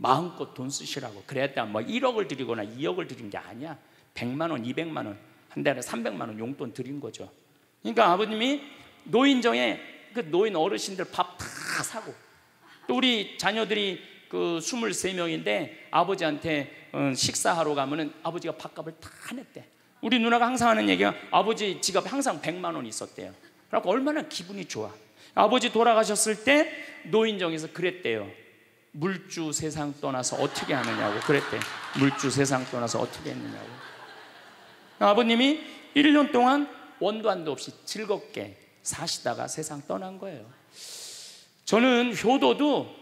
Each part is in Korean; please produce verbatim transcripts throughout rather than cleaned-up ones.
마음껏 돈 쓰시라고. 그랬다 뭐 일억을 드리거나 이억을 드린 게 아니야. 백만 원, 이백만 원, 한 달에 삼백만 원 용돈 드린 거죠. 그러니까 아버님이 노인정에 그 노인 어르신들 밥 다 사고, 또 우리 자녀들이 그 스물세 명인데 아버지한테 식사하러 가면은 아버지가 밥값을 다 냈대. 우리 누나가 항상 하는 얘기가 아버지 지갑에 항상 백만 원 있었대요. 그래서 얼마나 기분이 좋아. 아버지 돌아가셨을 때 노인정에서 그랬대요. 물주 세상 떠나서 어떻게 하느냐고 그랬대. 물주 세상 떠나서 어떻게 했느냐고. 아버님이 일 년 동안 원도 없이 즐겁게 사시다가 세상 떠난 거예요. 저는 효도도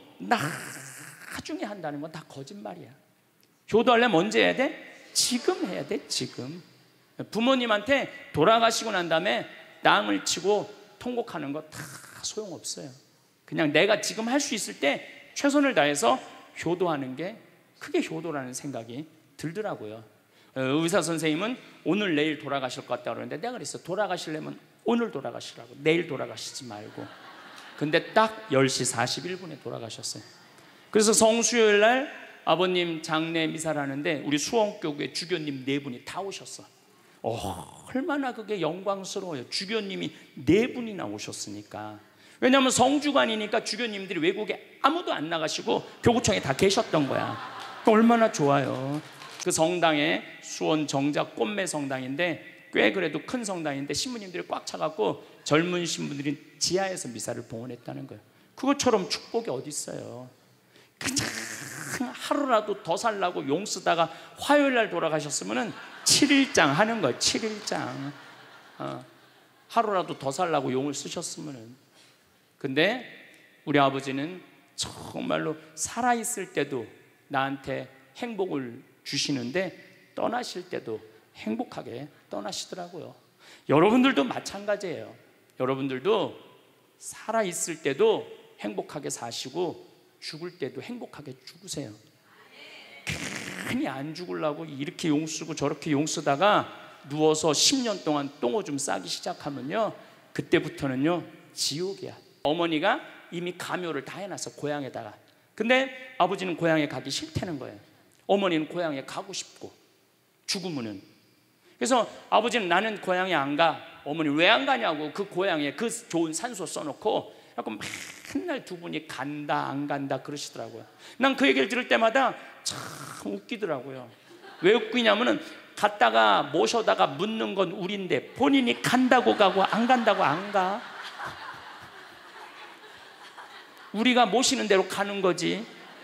나중에 한다는 건 다 거짓말이야. 효도하려면 언제 해야 돼? 지금 해야 돼. 지금. 부모님한테 돌아가시고 난 다음에 땅을 치고 통곡하는 거 다 소용없어요. 그냥 내가 지금 할 수 있을 때 최선을 다해서 효도하는 게 그게 효도라는 생각이 들더라고요. 의사 선생님은 오늘 내일 돌아가실 것 같다고 그러는데 내가 그랬어. 돌아가시려면 오늘 돌아가시라고, 내일 돌아가시지 말고. 근데 딱 열 시 사십일 분에 돌아가셨어요. 그래서 성수요일 날 아버님 장례 미사를 하는데 우리 수원교구에 주교님 네 분이 다 오셨어. 어, 얼마나 그게 영광스러워요. 주교님이 네 분이나 오셨으니까. 왜냐하면 성주관이니까 주교님들이 외국에 아무도 안 나가시고 교구청에 다 계셨던 거야. 얼마나 좋아요. 그 성당에 수원 정작 꽃매 성당인데 꽤 그래도 큰 성당인데 신부님들이 꽉 차갖고 젊은 신부들이 지하에서 미사를 봉헌했다는 거예요. 그것처럼 축복이 어디 있어요. 그냥 하루라도 더 살라고 용 쓰다가 화요일 날 돌아가셨으면 칠 일장 하는 거예요. 칠 일장. 어, 하루라도 더 살라고 용을 쓰셨으면. 근데 우리 아버지는 정말로 살아있을 때도 나한테 행복을 주시는데 떠나실 때도 행복하게 떠나시더라고요. 여러분들도 마찬가지예요. 여러분들도 살아있을 때도 행복하게 사시고 죽을 때도 행복하게 죽으세요. 괜히 안 죽으려고 이렇게 용 쓰고 저렇게 용 쓰다가 누워서 십 년 동안 똥오줌 싸기 시작하면요, 그때부터는요 지옥이야. 어머니가 이미 가묘를 다 해놨어, 고향에다가. 근데 아버지는 고향에 가기 싫다는 거예요. 어머니는 고향에 가고 싶고 죽으면은. 그래서 아버지는 나는 고향에 안 가. 어머니 왜 안 가냐고. 그 고향에 그 좋은 산소 써놓고 맨날 두 분이 간다 안 간다 그러시더라고요. 난 그 얘기를 들을 때마다 참 웃기더라고요. 왜 웃기냐면은 갔다가 모셔다가 묻는 건 우린데 본인이 간다고 가고 안 간다고 안 가. 우리가 모시는 대로 가는 거지.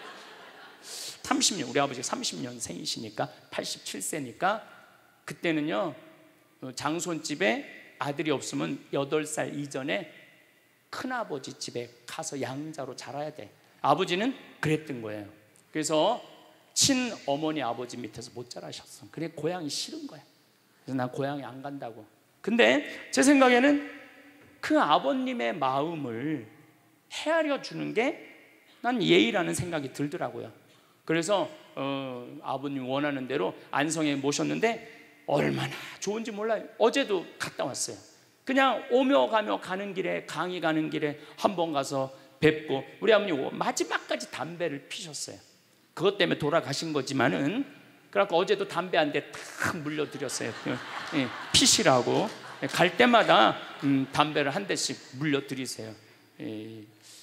삼십 년, 우리 아버지가 삼십 년생이시니까 팔십칠 세니까 그때는요 장손집에 아들이 없으면 여덟 살 이전에 큰아버지 집에 가서 양자로 자라야 돼. 아버지는 그랬던 거예요. 그래서 친어머니 아버지 밑에서 못 자라셨어. 그래 고향이 싫은 거야. 그래서 난 고향에 안 간다고. 근데 제 생각에는 그 아버님의 마음을 헤아려 주는 게 난 예의라는 생각이 들더라고요. 그래서 어, 아버님 원하는 대로 안성에 모셨는데 얼마나 좋은지 몰라요. 어제도 갔다 왔어요. 그냥 오며 가며 가는 길에, 강의 가는 길에 한번 가서 뵙고, 우리 아버님 마지막까지 담배를 피셨어요. 그것 때문에 돌아가신 거지만은, 그래갖고 어제도 담배 한 대 탁 물려드렸어요. 예, 피시라고. 갈 때마다 음, 담배를 한 대씩 물려드리세요. 예.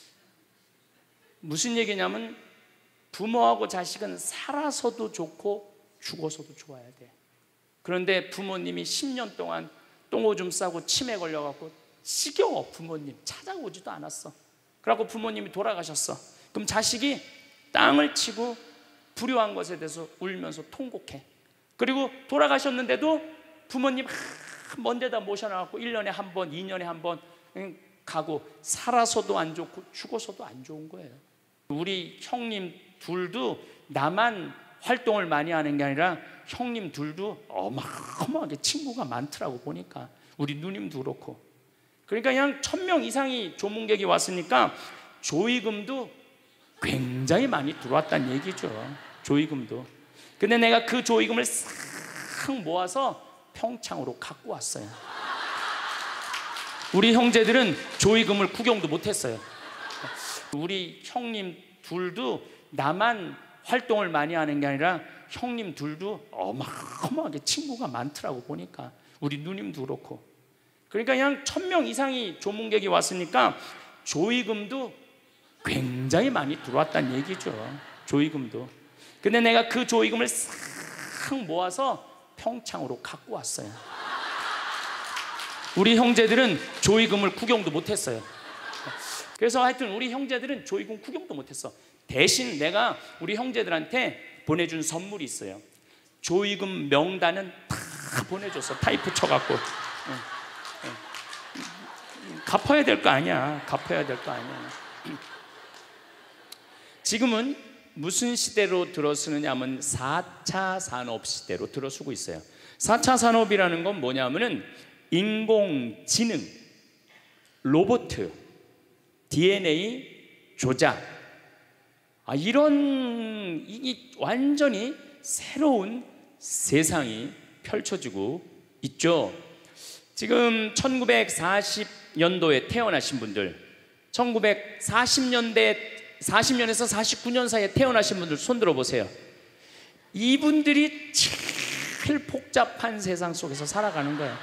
무슨 얘기냐면 부모하고 자식은 살아서도 좋고 죽어서도 좋아야 돼. 그런데 부모님이 십 년 동안 똥오줌 싸고 치매 걸려갖고 지겨워. 부모님 찾아오지도 않았어. 그래갖고 부모님이 돌아가셨어. 그럼 자식이 땅을 치고 불효한 것에 대해서 울면서 통곡해. 그리고 돌아가셨는데도 부모님 먼 데다 모셔놔갖고 일 년에 한 번, 이 년에 한 번 가고, 살아서도 안 좋고 죽어서도 안 좋은 거예요. 우리 형님 둘도 나만 활동을 많이 하는 게 아니라 형님 둘도 어마어마하게 친구가 많더라고 보니까. 우리 누님도 그렇고. 그러니까 그냥 천 명 이상이 조문객이 왔으니까 조의금도 굉장히 많이 들어왔다는 얘기죠. 조의금도. 근데 내가 그 조의금을 싹 모아서 평창으로 갖고 왔어요. 우리 형제들은 조의금을 구경도 못했어요. 우리 형님 둘도 나만 활동을 많이 하는 게 아니라 형님 둘도 어마어마하게 친구가 많더라고. 보니까 우리 누님도 그렇고. 그러니까 그냥 천 명 이상이 조문객이 왔으니까 조의금도 굉장히 많이 들어왔다는 얘기죠. 조의금도. 근데 내가 그 조의금을 싹 모아서 평창으로 갖고 왔어요. 우리 형제들은 조의금을 구경도 못했어요. 그래서 하여튼 우리 형제들은 조의금 구경도 못했어. 대신 내가 우리 형제들한테 보내준 선물이 있어요. 조의금 명단은 다 보내줬어. 타이프 쳐갖고. 응, 응. 갚아야 될 거 아니야. 갚아야 될 거 아니야. 지금은 무슨 시대로 들어서느냐 하면 사 차 산업 시대로 들어서고 있어요. 사 차 산업이라는 건 뭐냐면은 인공지능, 로봇, 디엔에이 조작, 아, 이런 이게 완전히 새로운 세상이 펼쳐지고 있죠. 지금 천구백사십 년도에 태어나신 분들, 천구백사십 년대 사십 년에서 사십구 년 사이에 태어나신 분들 손 들어 보세요. 이분들이 제일 복잡한 세상 속에서 살아가는 거예요.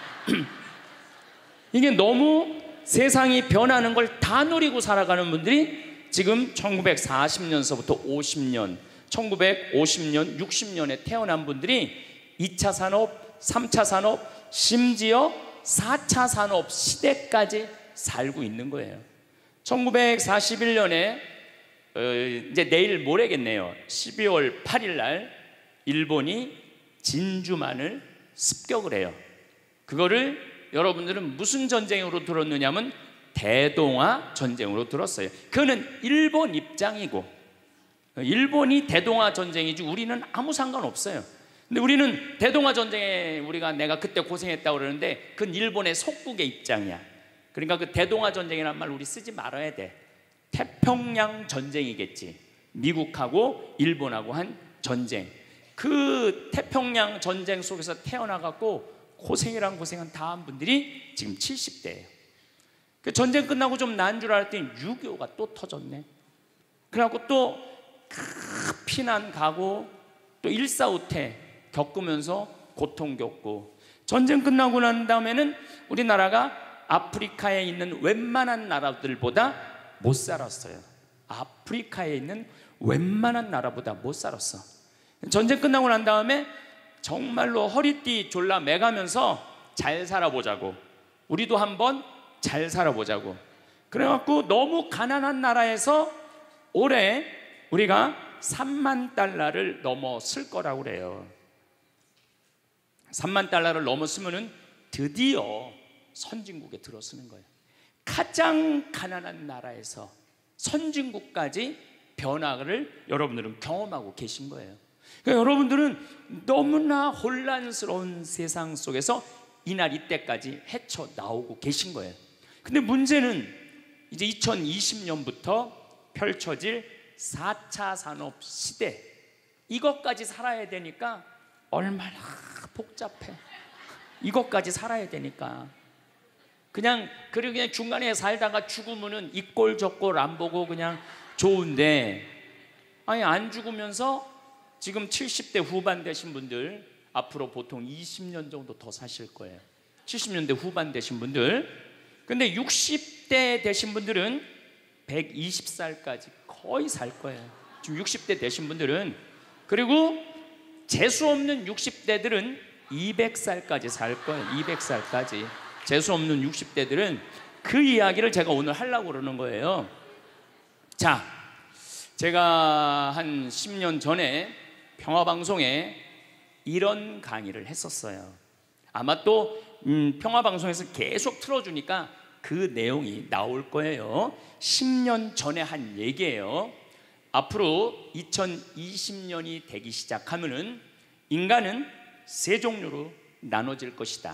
이게 너무 세상이 변하는 걸 다 누리고 살아가는 분들이 지금 천구백사십 년서부터 오십 년, 천구백오십 년, 육십 년에 태어난 분들이 이 차 산업, 삼 차 산업, 심지어 사 차 산업 시대까지 살고 있는 거예요. 천구백사십일 년에 어, 이제 내일 모레겠네요. 십이월 팔일 날 일본이 진주만을 습격을 해요. 그거를 여러분들은 무슨 전쟁으로 들었느냐면 대동아 전쟁으로 들었어요. 그거는 일본 입장이고, 일본이 대동아 전쟁이지 우리는 아무 상관없어요. 근데 우리는 대동아 전쟁에 우리가 내가 그때 고생했다고 그러는데 그건 일본의 속국의 입장이야. 그러니까 그 대동아 전쟁이라는 말 우리 쓰지 말아야 돼. 태평양 전쟁이겠지. 미국하고 일본하고 한 전쟁. 그 태평양 전쟁 속에서 태어나갖고 고생이란 고생은 다 한 분들이 지금 칠십 대예요. 그 전쟁 끝나고 좀 난 줄 알았더니 육이오가 또 터졌네. 그래갖고 또 피난 가고 또 일사후퇴 겪으면서 고통 겪고, 전쟁 끝나고 난 다음에는 우리나라가 아프리카에 있는 웬만한 나라들보다 못 살았어요. 아프리카에 있는 웬만한 나라보다 못 살았어. 전쟁 끝나고 난 다음에 정말로 허리띠 졸라 매가면서 잘 살아보자고, 우리도 한번 잘 살아보자고. 그래갖고 너무 가난한 나라에서 올해 우리가 삼만 달러를 넘었을 거라고 그래요. 삼만 달러를 넘었으면은 드디어 선진국에 들어서는 거예요. 가장 가난한 나라에서 선진국까지 변화를 여러분들은 경험하고 계신 거예요. 그러니까 여러분들은 너무나 혼란스러운 세상 속에서 이날 이때까지 헤쳐나오고 계신 거예요. 근데 문제는 이제 이천이십 년부터 펼쳐질 사 차 산업 시대, 이것까지 살아야 되니까 얼마나 복잡해. 이것까지 살아야 되니까 그냥 그리고 그냥 중간에 살다가 죽으면은 이 꼴 저 꼴 안 보고 그냥 좋은데, 아니 안 죽으면서 지금 칠십 대 후반 되신 분들 앞으로 보통 이십 년 정도 더 사실 거예요. 칠십 년대 후반 되신 분들. 근데 육십 대 되신 분들은 백이십 살까지 거의 살 거예요. 지금 육십 대 되신 분들은. 그리고 재수 없는 육십 대들은 이백 살까지 살 거예요. 이백 살까지. 재수 없는 육십 대들은. 그 이야기를 제가 오늘 하려고 그러는 거예요. 자, 제가 한 십 년 전에 평화방송에 이런 강의를 했었어요. 아마 또 음, 평화방송에서 계속 틀어주니까 그 내용이 나올 거예요. 십 년 전에 한 얘기예요. 앞으로 이천이십 년이 되기 시작하면은 인간은 세 종류로 나눠질 것이다.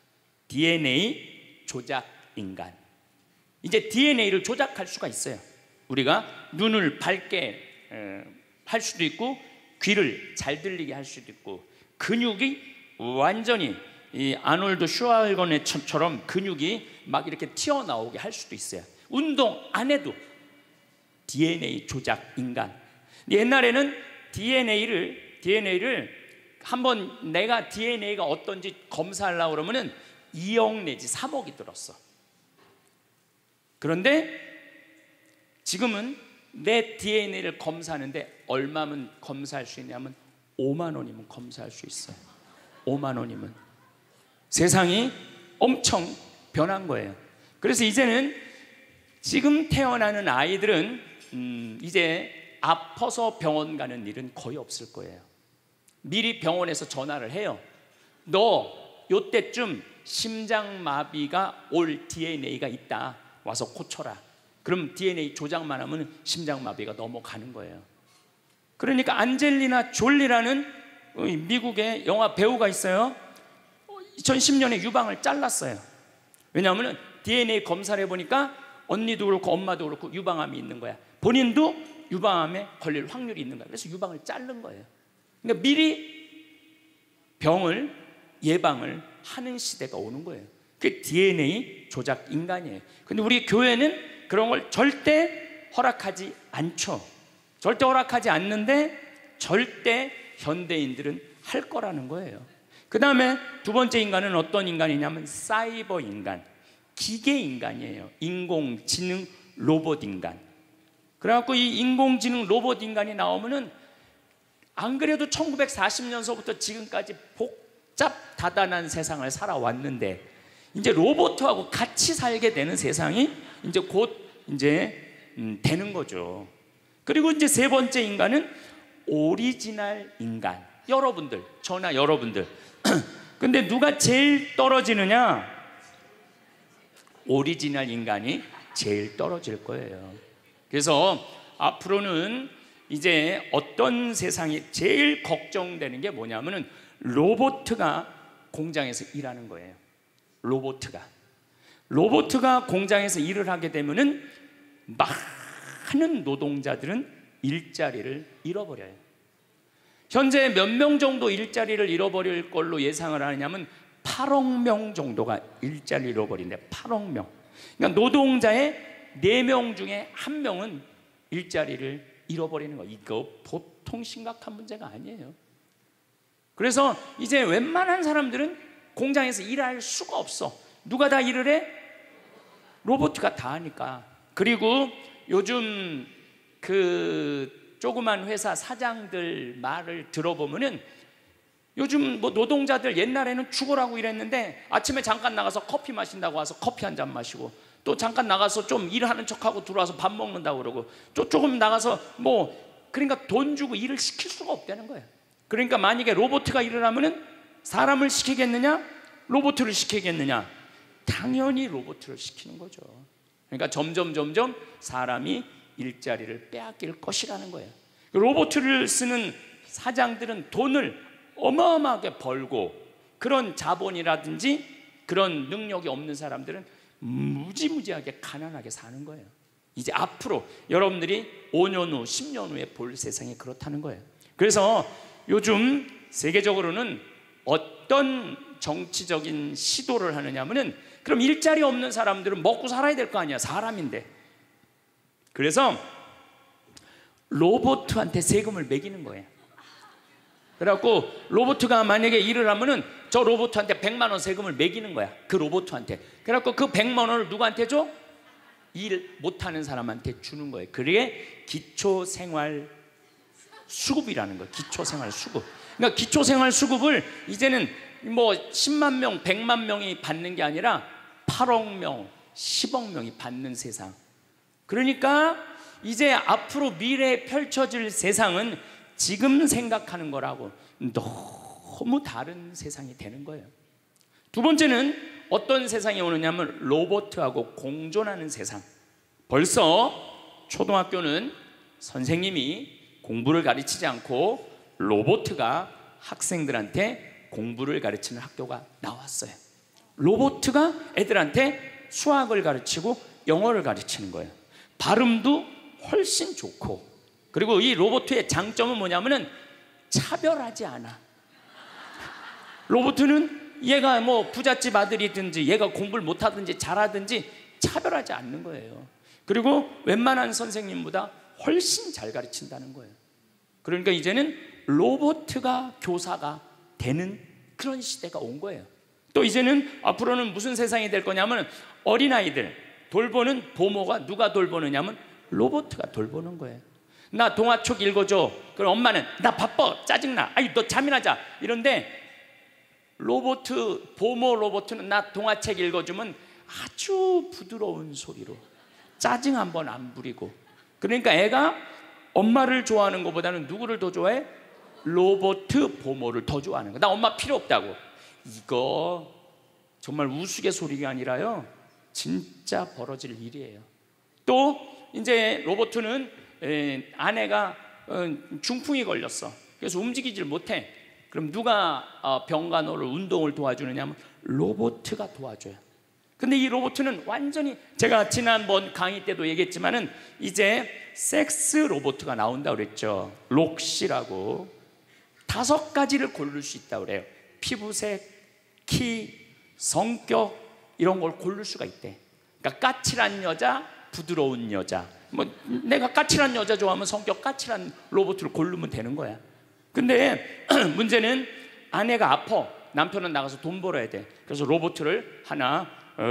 디엔에이 조작 인간. 이제 디엔에이를 조작할 수가 있어요. 우리가 눈을 밝게 에, 할 수도 있고, 귀를 잘 들리게 할 수도 있고, 근육이 완전히 이 아놀드 슈왈거네처럼 근육이 막 이렇게 튀어나오게 할 수도 있어요. 운동 안 해도 디엔에이 조작 인간. 옛날에는 디엔에이를 디엔에이를 한번 내가 디엔에이가 어떤지 검사하려고 그러면은 이억 내지 삼억이 들었어. 그런데 지금은 내 디엔에이를 검사하는데 얼마면 검사할 수 있냐면 오만 원이면 검사할 수 있어요. 오만 원이면. 세상이 엄청 변한 거예요. 그래서 이제는 지금 태어나는 아이들은 음 이제 아파서 병원 가는 일은 거의 없을 거예요. 미리 병원에서 전화를 해요. 너 요때쯤 심장마비가 올 디엔에이가 있다. 와서 고쳐라. 그럼 디엔에이 조작만 하면 심장마비가 넘어가는 거예요. 그러니까 안젤리나 졸리라는 미국의 영화 배우가 있어요. 이천십 년에 유방을 잘랐어요. 왜냐하면 디엔에이 검사를 해보니까 언니도 그렇고 엄마도 그렇고 유방암이 있는 거야. 본인도 유방암에 걸릴 확률이 있는 거야. 그래서 유방을 자른 거예요. 그러니까 미리 병을 예방을 하는 시대가 오는 거예요. 그게 디엔에이 조작 인간이에요. 근데 우리 교회는 그런 걸 절대 허락하지 않죠. 절대 허락하지 않는데 절대 현대인들은 할 거라는 거예요. 그 다음에 두 번째 인간은 어떤 인간이냐면 사이버 인간, 기계 인간이에요. 인공지능 로봇 인간. 그래갖고 이 인공지능 로봇 인간이 나오면은 안 그래도 천구백사십 년서부터 지금까지 복잡 다단한 세상을 살아왔는데 이제 로봇하고 같이 살게 되는 세상이 이제 곧 이제 음, 되는 거죠. 그리고 이제 세 번째 인간은 오리지널 인간. 여러분들, 저나 여러분들. 근데 누가 제일 떨어지느냐? 오리지널 인간이 제일 떨어질 거예요. 그래서 앞으로는 이제 어떤 세상이 제일 걱정되는 게 뭐냐면은 로봇가 공장에서 일하는 거예요. 로봇가 로봇가 공장에서 일을 하게 되면은 많은 노동자들은 일자리를 잃어버려요. 현재 몇 명 정도 일자리를 잃어버릴 걸로 예상을 하냐면 팔억 명 정도가 일자리를 잃어버린대. 팔억 명. 그러니까 노동자의 네 명 중에 한 명은 일자리를 잃어버리는 거. 이거 보통 심각한 문제가 아니에요. 그래서 이제 웬만한 사람들은 공장에서 일할 수가 없어. 누가 다 일을 해? 로봇가 다 하니까. 그리고 요즘 그 조그만 회사 사장들 말을 들어보면은 요즘 뭐 노동자들 옛날에는 죽으라고 일했는데 아침에 잠깐 나가서 커피 마신다고 와서 커피 한 잔 마시고 또 잠깐 나가서 좀 일하는 척하고 들어와서 밥 먹는다고 그러고 또 조금 나가서 뭐 그러니까 돈 주고 일을 시킬 수가 없다는 거예요. 그러니까 만약에 로봇가 일을 하면은 사람을 시키겠느냐? 로봇을 시키겠느냐? 당연히 로봇을 시키는 거죠. 그러니까 점점 점점 사람이 일자리를 빼앗길 것이라는 거예요. 로봇을 쓰는 사장들은 돈을 어마어마하게 벌고 그런 자본이라든지 그런 능력이 없는 사람들은 무지무지하게 가난하게 사는 거예요. 이제 앞으로 여러분들이 오 년 후, 십 년 후에 볼 세상이 그렇다는 거예요. 그래서 요즘 세계적으로는 어떤 정치적인 시도를 하느냐면은 그럼 일자리 없는 사람들은 먹고 살아야 될 거 아니야. 사람인데. 그래서 로봇한테 세금을 매기는 거예요. 그래갖고 로봇가 만약에 일을 하면은 저 로봇한테 백만 원 세금을 매기는 거야. 그 로봇한테. 그래갖고 그 백만 원을 누구한테 줘? 일 못하는 사람한테 주는 거예요. 그게 기초생활 수급이라는 거예요. 기초생활 수급. 그러니까 기초생활 수급을 이제는 뭐 십만 명, 백만 명이 받는 게 아니라 팔억 명, 십억 명이 받는 세상. 그러니까 이제 앞으로 미래에 펼쳐질 세상은 지금 생각하는 거라고 너무 다른 세상이 되는 거예요. 두 번째는 어떤 세상이 오느냐면 로봇하고 공존하는 세상. 벌써 초등학교는 선생님이 공부를 가르치지 않고 로봇가 학생들한테 공부를 가르치는 학교가 나왔어요. 로봇가 애들한테 수학을 가르치고 영어를 가르치는 거예요. 발음도 훨씬 좋고. 그리고 이 로봇의 장점은 뭐냐면은 차별하지 않아. 로봇은 얘가 뭐 부잣집 아들이든지 얘가 공부를 못하든지 잘하든지 차별하지 않는 거예요. 그리고 웬만한 선생님보다 훨씬 잘 가르친다는 거예요. 그러니까 이제는 로봇가 교사가 되는 그런 시대가 온 거예요. 또 이제는 앞으로는 무슨 세상이 될 거냐면 어린아이들 돌보는 부모가 누가 돌보느냐면 로봇가 돌보는 거예요. 나 동화책 읽어줘. 그럼 엄마는 나 바빠, 짜증나, 아이 너 잠이나 자, 이런데 로봇, 부모 로봇은 나 동화책 읽어주면 아주 부드러운 소리로 짜증 한번 안 부리고. 그러니까 애가 엄마를 좋아하는 것보다는 누구를 더 좋아해? 로봇 부모를 더 좋아하는 거야. 나 엄마 필요 없다고. 이거 정말 우스갯소리가 아니라요, 진짜 벌어질 일이에요. 또 이제 로봇은 아내가 중풍이 걸렸어. 그래서 움직이질 못해. 그럼 누가 병간호를 운동을 도와주느냐면 로봇가 도와줘요. 근데 이 로봇은 완전히, 제가 지난번 강의 때도 얘기했지만은 이제 섹스 로봇가 나온다고 그랬죠. 록시라고. 다섯 가지를 고를 수 있다고 그래요. 피부색, 키, 성격, 이런 걸 고를 수가 있대. 그러니까 까칠한 여자, 부드러운 여자. 뭐 내가 까칠한 여자 좋아하면 성격 까칠한 로봇을 고르면 되는 거야. 근데 문제는 아내가 아파. 남편은 나가서 돈 벌어야 돼. 그래서 로봇을 하나 어,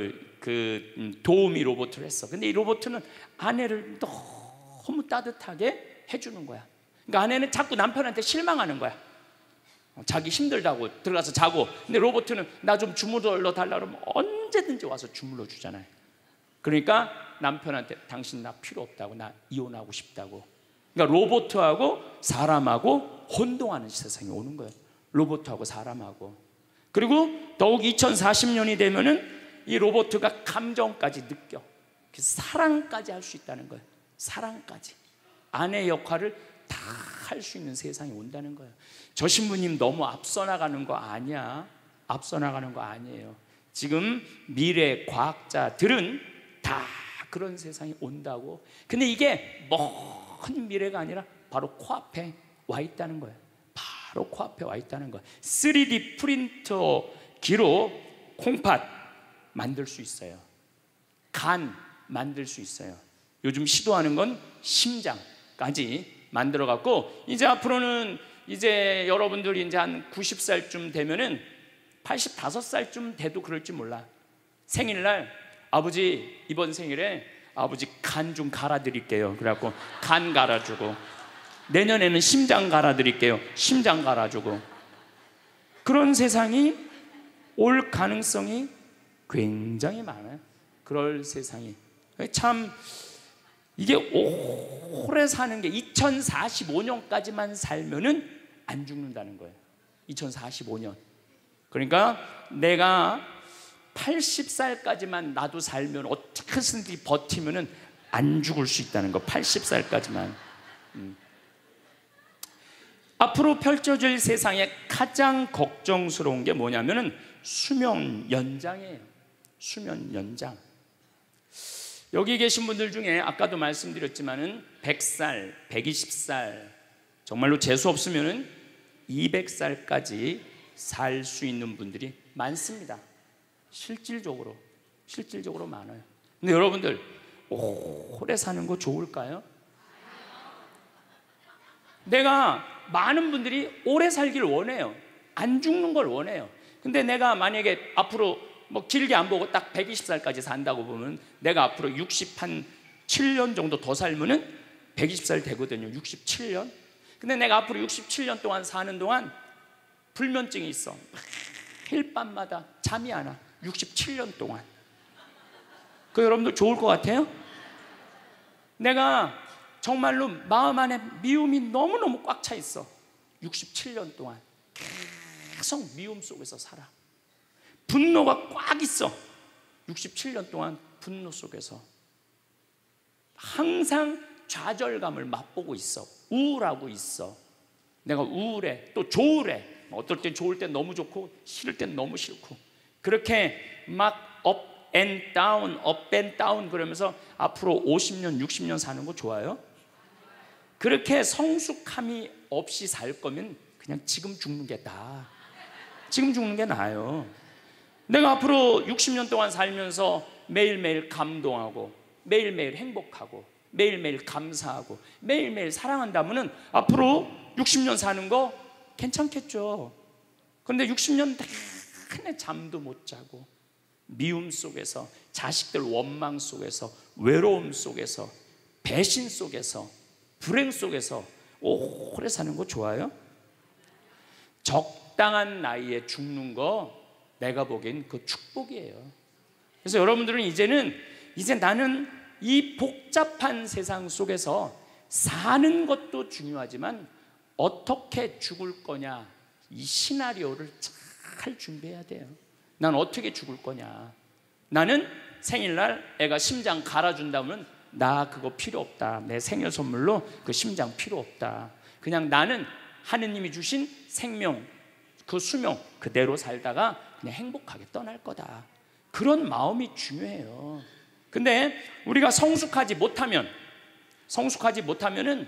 그 도우미 로봇을 했어. 근데 이 로봇은 아내를 너무 따뜻하게 해주는 거야. 그러니까 아내는 자꾸 남편한테 실망하는 거야. 자기 힘들다고 들어가서 자고. 근데 로봇은 나 좀 주물러 달라 그러면 언제든지 와서 주물러 주잖아요. 그러니까 남편한테 당신 나 필요 없다고, 나 이혼하고 싶다고. 그러니까 로봇하고 사람하고 혼동하는 세상이 오는 거예요. 로봇하고 사람하고. 그리고 더욱 이천사십 년이 되면은 이 로봇가 감정까지 느껴. 그래서 사랑까지 할 수 있다는 거예요. 사랑까지. 아내 역할을 다 할 수 있는 세상이 온다는 거예요. 저 신부님 너무 앞서 나가는 거 아니야. 앞서 나가는 거 아니에요. 지금 미래 과학자들은 다 그런 세상이 온다고. 근데 이게 먼 미래가 아니라 바로 코앞에 와 있다는 거예요. 바로 코앞에 와 있다는 거예요. 쓰리디 프린터기로 콩팥 만들 수 있어요. 간 만들 수 있어요. 요즘 시도하는 건 심장까지 만들어 갖고, 이제 앞으로는 이제 여러분들이 이제 한 구십 살쯤 되면은 팔십오 살쯤 돼도 그럴지 몰라. 생일날 아버지 이번 생일에 아버지 간 좀 갈아드릴게요. 그래갖고 간 갈아주고, 내년에는 심장 갈아드릴게요. 심장 갈아주고. 그런 세상이 올 가능성이 굉장히 많아요. 그럴 세상이. 참 이게 오래 사는 게 이천사십오 년까지만 살면은 안 죽는다는 거예요. 이천사십오 년. 그러니까 내가 팔십 살까지만 나도 살면 어떻게든지 버티면은 안 죽을 수 있다는 거. 팔십 살까지만. 음. 앞으로 펼쳐질 세상에 가장 걱정스러운 게 뭐냐면은 수명 연장이에요. 수명 연장. 여기 계신 분들 중에 아까도 말씀드렸지만은 백 살, 백이십 살, 정말로 재수 없으면은 이백 살까지 살 수 있는 분들이 많습니다. 실질적으로, 실질적으로 많아요. 근데 여러분들 오래 사는 거 좋을까요? 내가 많은 분들이 오래 살기를 원해요. 안 죽는 걸 원해요. 근데 내가 만약에 앞으로 뭐 길게 안 보고 딱 백이십 살까지 산다고 보면 내가 앞으로 육십칠 년 정도 더 살면은 백이십 살 되거든요. 육십칠 년. 근데 내가 앞으로 육십칠 년 동안 사는 동안 불면증이 있어. 매일 밤마다 잠이 안 와. 육십칠 년 동안. 그 여러분들 좋을 것 같아요? 내가 정말로 마음 안에 미움이 너무너무 꽉 차 있어. 육십칠 년 동안 계속 미움 속에서 살아. 분노가 꽉 있어. 육십칠 년 동안 분노 속에서 항상 좌절감을 맛보고 있어. 우울하고 있어. 내가 우울해. 또 좋으래. 어떨 땐 좋을 땐 너무 좋고 싫을 땐 너무 싫고, 그렇게 막 업 앤 다운, 업 앤 다운 그러면서 앞으로 오십 년, 육십 년 사는 거 좋아요? 그렇게 성숙함이 없이 살 거면 그냥 지금 죽는 게 나아. 지금 죽는 게 나아요. 내가 앞으로 육십 년 동안 살면서 매일매일 감동하고 매일매일 행복하고 매일매일 감사하고 매일매일 사랑한다면은 앞으로 육십 년 사는 거 괜찮겠죠. 그런데 육십 년 내내 잠도 못 자고 미움 속에서, 자식들 원망 속에서, 외로움 속에서, 배신 속에서, 불행 속에서 오래 사는 거 좋아요? 적당한 나이에 죽는 거 내가 보기엔 그 축복이에요. 그래서 여러분들은 이제는 이제 나는 이 복잡한 세상 속에서 사는 것도 중요하지만 어떻게 죽을 거냐, 이 시나리오를 잘 준비해야 돼요. 난 어떻게 죽을 거냐. 나는 생일날 애가 심장 갈아준다면 나 그거 필요 없다. 내 생일 선물로 그 심장 필요 없다. 그냥 나는 하느님이 주신 생명, 그 수명 그대로 살다가 그냥 행복하게 떠날 거다. 그런 마음이 중요해요. 근데 우리가 성숙하지 못하면 성숙하지 못하면은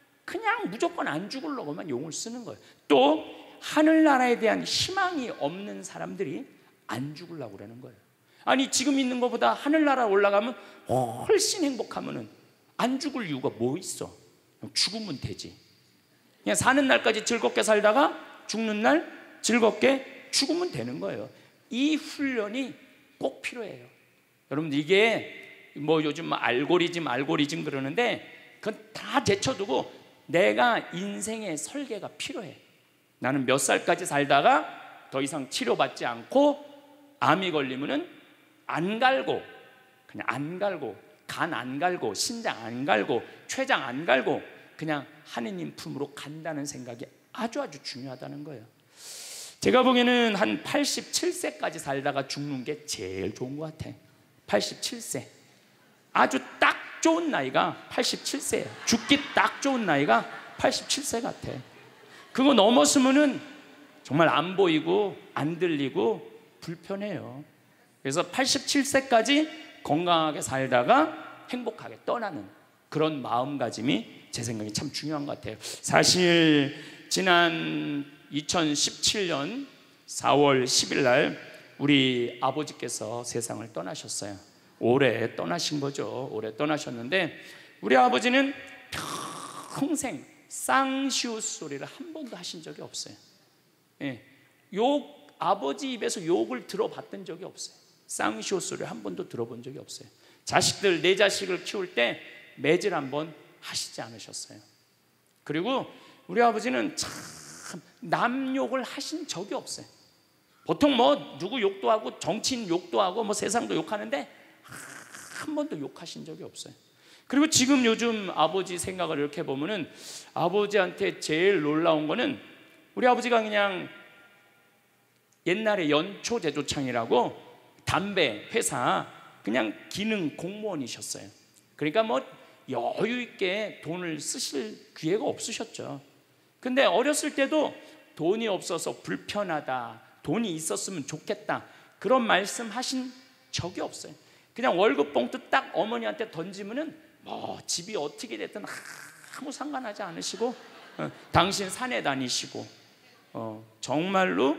그냥 무조건 안 죽으려고만 용을 쓰는 거예요. 또 하늘나라에 대한 희망이 없는 사람들이 안 죽으려고 그러는 거예요. 아니 지금 있는 것보다 하늘나라 올라가면 훨씬 행복하면은 안 죽을 이유가 뭐 있어? 죽으면 되지. 그냥 사는 날까지 즐겁게 살다가 죽는 날 즐겁게 죽으면 되는 거예요. 이 훈련이 꼭 필요해요. 여러분 이게 뭐 요즘 알고리즘 알고리즘 그러는데 그건 다 제쳐두고 내가 인생의 설계가 필요해. 나는 몇 살까지 살다가 더 이상 치료받지 않고 암이 걸리면은 안 갈고, 그냥 안 갈고, 간 안 갈고, 신장 안 갈고, 췌장 안 갈고 그냥 하느님 품으로 간다는 생각이 아주 아주 중요하다는 거예요. 제가 보기에는 한 팔십칠 세까지 살다가 죽는 게 제일 좋은 것 같아. 팔십칠 세 아주 딱 좋은 나이가 팔십칠 세예요. 죽기 딱 좋은 나이가 팔십칠 세 같아. 그거 넘었으면은 정말 안 보이고 안 들리고 불편해요. 그래서 팔십칠 세까지 건강하게 살다가 행복하게 떠나는 그런 마음가짐이 제 생각에 참 중요한 것 같아요. 사실 지난 이천십칠 년 사월 십일 날 우리 아버지께서 세상을 떠나셨어요. 올해 떠나신 거죠. 올해 떠나셨는데 우리 아버지는 평생 쌍시옷 소리를 한 번도 하신 적이 없어요. 예, 욕, 아버지 입에서 욕을 들어봤던 적이 없어요. 쌍시옷 소리를 한 번도 들어본 적이 없어요. 자식들, 내 자식을 키울 때 매질 한 번 하시지 않으셨어요. 그리고 우리 아버지는 참 남 욕을 하신 적이 없어요. 보통 뭐 누구 욕도 하고 정치인 욕도 하고 뭐 세상도 욕하는데 한 번도 욕하신 적이 없어요. 그리고 지금 요즘 아버지 생각을 이렇게 보면은 아버지한테 제일 놀라운 거는 우리 아버지가 그냥 옛날에 연초제조창이라고 담배 회사 그냥 기능 공무원이셨어요. 그러니까 뭐 여유 있게 돈을 쓰실 기회가 없으셨죠. 근데 어렸을 때도 돈이 없어서 불편하다, 돈이 있었으면 좋겠다 그런 말씀 하신 적이 없어요. 그냥 월급 봉투 딱 어머니한테 던지면은 뭐 집이 어떻게 됐든 아무 상관하지 않으시고 어, 당신 산에 다니시고 어, 정말로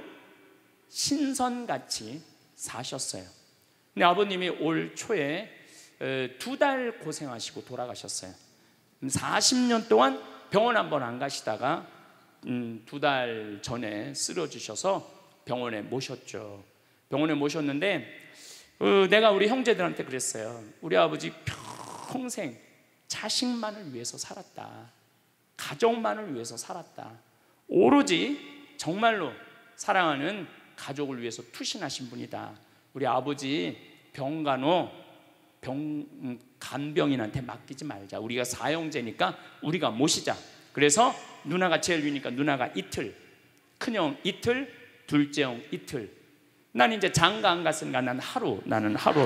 신선같이 사셨어요. 근데 아버님이 올 초에 두 달 고생하시고 돌아가셨어요. 사십 년 동안 병원 한번 안 가시다가 음, 두 달 전에 쓰러지셔서 병원에 모셨죠. 병원에 모셨는데 어, 내가 우리 형제들한테 그랬어요. 우리 아버지 평생 자식만을 위해서 살았다. 가족만을 위해서 살았다. 오로지 정말로 사랑하는 가족을 위해서 투신하신 분이다. 우리 아버지 병간호 병, 간병인한테 맡기지 말자. 우리가 사형제니까 우리가 모시자. 그래서 누나가 제일 위니까 누나가 이틀, 큰형 이틀, 둘째 형 이틀. 난 이제 장가 안 갔으니까 난 하루, 나는 하루.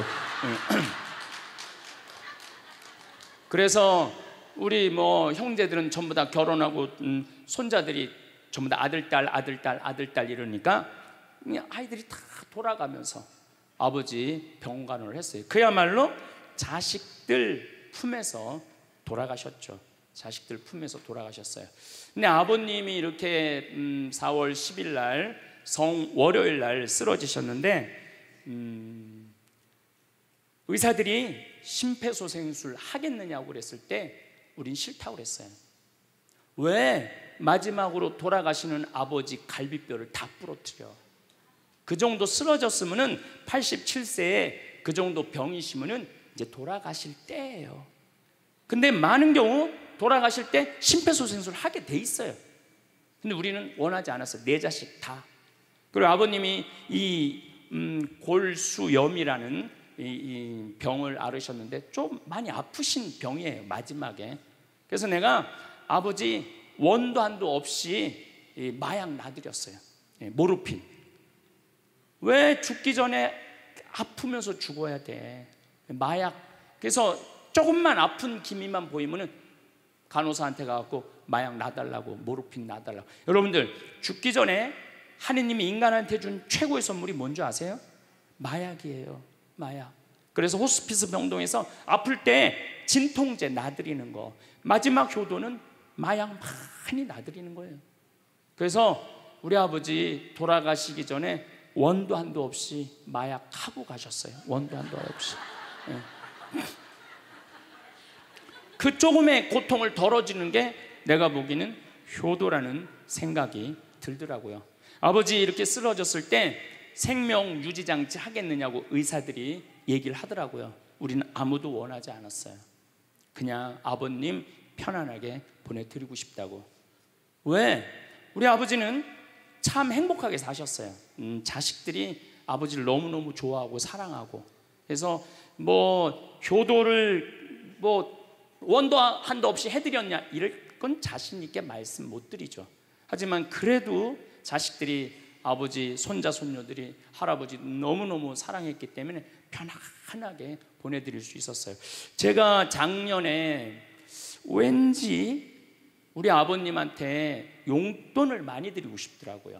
그래서 우리 뭐 형제들은 전부 다 결혼하고 음, 손자들이 전부 다 아들, 딸, 아들, 딸, 아들, 딸 이러니까 아이들이 다 돌아가면서 아버지 병간호를 했어요. 그야말로 자식들 품에서 돌아가셨죠. 자식들 품에서 돌아가셨어요. 근데 아버님이 이렇게 음, 사월 십일 날 성 월요일 날 쓰러지셨는데 음, 의사들이 심폐소생술 하겠느냐고 그랬을 때 우린 싫다고 그랬어요. 왜? 마지막으로 돌아가시는 아버지 갈비뼈를 다 부러뜨려. 그 정도 쓰러졌으면은 팔십칠 세에 그 정도 병이시면은 이제 돌아가실 때예요. 근데 많은 경우 돌아가실 때 심폐소생술 하게 돼 있어요. 근데 우리는 원하지 않았어요. 네 자식 다. 그리고 아버님이 이 음, 골수염이라는 이, 이 병을 앓으셨는데 좀 많이 아프신 병이에요, 마지막에. 그래서 내가 아버지 원도 한도 없이 이 마약 놔드렸어요. 예, 모르핀. 왜 죽기 전에 아프면서 죽어야 돼? 마약. 그래서 조금만 아픈 기미만 보이면은 간호사한테 가갖고 마약 놔달라고, 모르핀 놔달라고. 여러분들, 죽기 전에 하느님이 인간한테 준 최고의 선물이 뭔지 아세요? 마약이에요. 마약. 그래서 호스피스 병동에서 아플 때 진통제 놔드리는 거, 마지막 효도는 마약 많이 놔드리는 거예요. 그래서 우리 아버지 돌아가시기 전에 원도 한도 없이 마약 하고 가셨어요. 원도 한도 없이. 네. 그 조금의 고통을 덜어주는 게 내가 보기에는 효도라는 생각이 들더라고요. 아버지 이렇게 쓰러졌을 때 생명 유지 장치 하겠느냐고 의사들이 얘기를 하더라고요. 우리는 아무도 원하지 않았어요. 그냥 아버님 편안하게 보내드리고 싶다고. 왜? 우리 아버지는 참 행복하게 사셨어요. 음, 자식들이 아버지를 너무너무 좋아하고 사랑하고. 그래서 뭐 효도를 뭐 원도 한도 없이 해드렸냐, 이럴 건 자신 있게 말씀 못 드리죠. 하지만 그래도 자식들이, 아버지, 손자, 손녀들이 할아버지 너무너무 사랑했기 때문에 편안하게 보내드릴 수 있었어요. 제가 작년에 왠지 우리 아버님한테 용돈을 많이 드리고 싶더라고요.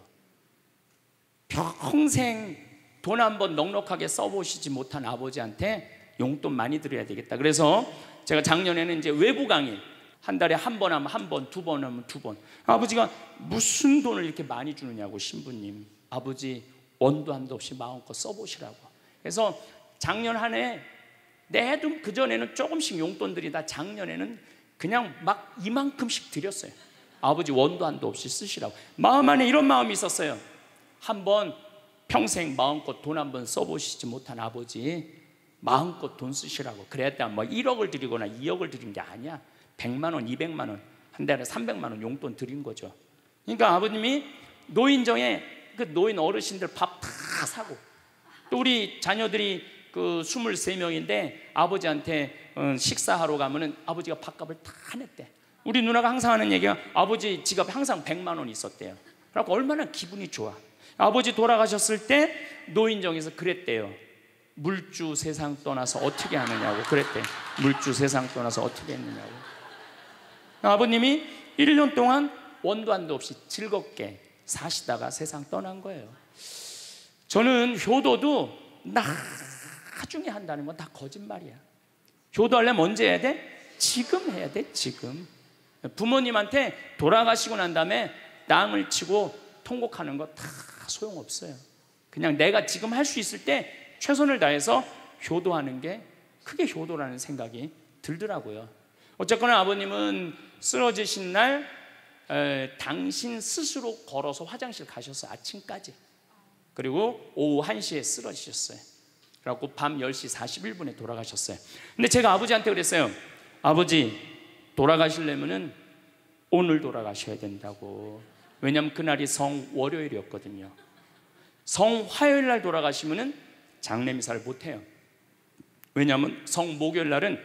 평생 돈 한번 넉넉하게 써보시지 못한 아버지한테 용돈 많이 드려야 되겠다. 그래서 제가 작년에는 이제 외부 강의 한 달에 한 번 하면 한 번, 두 번 하면 두 번. 아버지가 무슨 돈을 이렇게 많이 주느냐고, 신부님. 아버지 원도 한도 없이 마음껏 써보시라고. 그래서 작년 한 해 내도 그전에는 조금씩 용돈 드리다 작년에는 그냥 막 이만큼씩 드렸어요. 아버지 원도 한도 없이 쓰시라고. 마음 안에 이런 마음이 있었어요. 한번 평생 마음껏 돈 한번 써보시지 못한 아버지 마음껏 돈 쓰시라고. 그랬다 뭐 일억을 드리거나 이억을 드린 게 아니야. 백만 원, 이백만 원, 한 달에 삼백만 원 용돈 드린 거죠. 그러니까 아버님이 노인정에 그 노인 어르신들 밥 다 사고, 또 우리 자녀들이 그 스물세 명인데 아버지한테 식사하러 가면은 아버지가 밥값을 다 냈대. 우리 누나가 항상 하는 얘기가 아버지 지갑에 항상 백만 원 있었대요. 그래서 얼마나 기분이 좋아. 아버지 돌아가셨을 때 노인정에서 그랬대요. 물주 세상 떠나서 어떻게 하느냐고 그랬대. 물주 세상 떠나서 어떻게 했느냐고. 아버님이 일 년 동안 원도 한도 없이 즐겁게 사시다가 세상 떠난 거예요. 저는 효도도 나중에 한다는 건 다 거짓말이야. 효도하려면 언제 해야 돼? 지금 해야 돼. 지금. 부모님한테 돌아가시고 난 다음에 땅을 치고 통곡하는 거 다 소용없어요. 그냥 내가 지금 할 수 있을 때 최선을 다해서 효도하는 게 크게 효도라는 생각이 들더라고요. 어쨌거나 아버님은 쓰러지신 날 에, 당신 스스로 걸어서 화장실 가셔서 아침까지, 그리고 오후 한 시에 쓰러지셨어요. 그래갖고 밤 열 시 사십일 분에 돌아가셨어요. 근데 제가 아버지한테 그랬어요. 아버지 돌아가시려면은 오늘 돌아가셔야 된다고. 왜냐하면 그날이 성 월요일이었거든요. 성 화요일 날 돌아가시면은 장례미사를 못해요. 왜냐하면 성 목요일 날은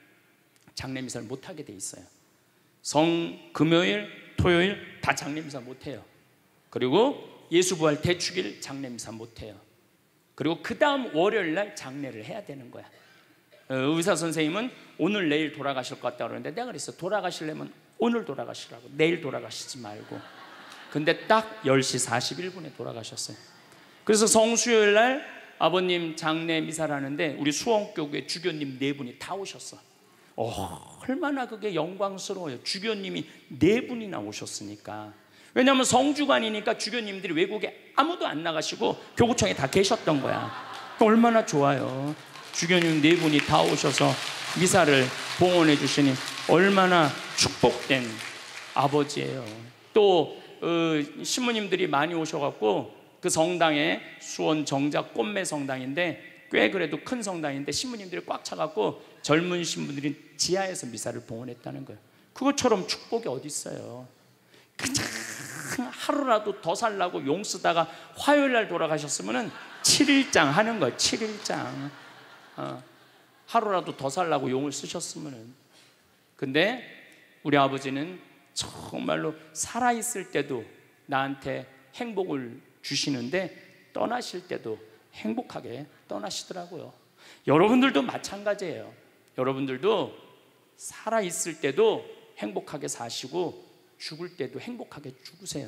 장례미사를 못하게 돼 있어요. 성 금요일, 토요일 다 장례미사 못해요. 그리고 예수부활 대축일 장례미사 못해요. 그리고 그 다음 월요일 날 장례를 해야 되는 거야. 의사 선생님은 오늘 내일 돌아가실 것 같다고 그러는데 내가 그랬어. 돌아가시려면 오늘 돌아가시라고, 내일 돌아가시지 말고. 근데 딱 열 시 사십일 분에 돌아가셨어요. 그래서 성수요일 날 아버님 장례 미사를 하는데 우리 수원교회 주교님 네 분이 다 오셨어. 어, 얼마나 그게 영광스러워요. 주교님이 네 분이나 오셨으니까. 왜냐하면 성주관이니까 주교님들이 외국에 아무도 안 나가시고 교구청에 다 계셨던 거야. 얼마나 좋아요. 주교님 네 분이 다 오셔서 미사를 봉헌해 주시니 얼마나 축복된 아버지예요. 또 어, 신부님들이 많이 오셔갖고 그 성당에 수원 정작 꽃매 성당인데 꽤 그래도 큰 성당인데 신부님들이 꽉 차갖고 젊은 신부들이 지하에서 미사를 봉헌했다는 거예요. 그것처럼 축복이 어디 있어요? 그냥 하루라도 더 살라고 용 쓰다가 화요일 날 돌아가셨으면 칠 일장 하는 거예요. 칠 일장. 어, 하루라도 더 살라고 용을 쓰셨으면. 근데 우리 아버지는 정말로 살아있을 때도 나한테 행복을 주시는데 떠나실 때도 행복하게 떠나시더라고요. 여러분들도 마찬가지예요. 여러분들도 살아있을 때도 행복하게 사시고 죽을 때도 행복하게 죽으세요.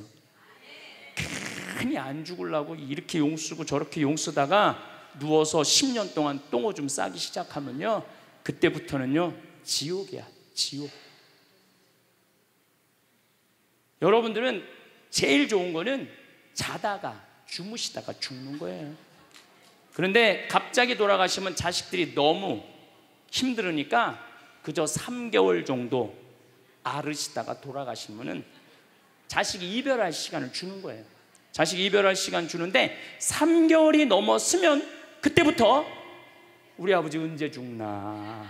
괜히 안 죽으려고 이렇게 용 쓰고 저렇게 용 쓰다가 누워서 십 년 동안 똥오줌 싸기 시작하면요, 그때부터는요 지옥이야, 지옥. 여러분들은 제일 좋은 거는 자다가 주무시다가 죽는 거예요. 그런데 갑자기 돌아가시면 자식들이 너무 힘들으니까 그저 삼 개월 정도 앓으시다가 돌아가시면은 자식이 이별할 시간을 주는 거예요. 자식이 이별할 시간 주는데 삼 개월이 넘었으면 그때부터 우리 아버지 언제 죽나.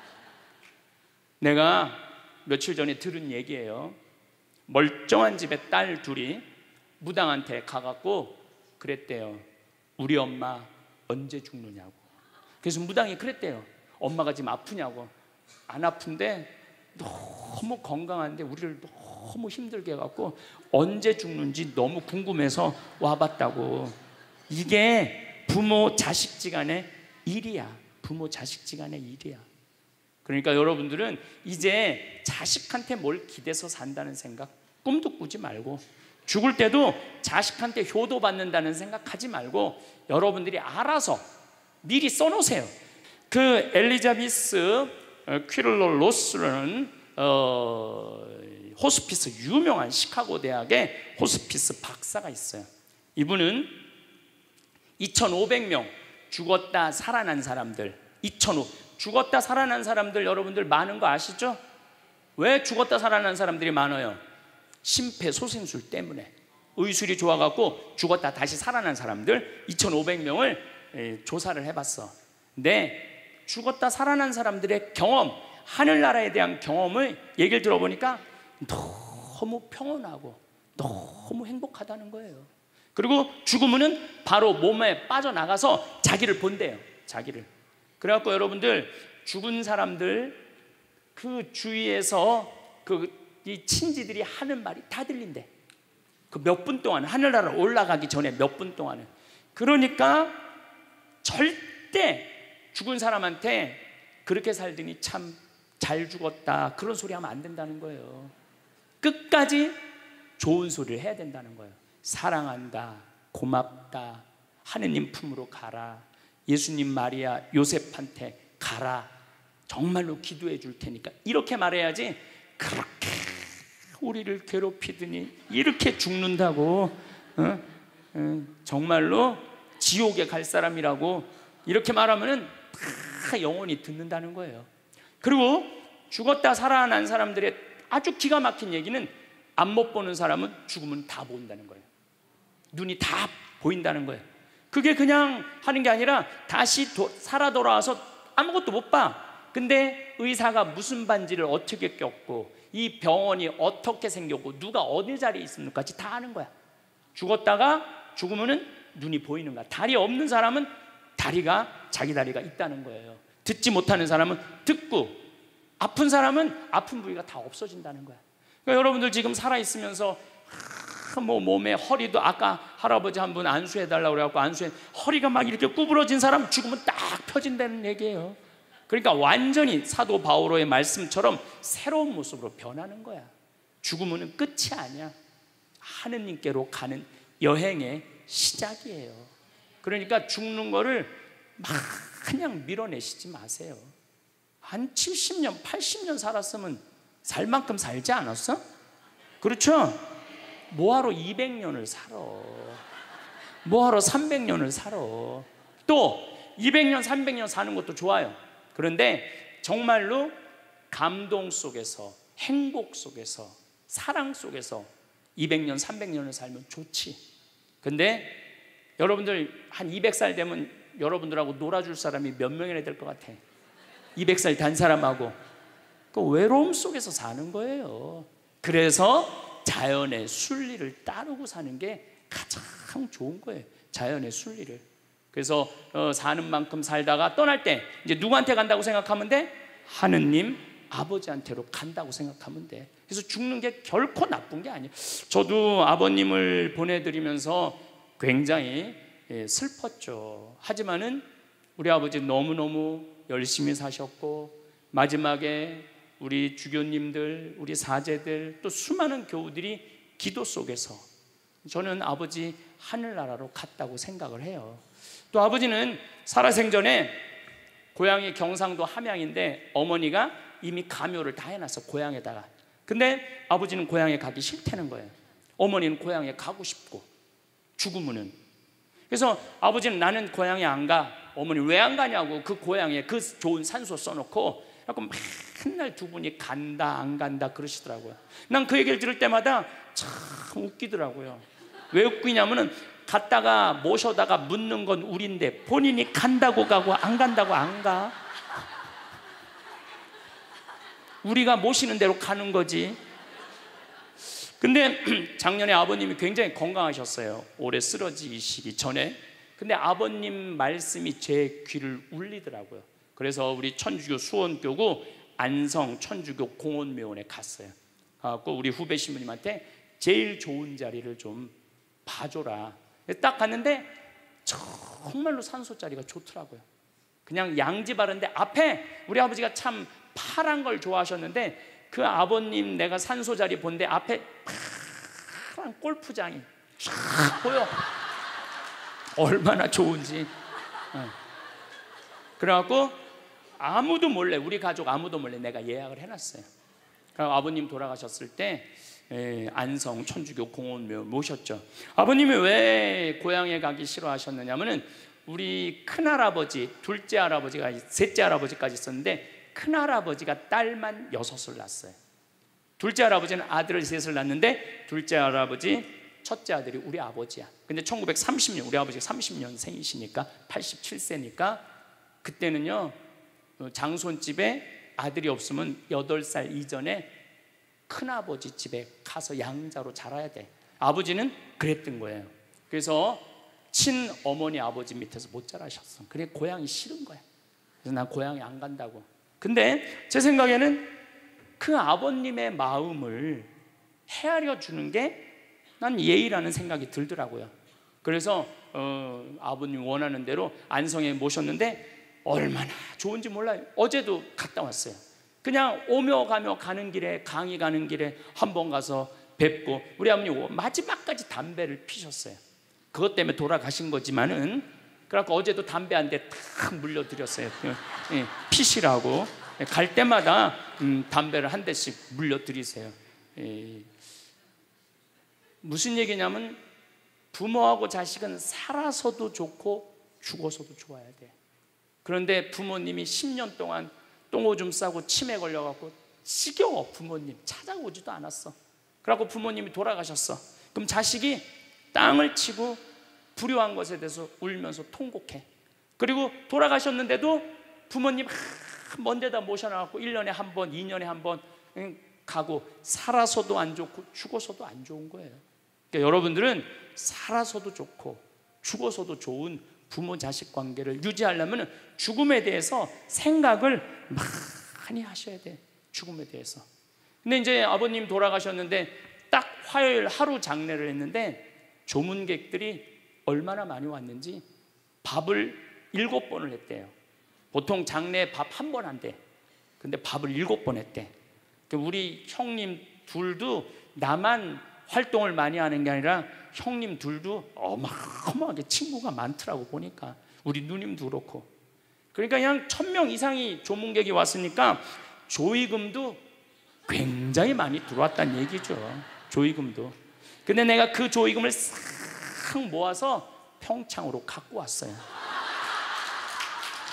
내가 며칠 전에 들은 얘기예요. 멀쩡한 집에 딸 둘이 무당한테 가갖고 그랬대요. 우리 엄마 언제 죽느냐고. 그래서 무당이 그랬대요. 엄마가 지금 아프냐고. 안 아픈데 너무 건강한데 우리를 너무 힘들게 해갖고 언제 죽는지 너무 궁금해서 와봤다고. 이게 부모 자식지간의 일이야. 부모 자식지간의 일이야. 그러니까 여러분들은 이제 자식한테 뭘 기대서 산다는 생각 꿈도 꾸지 말고, 죽을 때도 자식한테 효도받는다는 생각하지 말고 여러분들이 알아서 미리 써놓으세요. 그 엘리자베스 퀴를러 로스라는 어, 호스피스, 유명한 시카고 대학의 호스피스 박사가 있어요. 이분은 이천오백 명 죽었다 살아난 사람들, 이천오백 죽었다 살아난 사람들 여러분들 많은 거 아시죠? 왜 죽었다 살아난 사람들이 많아요? 심폐소생술 때문에. 의술이 좋아갖고 죽었다 다시 살아난 사람들 이천오백 명을 조사를 해봤어. 근데 죽었다 살아난 사람들의 경험, 하늘나라에 대한 경험을 얘기를 들어보니까 너무 평온하고 너무 행복하다는 거예요. 그리고 죽으면은 바로 몸에 빠져나가서 자기를 본대요. 자기를. 그래갖고 여러분들 죽은 사람들 그 주위에서 그 이 친지들이 하는 말이 다 들린대. 그 몇 분 동안, 하늘나라 올라가기 전에 몇 분 동안은. 그러니까 절대 죽은 사람한테 그렇게 살더니 참 잘 죽었다 그런 소리 하면 안 된다는 거예요. 끝까지 좋은 소리를 해야 된다는 거예요. 사랑한다, 고맙다, 하느님 품으로 가라, 예수님 마리아 요셉한테 가라, 정말로 기도해 줄 테니까, 이렇게 말해야지 그렇게 우리를 괴롭히더니 이렇게 죽는다고 어? 어, 정말로 지옥에 갈 사람이라고 이렇게 말하면은 다 영원히 듣는다는 거예요. 그리고 죽었다 살아난 사람들의 아주 기가 막힌 얘기는 안 못 보는 사람은 죽으면 다 보인다는 거예요. 눈이 다 보인다는 거예요. 그게 그냥 하는 게 아니라 다시 도, 살아 돌아와서 아무것도 못 봐. 근데 의사가 무슨 반지를 어떻게 꼈고 이 병원이 어떻게 생겼고 누가 어디 자리에 있습니까지 다 아는 거야. 죽었다가 죽으면은 눈이 보이는 거야. 다리 없는 사람은 다리가 자기 다리가 있다는 거예요. 듣지 못하는 사람은 듣고, 아픈 사람은 아픈 부위가 다 없어진다는 거야. 그러니까 여러분들 지금 살아있으면서 뭐 몸에 허리도, 아까 할아버지 한 분 안수해달라고 그래갖고 안수해, 허리가 막 이렇게 구부러진 사람 죽으면 딱 펴진다는 얘기예요. 그러니까 완전히 사도 바오로의 말씀처럼 새로운 모습으로 변하는 거야. 죽으면 끝이 아니야. 하느님께로 가는 여행의 시작이에요. 그러니까 죽는 거를 막 그냥 밀어내시지 마세요. 한 칠십 년, 팔십 년 살았으면 살 만큼 살지 않았어? 그렇죠? 뭐하러 이백 년을 살아? 뭐하러 삼백 년을 살아? 또 이백 년, 삼백 년 사는 것도 좋아요. 그런데 정말로 감동 속에서, 행복 속에서, 사랑 속에서 이백 년, 삼백 년을 살면 좋지. 근데 여러분들 한 이백 살 되면 여러분들하고 놀아줄 사람이 몇 명이나 될 것 같아? 이백 살 단 사람하고. 그 외로움 속에서 사는 거예요. 그래서 자연의 순리를 따르고 사는 게 가장 좋은 거예요. 자연의 순리를. 그래서 어, 사는 만큼 살다가 떠날 때 이제 누구한테 간다고 생각하면 돼? 하느님 아버지한테로 간다고 생각하면 돼. 그래서 죽는 게 결코 나쁜 게 아니에요. 저도 아버님을 보내드리면서 굉장히 예, 슬펐죠. 하지만은 우리 아버지 너무너무 열심히 사셨고, 마지막에 우리 주교님들, 우리 사제들, 또 수많은 교우들이 기도 속에서 저는 아버지 하늘나라로 갔다고 생각을 해요. 또 아버지는 살아생전에 고향이 경상도 함양인데 어머니가 이미 가묘를 다 해놨어, 고향에다가. 근데 아버지는 고향에 가기 싫다는 거예요. 어머니는 고향에 가고 싶고, 죽으면은. 그래서 아버지는 나는 고향에 안 가. 어머니 왜 안 가냐고 그 고향에 그 좋은 산소 써놓고 약간 맨날 두 분이 간다 안 간다 그러시더라고요. 난 그 얘기를 들을 때마다 참 웃기더라고요. 왜 웃기냐면은 갔다가 모셔다가 묻는 건 우린데 본인이 간다고 가고 안 간다고 안 가. 우리가 모시는 대로 가는 거지. 근데 작년에 아버님이 굉장히 건강하셨어요. 올해 쓰러지시기 전에. 근데 아버님 말씀이 제 귀를 울리더라고요. 그래서 우리 천주교 수원교구 안성 천주교 공원묘원에 갔어요. 가서 우리 후배 신부님한테 제일 좋은 자리를 좀 봐줘라. 딱 갔는데 정말로 산소 자리가 좋더라고요. 그냥 양지 바른데 앞에 우리 아버지가 참 파란 걸 좋아하셨는데 그 아버님 내가 산소 자리 본데 앞에 파란 골프장이 쫙 보여. 얼마나 좋은지. 그래갖고 아무도 몰래, 우리 가족 아무도 몰래 내가 예약을 해놨어요. 그리고 아버님 돌아가셨을 때 에, 안성 천주교 공원묘 모셨죠. 아버님이 왜 고향에 가기 싫어하셨느냐면은 우리 큰할아버지, 둘째 할아버지가, 셋째 할아버지까지 있었는데 큰할아버지가 딸만 여섯을 낳았어요. 둘째 할아버지는 아들을 셋을 낳았는데 둘째 할아버지 첫째 아들이 우리 아버지야. 근데 천구백삼십 년, 우리 아버지가 삼십 년생이시니까 팔십칠 세니까 그때는요 장손집에 아들이 없으면 여덟 살 이전에 큰아버지 집에 가서 양자로 자라야 돼. 아버지는 그랬던 거예요. 그래서 친어머니 아버지 밑에서 못 자라셨어. 그래 고향이 싫은 거야. 그래서 난 고향에 안 간다고. 근데 제 생각에는 그 아버님의 마음을 헤아려 주는 게 난 예의라는 생각이 들더라고요. 그래서 어, 아버님 원하는 대로 안성에 모셨는데 얼마나 좋은지 몰라요. 어제도 갔다 왔어요. 그냥 오며 가며 가는 길에, 강의 가는 길에 한번 가서 뵙고, 우리 아버님 마지막까지 담배를 피셨어요. 그것 때문에 돌아가신 거지만은, 그래갖고 어제도 담배 한 대 탁 물려드렸어요. 예, 피시라고. 갈 때마다 음, 담배를 한 대씩 물려드리세요. 예. 무슨 얘기냐면 부모하고 자식은 살아서도 좋고 죽어서도 좋아야 돼. 그런데 부모님이 십 년 동안 똥오줌 싸고 치매 걸려갖고 지겨워. 부모님 찾아오지도 않았어. 그래갖고 부모님이 돌아가셨어. 그럼 자식이 땅을 치고 불효한 것에 대해서 울면서 통곡해. 그리고 돌아가셨는데도 부모님 먼 데다 모셔놔갖고 일 년에 한 번, 이 년에 한 번 가고, 살아서도 안 좋고 죽어서도 안 좋은 거예요. 그러니까 여러분들은 살아서도 좋고 죽어서도 좋은 부모 자식 관계를 유지하려면 죽음에 대해서 생각을 많이 하셔야 돼. 죽음에 대해서. 근데 이제 아버님 돌아가셨는데 딱 화요일 하루 장례를 했는데 조문객들이 얼마나 많이 왔는지 밥을 일곱 번을 했대요. 보통 장례 밥 한 번 한대. 근데 밥을 일곱 번 했대. 우리 형님 둘도 나만 활동을 많이 하는 게 아니라 형님 둘도 어마어마하게 친구가 많더라고 보니까. 우리 누님도 그렇고. 그러니까 그냥 천 명 이상이 조문객이 왔으니까 조의금도 굉장히 많이 들어왔다는 얘기죠. 조의금도. 근데 내가 그 조의금을 싹 모아서 평창으로 갖고 왔어요.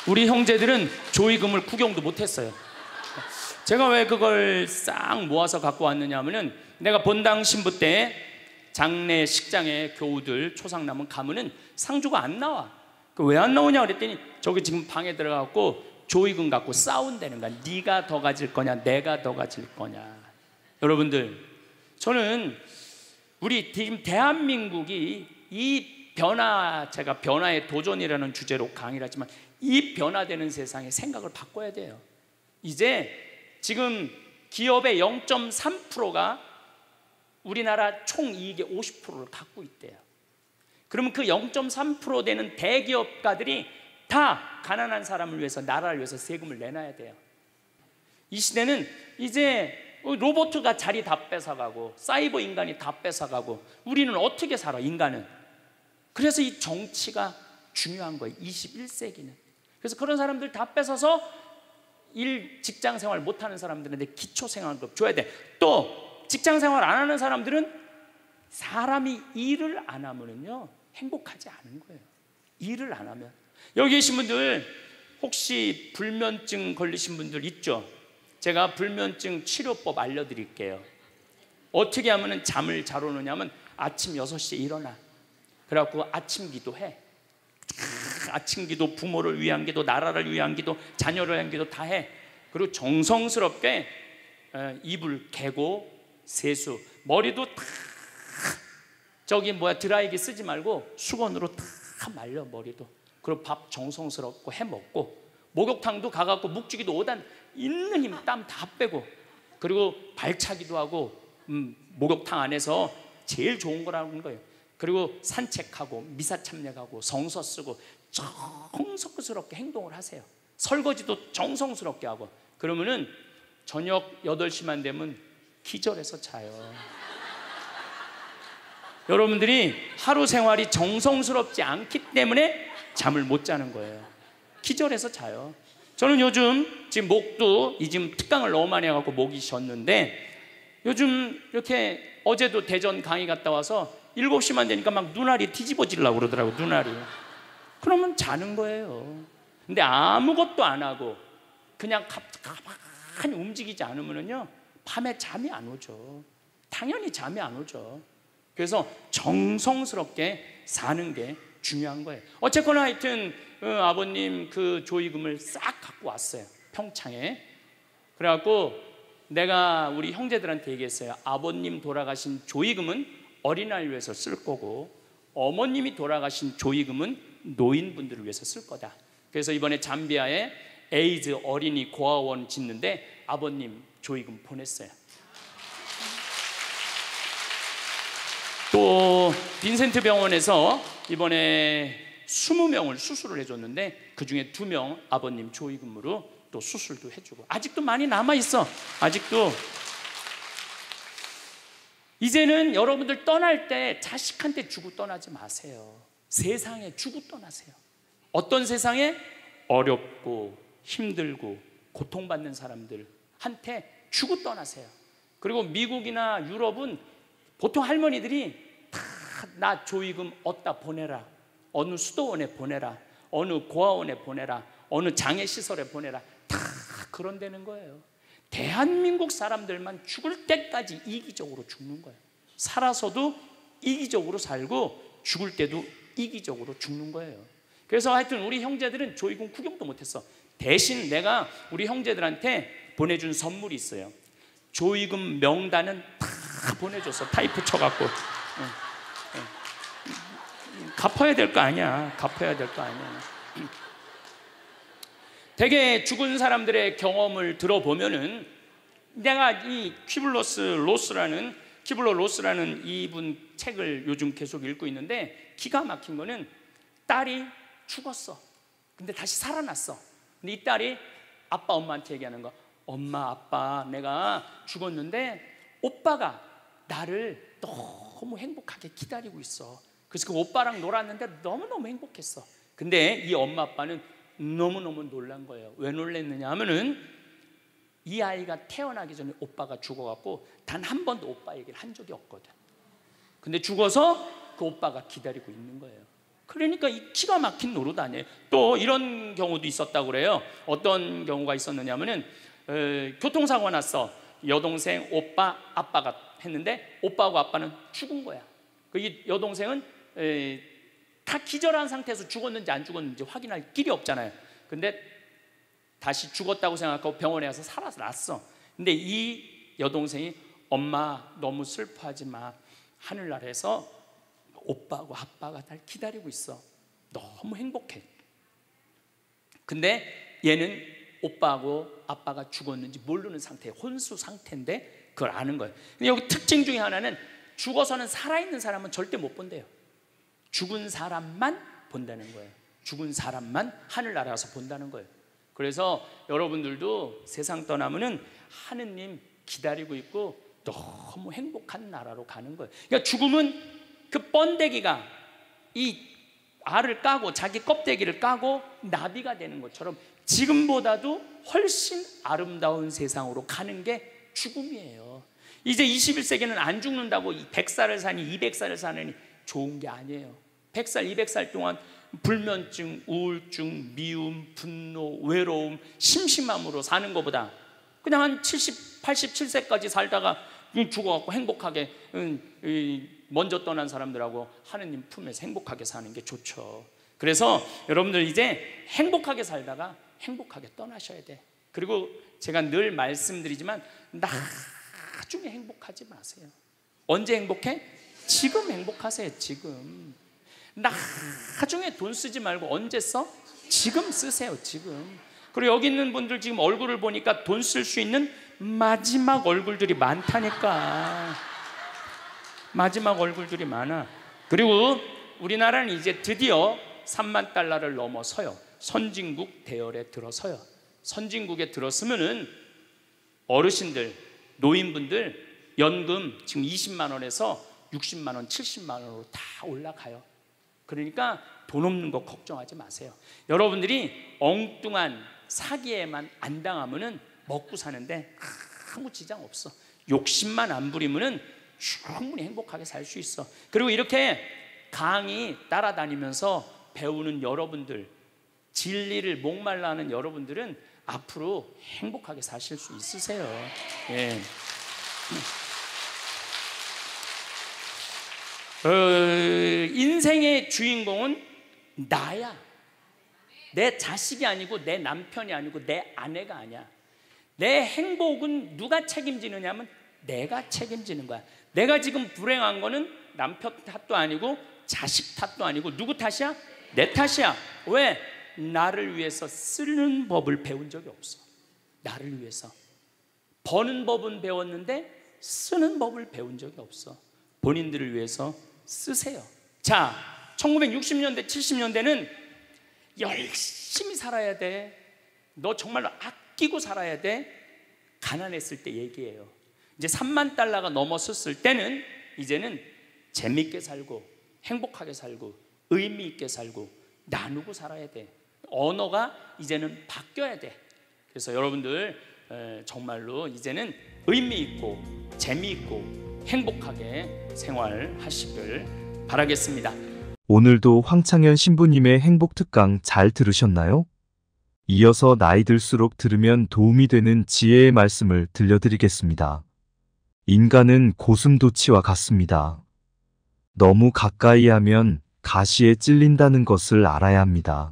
우리 형제들은 조의금을 구경도 못했어요. 제가 왜 그걸 싹 모아서 갖고 왔느냐 하면은, 내가 본당 신부 때 장례 식장에 교우들 초상 남은 가면은 상주가 안 나와. 왜 안 나오냐 그랬더니 저기 지금 방에 들어가고 조의금 갖고 싸운다는 거야. 네가 더 가질 거냐 내가 더 가질 거냐. 여러분들, 저는 우리 지금 대한민국이 이 변화, 제가 변화의 도전이라는 주제로 강의를 하지만 이 변화되는 세상에 생각을 바꿔야 돼요. 이제 지금 기업의 영 점 삼 퍼센트가 우리나라 총이익의 오십 퍼센트를 갖고 있대요. 그러면 그 영 점 삼 퍼센트 되는 대기업가들이 다 가난한 사람을 위해서, 나라를 위해서 세금을 내놔야 돼요. 이 시대는 이제 로봇가 자리 다 뺏어가고 사이버 인간이 다 뺏어가고 우리는 어떻게 살아, 인간은. 그래서 이 정치가 중요한 거예요, 이십일 세기는. 그래서 그런 사람들 다 뺏어서 일, 직장 생활 못하는 사람들한테 기초생활급 줘야 돼. 또 직장 생활 안 하는 사람들은, 사람이 일을 안 하면은요 행복하지 않은 거예요. 일을 안 하면. 여기 계신 분들 혹시 불면증 걸리신 분들 있죠? 제가 불면증 치료법 알려드릴게요. 어떻게 하면 잠을 잘 오느냐면, 아침 여섯 시에 일어나. 그래갖고 아침 기도해. 아침 기도, 부모를 위한 기도, 나라를 위한 기도, 자녀를 위한 기도 다 해. 그리고 정성스럽게 이불 개고 세수, 머리도 다 저기 뭐야 드라이기 쓰지 말고 수건으로 다 말려, 머리도. 그리고 밥 정성스럽고 해 먹고, 목욕탕도 가갖고 묵직이도 오단 있는 힘 땀 다 빼고, 그리고 발차기도 하고, 음, 목욕탕 안에서 제일 좋은 거라는 거예요. 그리고 산책하고 미사 참여하고 성서 쓰고 정성스럽게 행동을 하세요. 설거지도 정성스럽게 하고. 그러면은 저녁 여덟 시만 되면 기절해서 자요. 여러분들이 하루 생활이 정성스럽지 않기 때문에 잠을 못 자는 거예요. 기절해서 자요. 저는 요즘 지금 목도, 이 지금 특강을 너무 많이 해갖고 목이 쉬었는데, 요즘 이렇게 어제도 대전 강의 갔다 와서 일곱 시만 되니까 막 눈알이 뒤집어지려고 그러더라고, 눈알이. 그러면 자는 거예요. 근데 아무것도 안 하고 그냥 가만히 움직이지 않으면요 밤에 잠이 안 오죠. 당연히 잠이 안 오죠. 그래서 정성스럽게 사는 게 중요한 거예요. 어쨌거나 하여튼 어, 아버님 그 조의금을 싹 갖고 왔어요, 평창에. 그래갖고 내가 우리 형제들한테 얘기했어요. 아버님 돌아가신 조의금은 어린아이를 위해서 쓸 거고, 어머님이 돌아가신 조의금은 노인분들을 위해서 쓸 거다. 그래서 이번에 잠비아에 에이즈 어린이 고아원 짓는데 아버님 조의금 보냈어요. 또 빈센트 병원에서 이번에 이십 명을 수술을 해줬는데 그 중에 두 명 아버님 조의금으로 또 수술도 해주고. 아직도 많이 남아있어. 아직도. 이제는 여러분들 떠날 때 자식한테 주고 떠나지 마세요. 세상에 주고 떠나세요. 어떤 세상에? 어렵고 힘들고 고통받는 사람들한테 주고 떠나세요. 그리고 미국이나 유럽은 보통 할머니들이 다 나 조의금 어디다 보내라, 어느 수도원에 보내라, 어느 고아원에 보내라, 어느 장애시설에 보내라, 다 그런 데는 거예요. 대한민국 사람들만 죽을 때까지 이기적으로 죽는 거예요. 살아서도 이기적으로 살고 죽을 때도 이기적으로 죽는 거예요. 그래서 하여튼 우리 형제들은 조의금 구경도 못했어. 대신 내가 우리 형제들한테 보내준 선물이 있어요. 조의금 명단은 다 보내줬어. 타이프 쳐갖고. 응. 응. 갚아야 될 거 아니야. 갚아야 될 거 아니야. 되게 죽은 사람들의 경험을 들어보면은, 내가 이 퀴블러스 로스라는 키블러 로스라는 이분 책을 요즘 계속 읽고 있는데, 기가 막힌 거는 딸이 죽었어. 근데 다시 살아났어. 근데 이 딸이 아빠 엄마한테 얘기하는 거. 엄마 아빠 내가 죽었는데 오빠가 나를 너무 행복하게 기다리고 있어. 그래서 그 오빠랑 놀았는데 너무너무 행복했어. 근데 이 엄마 아빠는 너무너무 놀란 거예요. 왜 놀랐느냐 하면은 이 아이가 태어나기 전에 오빠가 죽어갖고 단 한 번도 오빠 얘기를 한 적이 없거든. 근데 죽어서 그 오빠가 기다리고 있는 거예요. 그러니까 이 기가 막힌 노릇 아니에요. 또 이런 경우도 있었다고 그래요. 어떤 경우가 있었느냐면은 에, 교통사고가 났어. 여동생, 오빠, 아빠가 했는데 오빠하고 아빠는 죽은 거야. 그 이 여동생은 에, 다 기절한 상태에서 죽었는지 안 죽었는지 확인할 길이 없잖아요. 근데 다시 죽었다고 생각하고 병원에 가서 살아서 났어. 근데 이 여동생이 엄마 너무 슬퍼하지 마. 하늘나라에서 오빠하고 아빠가 날 기다리고 있어. 너무 행복해. 근데 얘는 오빠하고 아빠가 죽었는지 모르는 상태, 혼수 상태인데 그걸 아는 거예요. 근데 여기 특징 중에 하나는 죽어서는 살아있는 사람은 절대 못 본대요. 죽은 사람만 본다는 거예요. 죽은 사람만 하늘나라에서 본다는 거예요. 그래서 여러분들도 세상 떠나면은 하느님 기다리고 있고 너무 행복한 나라로 가는 거예요. 그러니까 죽음은 그 번데기가 이 알을 까고 자기 껍데기를 까고 나비가 되는 것처럼 지금보다도 훨씬 아름다운 세상으로 가는 게 죽음이에요. 이제 이십일 세기는 안 죽는다고 백 살을 사니 이백 살을 사느니 좋은 게 아니에요. 백 살, 이백 살 동안 불면증, 우울증, 미움, 분노, 외로움, 심심함으로 사는 것보다 그냥 한 칠십, 팔십칠 세까지 살다가 죽어갖고 행복하게 먼저 떠난 사람들하고 하느님 품에서 행복하게 사는 게 좋죠. 그래서 여러분들 이제 행복하게 살다가 행복하게 떠나셔야 돼. 그리고 제가 늘 말씀드리지만 나중에 행복하지 마세요. 언제 행복해? 지금 행복하세요. 지금. 나중에 돈 쓰지 말고 언제 써? 지금 쓰세요. 지금. 그리고 여기 있는 분들 지금 얼굴을 보니까 돈 쓸 수 있는 마지막 얼굴들이 많다니까. 마지막 얼굴들이 많아. 그리고 우리나라는 이제 드디어 삼만 달러를 넘어서요. 선진국 대열에 들어서요. 선진국에 들었으면은 어르신들, 노인분들 연금 지금 이십만 원에서 육십만 원, 칠십만 원으로 다 올라가요. 그러니까 돈 없는 거 걱정하지 마세요. 여러분들이 엉뚱한 사기에만 안 당하면은 먹고 사는데 아무 지장 없어. 욕심만 안 부리면은 충분히 행복하게 살 수 있어. 그리고 이렇게 강의 따라다니면서 배우는 여러분들, 진리를 목말라 하는 여러분들은 앞으로 행복하게 사실 수 있으세요. 예. 어, 인생의 주인공은 나야. 내 자식이 아니고 내 남편이 아니고 내 아내가 아니야. 내 행복은 누가 책임지느냐 하면 내가 책임지는 거야. 내가 지금 불행한 거는 남편 탓도 아니고 자식 탓도 아니고 누구 탓이야? 내 탓이야. 왜? 나를 위해서 쓰는 법을 배운 적이 없어. 나를 위해서 버는 법은 배웠는데 쓰는 법을 배운 적이 없어. 본인들을 위해서 쓰세요. 자, 천구백육십 년대, 칠십 년대는 열심히 살아야 돼. 너 정말로 아끼고 살아야 돼. 가난했을 때 얘기예요. 이제 삼만 달러가 넘었을 때는 이제는 재밌게 살고 행복하게 살고 의미 있게 살고 나누고 살아야 돼. 언어가 이제는 바뀌어야 돼. 그래서 여러분들 정말로 이제는 의미 있고 재미있고 행복하게 생활하시길 바라겠습니다. 오늘도 황창현 신부님의 행복특강 잘 들으셨나요? 이어서 나이 들수록 들으면 도움이 되는 지혜의 말씀을 들려드리겠습니다. 인간은 고슴도치와 같습니다. 너무 가까이 하면 가시에 찔린다는 것을 알아야 합니다.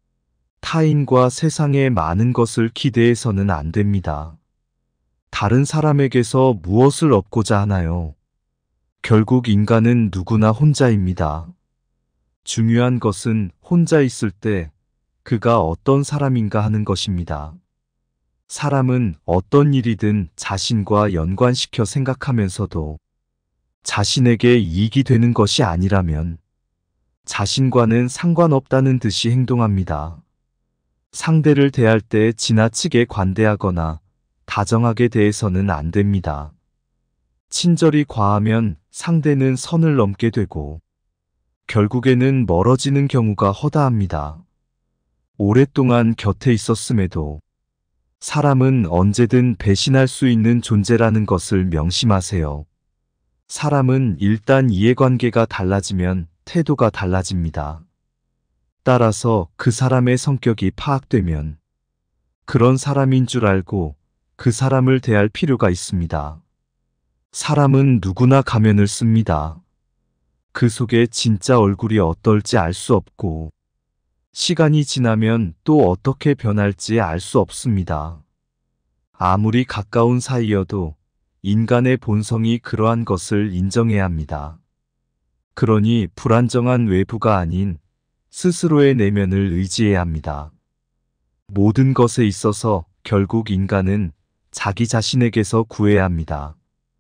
타인과 세상의 많은 것을 기대해서는 안 됩니다. 다른 사람에게서 무엇을 얻고자 하나요? 결국 인간은 누구나 혼자입니다. 중요한 것은 혼자 있을 때 그가 어떤 사람인가 하는 것입니다. 사람은 어떤 일이든 자신과 연관시켜 생각하면서도 자신에게 이익이 되는 것이 아니라면 자신과는 상관없다는 듯이 행동합니다. 상대를 대할 때 지나치게 관대하거나 다정하게 대해서는 안 됩니다. 친절이 과하면 상대는 선을 넘게 되고 결국에는 멀어지는 경우가 허다합니다. 오랫동안 곁에 있었음에도 사람은 언제든 배신할 수 있는 존재라는 것을 명심하세요. 사람은 일단 이해관계가 달라지면 태도가 달라집니다. 따라서 그 사람의 성격이 파악되면 그런 사람인 줄 알고 그 사람을 대할 필요가 있습니다. 사람은 누구나 가면을 씁니다. 그 속에 진짜 얼굴이 어떨지 알 수 없고 시간이 지나면 또 어떻게 변할지 알 수 없습니다. 아무리 가까운 사이여도 인간의 본성이 그러한 것을 인정해야 합니다. 그러니 불안정한 외부가 아닌 스스로의 내면을 의지해야 합니다. 모든 것에 있어서 결국 인간은 자기 자신에게서 구해야 합니다.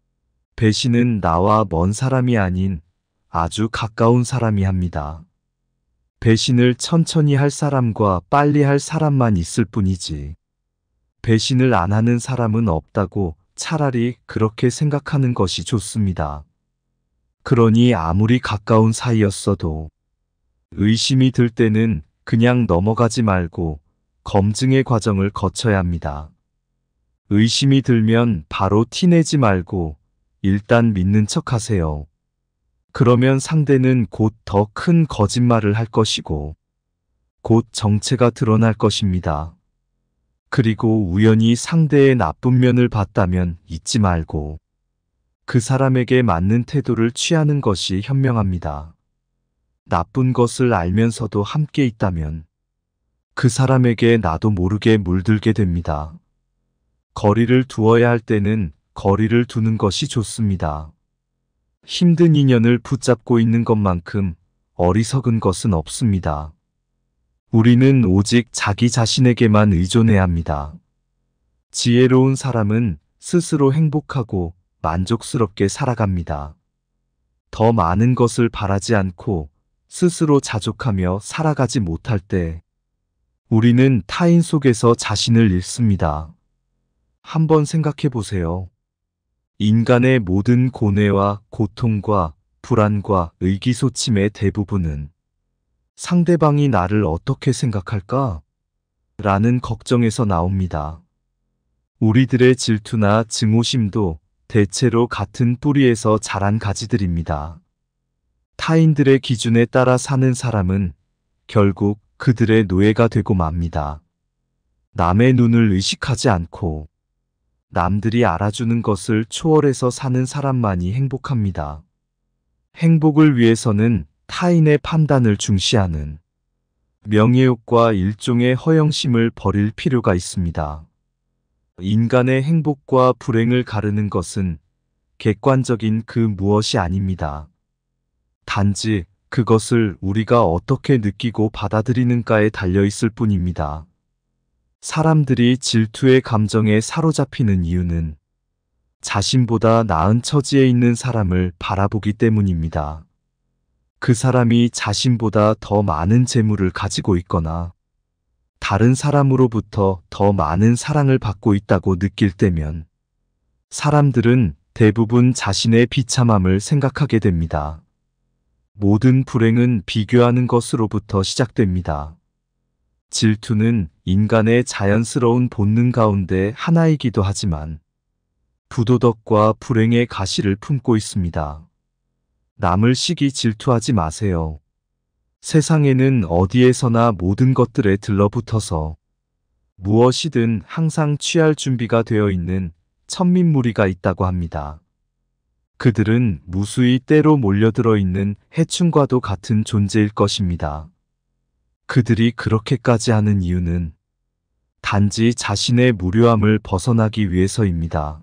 배신은 나와 먼 사람이 아닌 아주 가까운 사람이 합니다. 배신을 천천히 할 사람과 빨리 할 사람만 있을 뿐이지 배신을 안 하는 사람은 없다고 차라리 그렇게 생각하는 것이 좋습니다. 그러니 아무리 가까운 사이였어도 의심이 들 때는 그냥 넘어가지 말고 검증의 과정을 거쳐야 합니다. 의심이 들면 바로 티내지 말고 일단 믿는 척 하세요. 그러면 상대는 곧 더 큰 거짓말을 할 것이고 곧 정체가 드러날 것입니다. 그리고 우연히 상대의 나쁜 면을 봤다면 잊지 말고 그 사람에게 맞는 태도를 취하는 것이 현명합니다. 나쁜 것을 알면서도 함께 있다면 그 사람에게 나도 모르게 물들게 됩니다. 거리를 두어야 할 때는 거리를 두는 것이 좋습니다. 힘든 인연을 붙잡고 있는 것만큼 어리석은 것은 없습니다. 우리는 오직 자기 자신에게만 의존해야 합니다. 지혜로운 사람은 스스로 행복하고 만족스럽게 살아갑니다. 더 많은 것을 바라지 않고 스스로 자족하며 살아가지 못할 때 우리는 타인 속에서 자신을 잃습니다. 한번 생각해 보세요. 인간의 모든 고뇌와 고통과 불안과 의기소침의 대부분은 상대방이 나를 어떻게 생각할까? 라는 걱정에서 나옵니다. 우리들의 질투나 증오심도 대체로 같은 뿌리에서 자란 가지들입니다. 타인들의 기준에 따라 사는 사람은 결국 그들의 노예가 되고 맙니다. 남의 눈을 의식하지 않고 남들이 알아주는 것을 초월해서 사는 사람만이 행복합니다. 행복을 위해서는 타인의 판단을 중시하는 명예욕과 일종의 허영심을 버릴 필요가 있습니다. 인간의 행복과 불행을 가르는 것은 객관적인 그 무엇이 아닙니다. 단지 그것을 우리가 어떻게 느끼고 받아들이는가에 달려 있을 뿐입니다. 사람들이 질투의 감정에 사로잡히는 이유는 자신보다 나은 처지에 있는 사람을 바라보기 때문입니다. 그 사람이 자신보다 더 많은 재물을 가지고 있거나 다른 사람으로부터 더 많은 사랑을 받고 있다고 느낄 때면 사람들은 대부분 자신의 비참함을 생각하게 됩니다. 모든 불행은 비교하는 것으로부터 시작됩니다. 질투는 인간의 자연스러운 본능 가운데 하나이기도 하지만 부도덕과 불행의 가시를 품고 있습니다. 남을 시기 질투하지 마세요. 세상에는 어디에서나 모든 것들에 들러붙어서 무엇이든 항상 취할 준비가 되어 있는 천민무리가 있다고 합니다. 그들은 무수히 때로 몰려들어 있는 해충과도 같은 존재일 것입니다. 그들이 그렇게까지 하는 이유는 단지 자신의 무료함을 벗어나기 위해서입니다.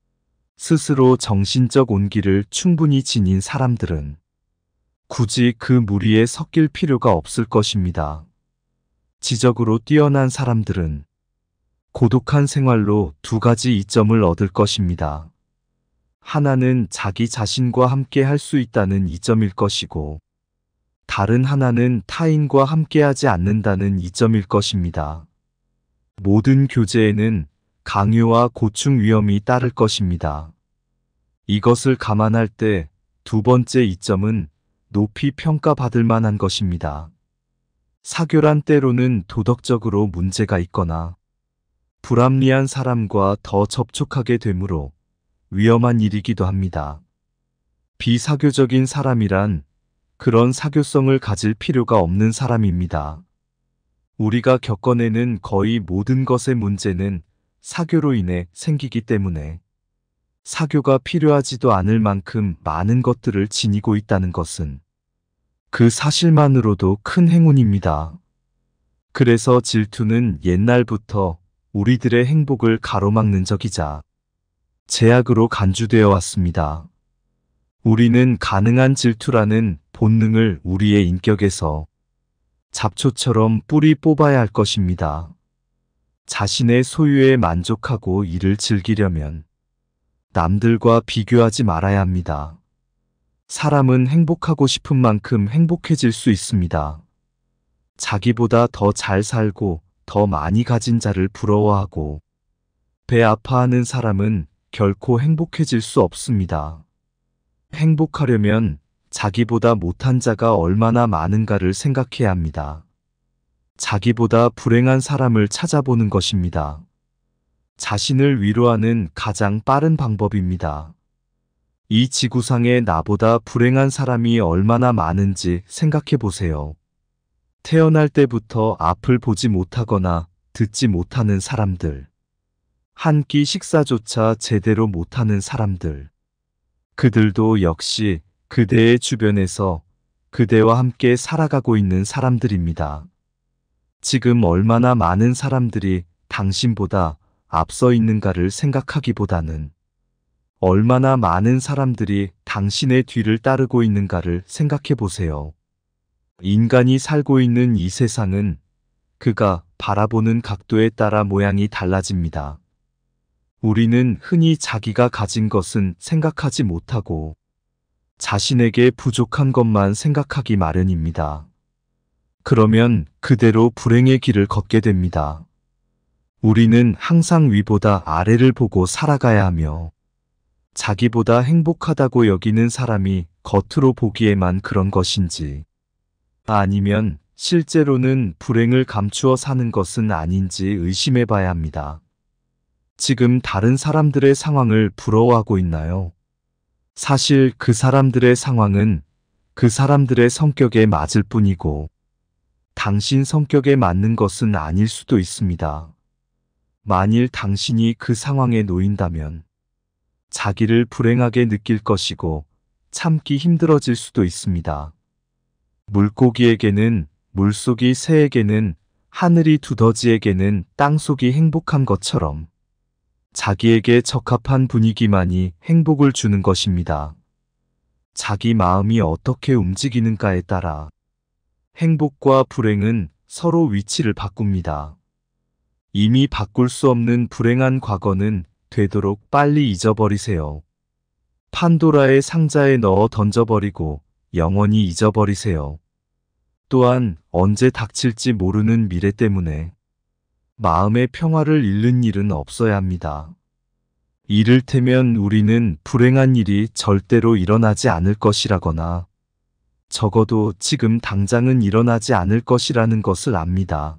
스스로 정신적 온기를 충분히 지닌 사람들은 굳이 그 무리에 섞일 필요가 없을 것입니다. 지적으로 뛰어난 사람들은 고독한 생활로 두 가지 이점을 얻을 것입니다. 하나는 자기 자신과 함께 할 수 있다는 이점일 것이고 다른 하나는 타인과 함께하지 않는다는 이점일 것입니다. 모든 교제에는 강요와 고충 위험이 따를 것입니다. 이것을 감안할 때 두 번째 이점은 높이 평가받을 만한 것입니다. 사교란 때로는 도덕적으로 문제가 있거나 불합리한 사람과 더 접촉하게 되므로 위험한 일이기도 합니다. 비사교적인 사람이란 그런 사교성을 가질 필요가 없는 사람입니다. 우리가 겪어내는 거의 모든 것의 문제는 사교로 인해 생기기 때문에 사교가 필요하지도 않을 만큼 많은 것들을 지니고 있다는 것은 그 사실만으로도 큰 행운입니다. 그래서 질투는 옛날부터 우리들의 행복을 가로막는 적이자 제약으로 간주되어 왔습니다. 우리는 가능한 질투라는 본능을 우리의 인격에서 잡초처럼 뿌리 뽑아야 할 것입니다. 자신의 소유에 만족하고 이를 즐기려면 남들과 비교하지 말아야 합니다. 사람은 행복하고 싶은 만큼 행복해질 수 있습니다. 자기보다 더 잘 살고 더 많이 가진 자를 부러워하고 배 아파하는 사람은 결코 행복해질 수 없습니다. 행복하려면 자기보다 못한 자가 얼마나 많은가를 생각해야 합니다. 자기보다 불행한 사람을 찾아보는 것입니다. 자신을 위로하는 가장 빠른 방법입니다. 이 지구상에 나보다 불행한 사람이 얼마나 많은지 생각해 보세요. 태어날 때부터 앞을 보지 못하거나 듣지 못하는 사람들, 한 끼 식사조차 제대로 못하는 사람들, 그들도 역시 그대의 주변에서 그대와 함께 살아가고 있는 사람들입니다. 지금 얼마나 많은 사람들이 당신보다 앞서 있는가를 생각하기보다는 얼마나 많은 사람들이 당신의 뒤를 따르고 있는가를 생각해 보세요. 인간이 살고 있는 이 세상은 그가 바라보는 각도에 따라 모양이 달라집니다. 우리는 흔히 자기가 가진 것은 생각하지 못하고 자신에게 부족한 것만 생각하기 마련입니다. 그러면 그대로 불행의 길을 걷게 됩니다. 우리는 항상 위보다 아래를 보고 살아가야 하며 자기보다 행복하다고 여기는 사람이 겉으로 보기에만 그런 것인지 아니면 실제로는 불행을 감추어 사는 것은 아닌지 의심해 봐야 합니다. 지금 다른 사람들의 상황을 부러워하고 있나요? 사실 그 사람들의 상황은 그 사람들의 성격에 맞을 뿐이고 당신 성격에 맞는 것은 아닐 수도 있습니다. 만일 당신이 그 상황에 놓인다면 자기를 불행하게 느낄 것이고 참기 힘들어질 수도 있습니다. 물고기에게는 물속이 새에게는 하늘이 두더지에게는 땅속이 행복한 것처럼 자기에게 적합한 분위기만이 행복을 주는 것입니다. 자기 마음이 어떻게 움직이는가에 따라 행복과 불행은 서로 위치를 바꿉니다. 이미 바꿀 수 없는 불행한 과거는 되도록 빨리 잊어버리세요. 판도라의 상자에 넣어 던져버리고 영원히 잊어버리세요. 또한 언제 닥칠지 모르는 미래 때문에 마음의 평화를 잃는 일은 없어야 합니다. 이를테면 우리는 불행한 일이 절대로 일어나지 않을 것이라거나 적어도 지금 당장은 일어나지 않을 것이라는 것을 압니다.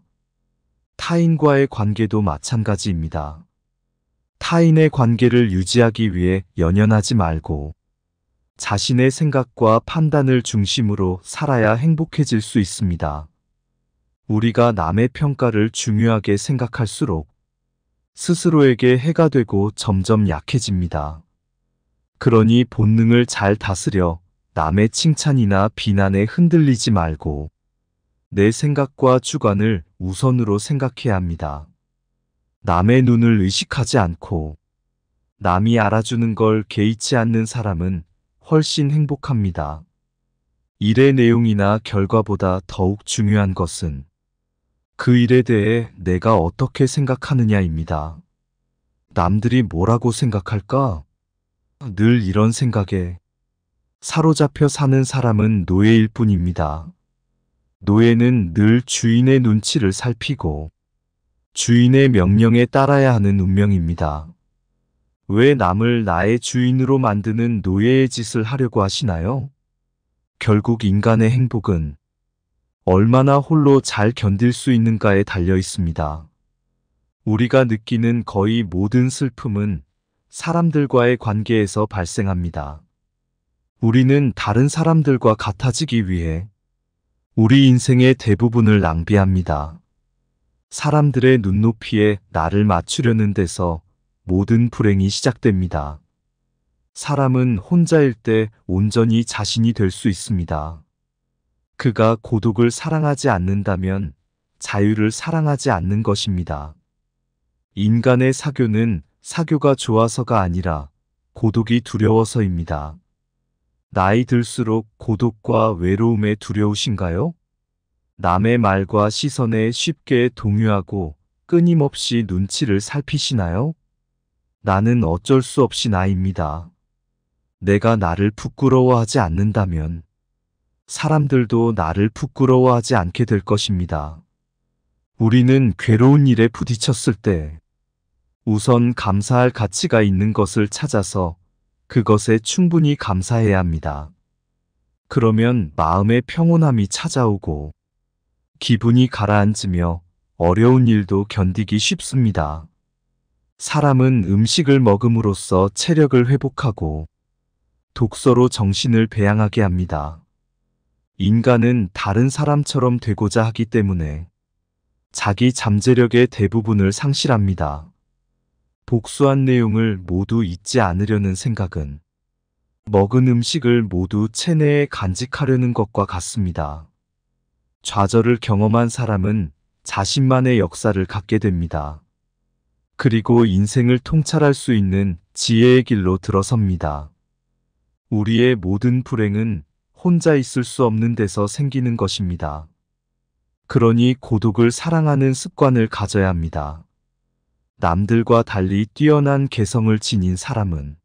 타인과의 관계도 마찬가지입니다. 타인의 관계를 유지하기 위해 연연하지 말고 자신의 생각과 판단을 중심으로 살아야 행복해질 수 있습니다. 우리가 남의 평가를 중요하게 생각할수록 스스로에게 해가 되고 점점 약해집니다. 그러니 본능을 잘 다스려 남의 칭찬이나 비난에 흔들리지 말고 내 생각과 주관을 우선으로 생각해야 합니다. 남의 눈을 의식하지 않고 남이 알아주는 걸 개의치 않는 사람은 훨씬 행복합니다. 일의 내용이나 결과보다 더욱 중요한 것은 그 일에 대해 내가 어떻게 생각하느냐입니다. 남들이 뭐라고 생각할까? 늘 이런 생각에 사로잡혀 사는 사람은 노예일 뿐입니다. 노예는 늘 주인의 눈치를 살피고 주인의 명령에 따라야 하는 운명입니다. 왜 남을 나의 주인으로 만드는 노예의 짓을 하려고 하시나요? 결국 인간의 행복은 얼마나 홀로 잘 견딜 수 있는가에 달려 있습니다. 우리가 느끼는 거의 모든 슬픔은 사람들과의 관계에서 발생합니다. 우리는 다른 사람들과 같아지기 위해 우리 인생의 대부분을 낭비합니다. 사람들의 눈높이에 나를 맞추려는 데서 모든 불행이 시작됩니다. 사람은 혼자일 때 온전히 자신이 될 수 있습니다. 그가 고독을 사랑하지 않는다면 자유를 사랑하지 않는 것입니다. 인간의 사교는 사교가 좋아서가 아니라 고독이 두려워서입니다. 나이 들수록 고독과 외로움에 두려우신가요? 남의 말과 시선에 쉽게 동요하고 끊임없이 눈치를 살피시나요? 나는 어쩔 수 없이 나입니다. 내가 나를 부끄러워하지 않는다면 사람들도 나를 부끄러워하지 않게 될 것입니다. 우리는 괴로운 일에 부딪혔을 때 우선 감사할 가치가 있는 것을 찾아서 그것에 충분히 감사해야 합니다. 그러면 마음의 평온함이 찾아오고 기분이 가라앉으며 어려운 일도 견디기 쉽습니다. 사람은 음식을 먹음으로써 체력을 회복하고 독서로 정신을 배양하게 합니다. 인간은 다른 사람처럼 되고자 하기 때문에 자기 잠재력의 대부분을 상실합니다. 복수한 내용을 모두 잊지 않으려는 생각은 먹은 음식을 모두 체내에 간직하려는 것과 같습니다. 좌절을 경험한 사람은 자신만의 역사를 갖게 됩니다. 그리고 인생을 통찰할 수 있는 지혜의 길로 들어섭니다. 우리의 모든 불행은 혼자 있을 수 없는 데서 생기는 것입니다. 그러니 고독을 사랑하는 습관을 가져야 합니다. 남들과 달리 뛰어난 개성을 지닌 사람은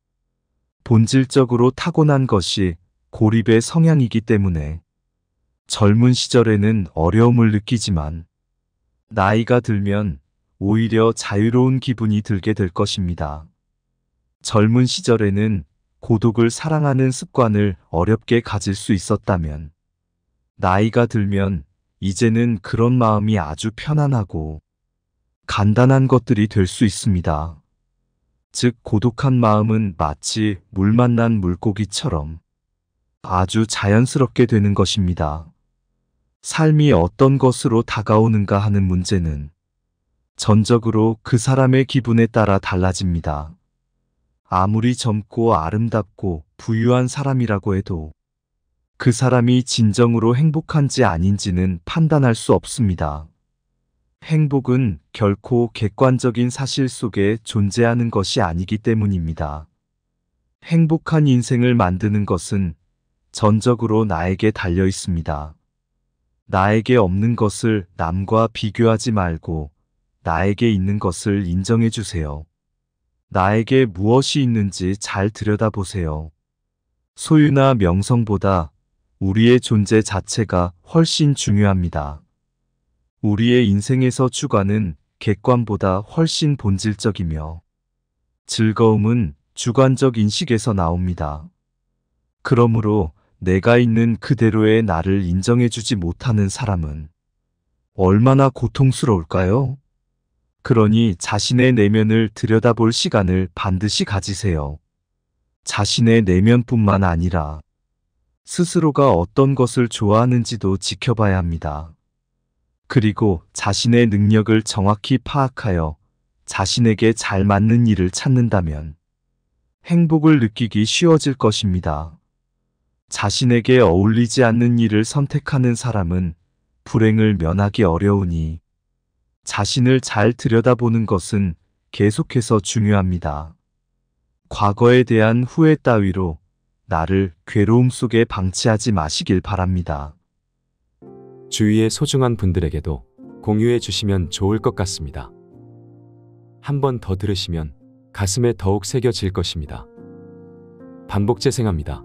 본질적으로 타고난 것이 고립의 성향이기 때문에 젊은 시절에는 어려움을 느끼지만 나이가 들면 오히려 자유로운 기분이 들게 될 것입니다. 젊은 시절에는 고독을 사랑하는 습관을 어렵게 가질 수 있었다면 나이가 들면 이제는 그런 마음이 아주 편안하고 간단한 것들이 될 수 있습니다. 즉 고독한 마음은 마치 물 만난 물고기처럼 아주 자연스럽게 되는 것입니다. 삶이 어떤 것으로 다가오는가 하는 문제는 전적으로 그 사람의 기분에 따라 달라집니다. 아무리 젊고 아름답고 부유한 사람이라고 해도 그 사람이 진정으로 행복한지 아닌지는 판단할 수 없습니다. 행복은 결코 객관적인 사실 속에 존재하는 것이 아니기 때문입니다. 행복한 인생을 만드는 것은 전적으로 나에게 달려 있습니다. 나에게 없는 것을 남과 비교하지 말고 나에게 있는 것을 인정해 주세요. 나에게 무엇이 있는지 잘 들여다보세요. 소유나 명성보다 우리의 존재 자체가 훨씬 중요합니다. 우리의 인생에서 주관은 객관보다 훨씬 본질적이며 즐거움은 주관적 인식에서 나옵니다. 그러므로 내가 있는 그대로의 나를 인정해주지 못하는 사람은 얼마나 고통스러울까요? 그러니 자신의 내면을 들여다볼 시간을 반드시 가지세요. 자신의 내면뿐만 아니라 스스로가 어떤 것을 좋아하는지도 지켜봐야 합니다. 그리고 자신의 능력을 정확히 파악하여 자신에게 잘 맞는 일을 찾는다면 행복을 느끼기 쉬워질 것입니다. 자신에게 어울리지 않는 일을 선택하는 사람은 불행을 면하기 어려우니 자신을 잘 들여다보는 것은 계속해서 중요합니다. 과거에 대한 후회 따위로 나를 괴로움 속에 방치하지 마시길 바랍니다. 주위의 소중한 분들에게도 공유해 주시면 좋을 것 같습니다. 한 번 더 들으시면 가슴에 더욱 새겨질 것입니다. 반복 재생합니다.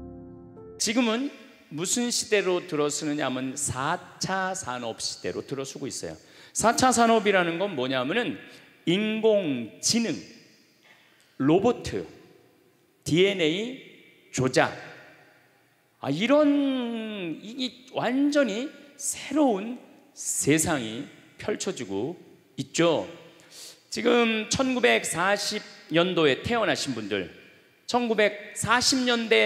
지금은 무슨 시대로 들어서느냐 하면 사 차 산업 시대로 들어서고 있어요. 사 차 산업이라는 건 뭐냐면은 인공지능, 로봇, 디엔에이 조작, 아, 이런 이 완전히 새로운 세상이 펼쳐지고 있죠. 지금 천구백사십 년도에 태어나신 분들, 천구백사십 년대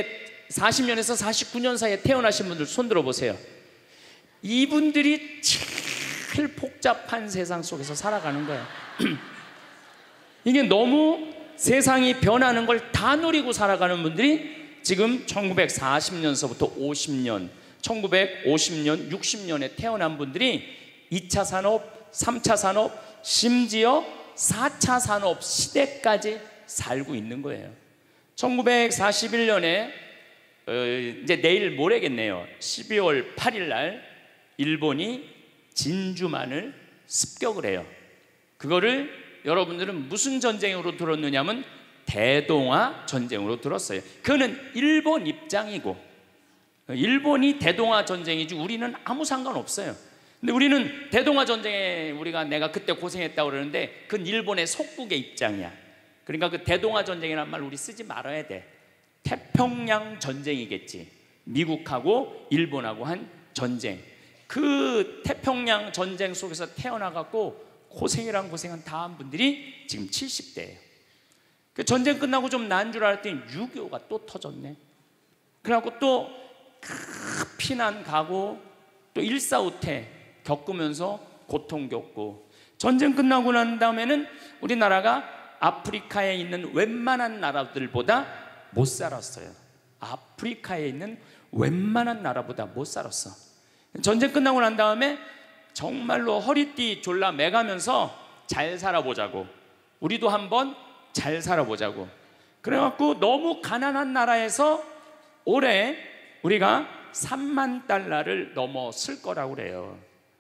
사십 년에서 사십구 년 사이에 태어나신 분들 손 들어보세요. 이분들이 제일 복잡한 세상 속에서 살아가는 거예요. 이게 너무 세상이 변하는 걸 다 노리고 살아가는 분들이 지금 천구백사십 년서부터 오십 년, 천구백오십 년, 육십 년에 태어난 분들이 이 차 산업, 삼 차 산업, 심지어 사 차 산업 시대까지 살고 있는 거예요. 천구백사십일 년에 어, 이제 내일 모레겠네요. 십이월 팔일 날 일본이 진주만을 습격을 해요. 그거를 여러분들은 무슨 전쟁으로 들었느냐면 대동아 전쟁으로 들었어요. 그거는 일본 입장이고, 일본이 대동아 전쟁이지 우리는 아무 상관없어요. 근데 우리는 대동아 전쟁에 우리가 내가 그때 고생했다고 그러는데 그건 일본의 속국의 입장이야. 그러니까 그 대동아 전쟁이라는 말 우리 쓰지 말아야 돼. 태평양 전쟁이겠지. 미국하고 일본하고 한 전쟁. 그 태평양 전쟁 속에서 태어나갖고 고생이란 고생은 다 한 분들이 지금 칠십 대예요. 그 전쟁 끝나고 좀 나은 줄 알았더니 육이오가 또 터졌네. 그래갖고 또 피난 가고 또 일사후퇴 겪으면서 고통 겪고, 전쟁 끝나고 난 다음에는 우리나라가 아프리카에 있는 웬만한 나라들보다 못 살았어요. 아프리카에 있는 웬만한 나라보다 못 살았어. 전쟁 끝나고 난 다음에 정말로 허리띠 졸라 매가면서 잘 살아보자고, 우리도 한번 잘 살아보자고. 그래갖고 너무 가난한 나라에서 올해 우리가 삼만 달러를 넘었을 거라고 그래요.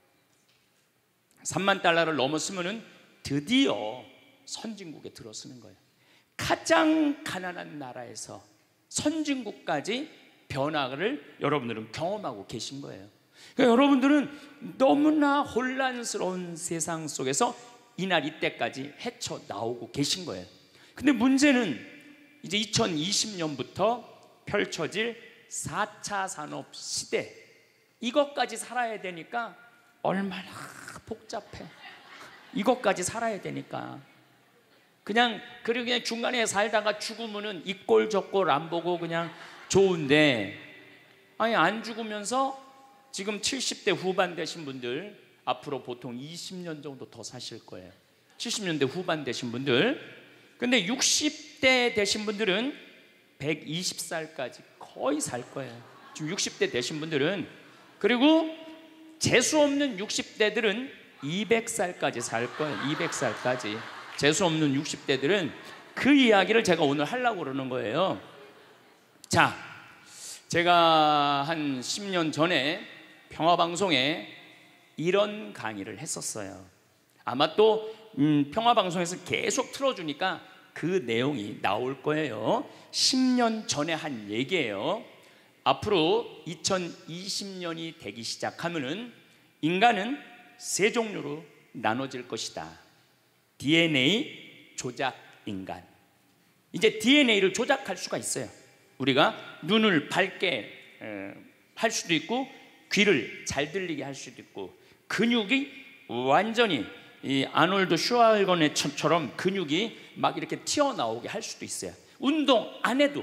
삼만 달러를 넘었으면은 드디어 선진국에 들어서는 거예요. 가장 가난한 나라에서 선진국까지 변화를 여러분들은 경험하고 계신 거예요. 그러니까 여러분들은 너무나 혼란스러운 세상 속에서 이날 이때까지 헤쳐나오고 계신 거예요. 근데 문제는 이제 이천이십 년부터 펼쳐질 사 차 산업 시대, 이것까지 살아야 되니까 얼마나 복잡해. 이것까지 살아야 되니까 그냥 그리고 그냥 중간에 살다가 죽으면은 이 꼴 저 꼴 안 보고 그냥 좋은데, 아니 안 죽으면서 지금 칠십 대 후반 되신 분들 앞으로 보통 이십 년 정도 더 사실 거예요. 칠십 년대 후반 되신 분들. 근데 육십 대 되신 분들은 백이십 살까지 거의 살 거예요. 지금 육십 대 되신 분들은. 그리고 재수 없는 육십 대들은 이백 살까지 살 거예요. 이백 살까지. 재수 없는 육십 대들은. 그 이야기를 제가 오늘 하려고 그러는 거예요. 자, 제가 한 십 년 전에 평화방송에 이런 강의를 했었어요. 아마 또 음, 평화방송에서 계속 틀어주니까 그 내용이 나올 거예요. 십 년 전에 한 얘기예요. 앞으로 이천이십 년이 되기 시작하면은 인간은 세 종류로 나눠질 것이다. 디엔에이 조작 인간. 이제 디엔에이를 조작할 수가 있어요. 우리가 눈을 밝게 에, 할 수도 있고, 귀를 잘 들리게 할 수도 있고, 근육이 완전히 이 아놀드 슈왈거네처럼 근육이 막 이렇게 튀어나오게 할 수도 있어요. 운동 안 해도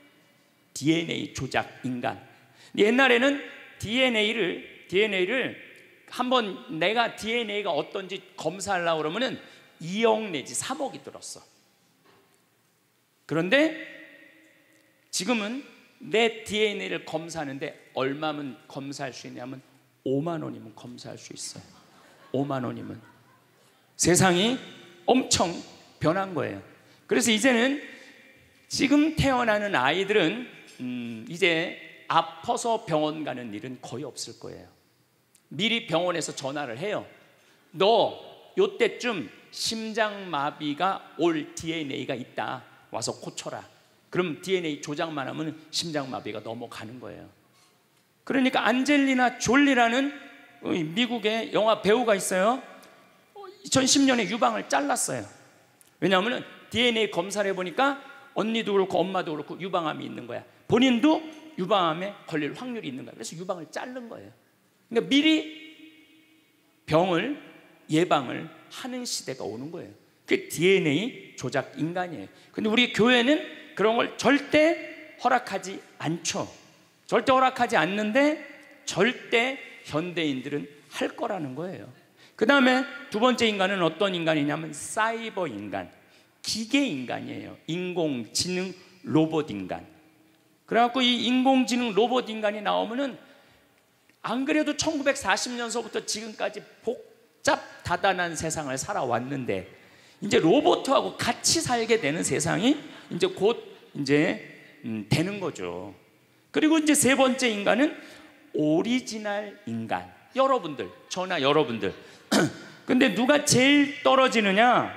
디엔에이 조작 인간. 옛날에는 디엔에이를 디엔에이를 한번 내가 디엔에이가 어떤지 검사하려고 그러면은 이억 내지 삼억이 들었어. 그런데 지금은 내 디엔에이를 검사하는데 얼마면 검사할 수 있냐면 오만 원이면 검사할 수 있어요. 오만 원이면. 세상이 엄청 변한 거예요. 그래서 이제는 지금 태어나는 아이들은 음, 이제 아파서 병원 가는 일은 거의 없을 거예요. 미리 병원에서 전화를 해요. 너 요때쯤 심장마비가 올 디엔에이가 있다. 와서 고쳐라. 그럼 디엔에이 조작만 하면 심장마비가 넘어가는 거예요. 그러니까 안젤리나 졸리라는 미국의 영화 배우가 있어요. 이천십 년에 유방을 잘랐어요. 왜냐하면 디엔에이 검사를 해보니까 언니도 그렇고 엄마도 그렇고 유방암이 있는 거야. 본인도 유방암에 걸릴 확률이 있는 거야. 그래서 유방을 자른 거예요. 그러니까 미리 병을 예방을 하는 시대가 오는 거예요. 그게 디엔에이 조작 인간이에요. 근데 우리 교회는 그런 걸 절대 허락하지 않죠. 절대 허락하지 않는데 절대 현대인들은 할 거라는 거예요. 그 다음에 두 번째 인간은 어떤 인간이냐면 사이버 인간, 기계 인간이에요. 인공지능 로봇 인간. 그래갖고 이 인공지능 로봇 인간이 나오면은 안 그래도 천구백사십 년서부터 지금까지 복잡 다단한 세상을 살아왔는데 이제 로봇하고 같이 살게 되는 세상이 이제 곧 이제 음, 되는 거죠. 그리고 이제 세 번째 인간은 오리지널 인간. 여러분들, 저나 여러분들. 근데 누가 제일 떨어지느냐?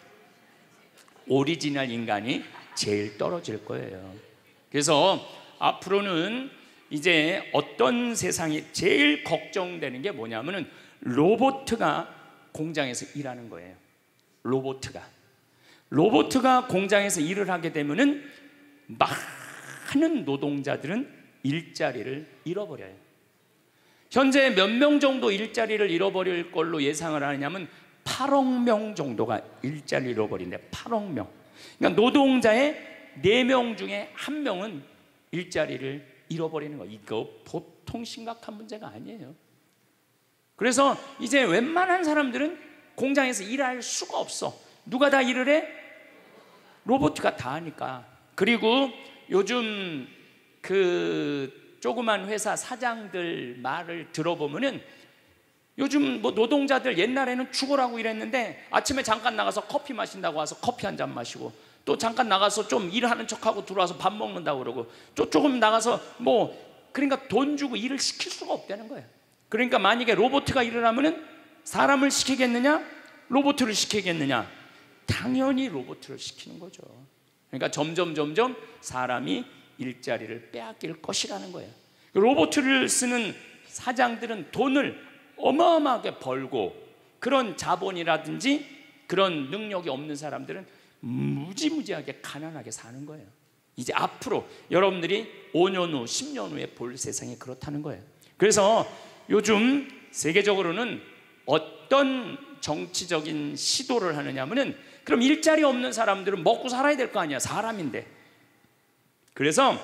오리지널 인간이 제일 떨어질 거예요. 그래서 앞으로는 이제 어떤 세상이 제일 걱정되는 게 뭐냐면은 로봇가 공장에서 일하는 거예요. 로봇가 로봇가 공장에서 일을 하게 되면은 많은 노동자들은 일자리를 잃어버려요. 현재 몇 명 정도 일자리를 잃어버릴 걸로 예상을 하느냐면 팔억 명 정도가 일자리를 잃어버린대. 팔억 명. 그러니까 노동자의 네 명 중에 한 명은 일자리를 잃어버리는 거. 이거 보통 심각한 문제가 아니에요. 그래서 이제 웬만한 사람들은 공장에서 일할 수가 없어. 누가 다 일을 해? 로봇가 다 하니까. 그리고 요즘 그 조그만 회사 사장들 말을 들어보면은 요즘 뭐 노동자들 옛날에는 죽으라고 일했는데 아침에 잠깐 나가서 커피 마신다고 와서 커피 한 잔 마시고 또 잠깐 나가서 좀 일하는 척하고 들어와서 밥 먹는다고 그러고 또 조금 나가서 뭐 그러니까 돈 주고 일을 시킬 수가 없다는 거예요. 그러니까 만약에 로봇가 일을 하면은 사람을 시키겠느냐? 로봇을 시키겠느냐? 당연히 로봇을 시키는 거죠. 그러니까 점점 점점 사람이 일자리를 빼앗길 것이라는 거예요. 로봇을 쓰는 사장들은 돈을 어마어마하게 벌고 그런 자본이라든지 그런 능력이 없는 사람들은 무지무지하게 가난하게 사는 거예요. 이제 앞으로 여러분들이 오 년 후, 십 년 후에 볼 세상이 그렇다는 거예요. 그래서 요즘 세계적으로는 어떤 정치적인 시도를 하느냐 하면은 그럼 일자리 없는 사람들은 먹고 살아야 될 거 아니야. 사람인데. 그래서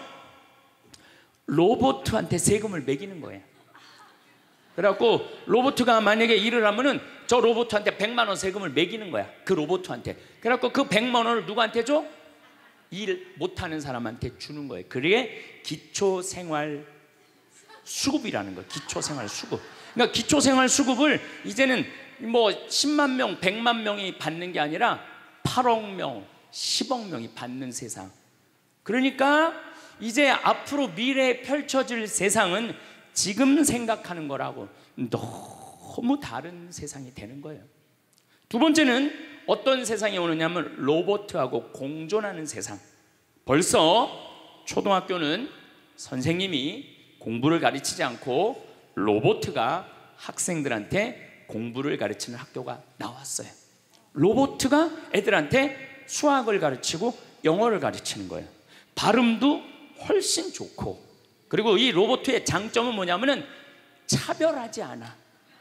로봇한테 세금을 매기는 거예요. 그래갖고 로봇가 만약에 일을 하면은 저 로봇한테 백만 원 세금을 매기는 거야. 그 로봇한테. 그래갖고 그 백만 원을 누구한테 줘? 일 못하는 사람한테 주는 거예요. 그게 기초생활 수급이라는 거예요. 기초생활 수급. 그러니까 기초생활 수급을 이제는 뭐 십만 명, 백만 명이 받는 게 아니라 팔억 명, 십억 명이 받는 세상. 그러니까 이제 앞으로 미래에 펼쳐질 세상은 지금 생각하는 거라고 너무 다른 세상이 되는 거예요. 두 번째는 어떤 세상이 오느냐면 로봇하고 공존하는 세상. 벌써 초등학교는 선생님이 공부를 가르치지 않고 로봇가 학생들한테 공부를 가르치는 학교가 나왔어요. 로봇가 애들한테 수학을 가르치고 영어를 가르치는 거예요. 발음도 훨씬 좋고. 그리고 이 로봇의 장점은 뭐냐면은 차별하지 않아.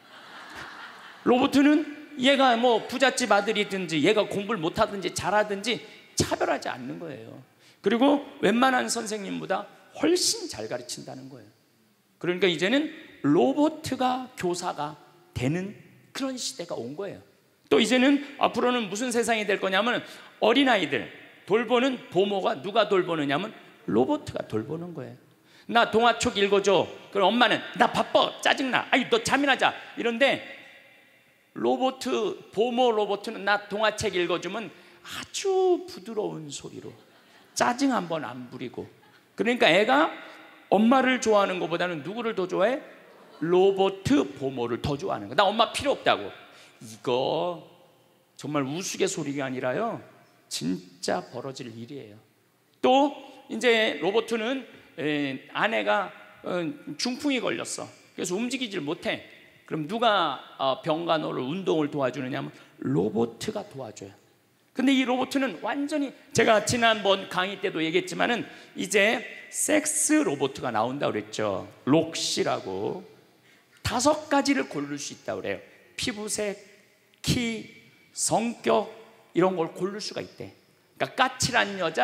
로봇은 얘가 뭐 부잣집 아들이든지 얘가 공부를 못하든지 잘하든지 차별하지 않는 거예요. 그리고 웬만한 선생님보다 훨씬 잘 가르친다는 거예요. 그러니까 이제는 로봇가 교사가 되는 그런 시대가 온 거예요. 또 이제는 앞으로는 무슨 세상이 될 거냐면 어린아이들 돌보는 부모가 누가 돌보느냐면 로봇가 돌보는 거예요. 나 동화책 읽어줘. 그럼 엄마는 나 바빠 짜증나. 아이 너 잠이나 자. 이런데 로봇 보모 로봇은 나 동화책 읽어주면 아주 부드러운 소리로 짜증 한 번 안 부리고. 그러니까 애가 엄마를 좋아하는 것보다는 누구를 더 좋아해? 로봇 보모를 더 좋아하는 거야. 나 엄마 필요 없다고. 이거 정말 우스갯소리가 아니라요 진짜 벌어질 일이에요. 또 이제 로봇은 에, 아내가 어, 중풍이 걸렸어. 그래서 움직이질 못해. 그럼 누가 어, 병간호를 운동을 도와주느냐 하면 로봇가 도와줘요. 근데 이 로봇은 완전히 제가 지난번 강의 때도 얘기했지만은 이제 섹스 로봇가 나온다고 그랬죠. 록시라고. 다섯 가지를 고를 수 있다고 그래요. 피부색, 키, 성격 이런 걸 고를 수가 있대. 그러니까 까칠한 여자,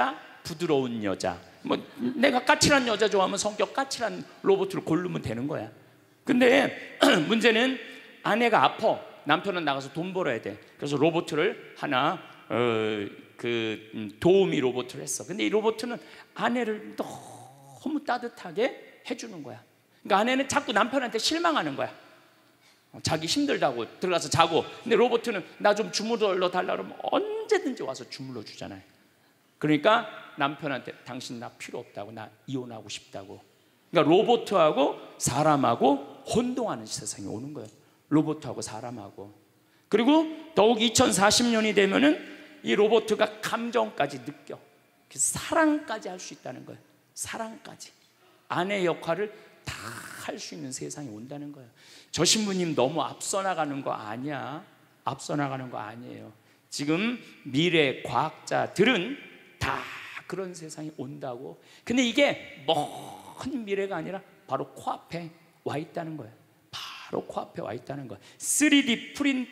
부드러운 여자, 뭐 내가 까칠한 여자 좋아하면 성격 까칠한 로봇을 고르면 되는 거야. 근데 문제는 아내가 아파. 남편은 나가서 돈 벌어야 돼. 그래서 로봇을 하나 어, 그 도우미 로봇을 했어. 근데 이 로봇은 아내를 너무 따뜻하게 해주는 거야. 그러니까 아내는 자꾸 남편한테 실망하는 거야. 자기 힘들다고 들어가서 자고. 근데 로봇은 나 좀 주물러 달라 그러면 언제든지 와서 주물러 주잖아요. 그러니까 남편한테 당신 나 필요 없다고, 나 이혼하고 싶다고. 그러니까 로봇하고 사람하고 혼동하는 세상이 오는 거예요. 로봇하고 사람하고. 그리고 더욱 이천사십 년이 되면은 이 로봇가 감정까지 느껴. 사랑까지 할 수 있다는 거예요. 사랑까지. 아내 역할을 다 할 수 있는 세상이 온다는 거예요. 저 신부님 너무 앞서 나가는 거 아니야. 앞서 나가는 거 아니에요. 지금 미래 과학자들은 다 그런 세상이 온다고. 근데 이게 먼 미래가 아니라 바로 코앞에 와 있다는 거예요. 바로 코앞에 와 있다는 거예요. 쓰리디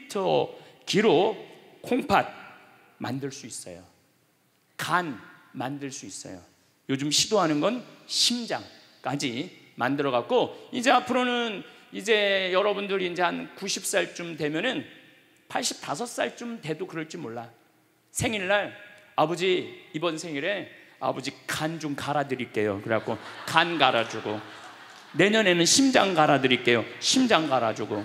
프린터기로 콩팥 만들 수 있어요. 간 만들 수 있어요. 요즘 시도하는 건 심장까지 만들어 갖고, 이제 앞으로는 이제 여러분들이 이제 한 구십 살쯤 되면은 팔십오 살쯤 돼도 그럴지 몰라. 생일날 아버지 이번 생일에 아버지 간 좀 갈아드릴게요. 그래갖고 간 갈아주고, 내년에는 심장 갈아드릴게요. 심장 갈아주고.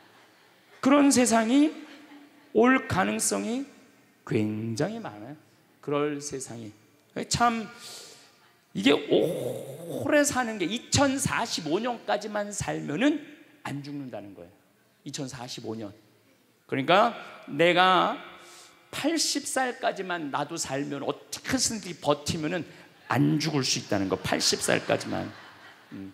그런 세상이 올 가능성이 굉장히 많아요. 그럴 세상이. 참 이게 오래 사는 게 이천사십오 년까지만 살면은 안 죽는다는 거예요. 이천사십오 년. 그러니까 내가 팔십 살까지만 나도 살면 어떻게든지 버티면은 안 죽을 수 있다는 거. 팔십 살까지만. 음.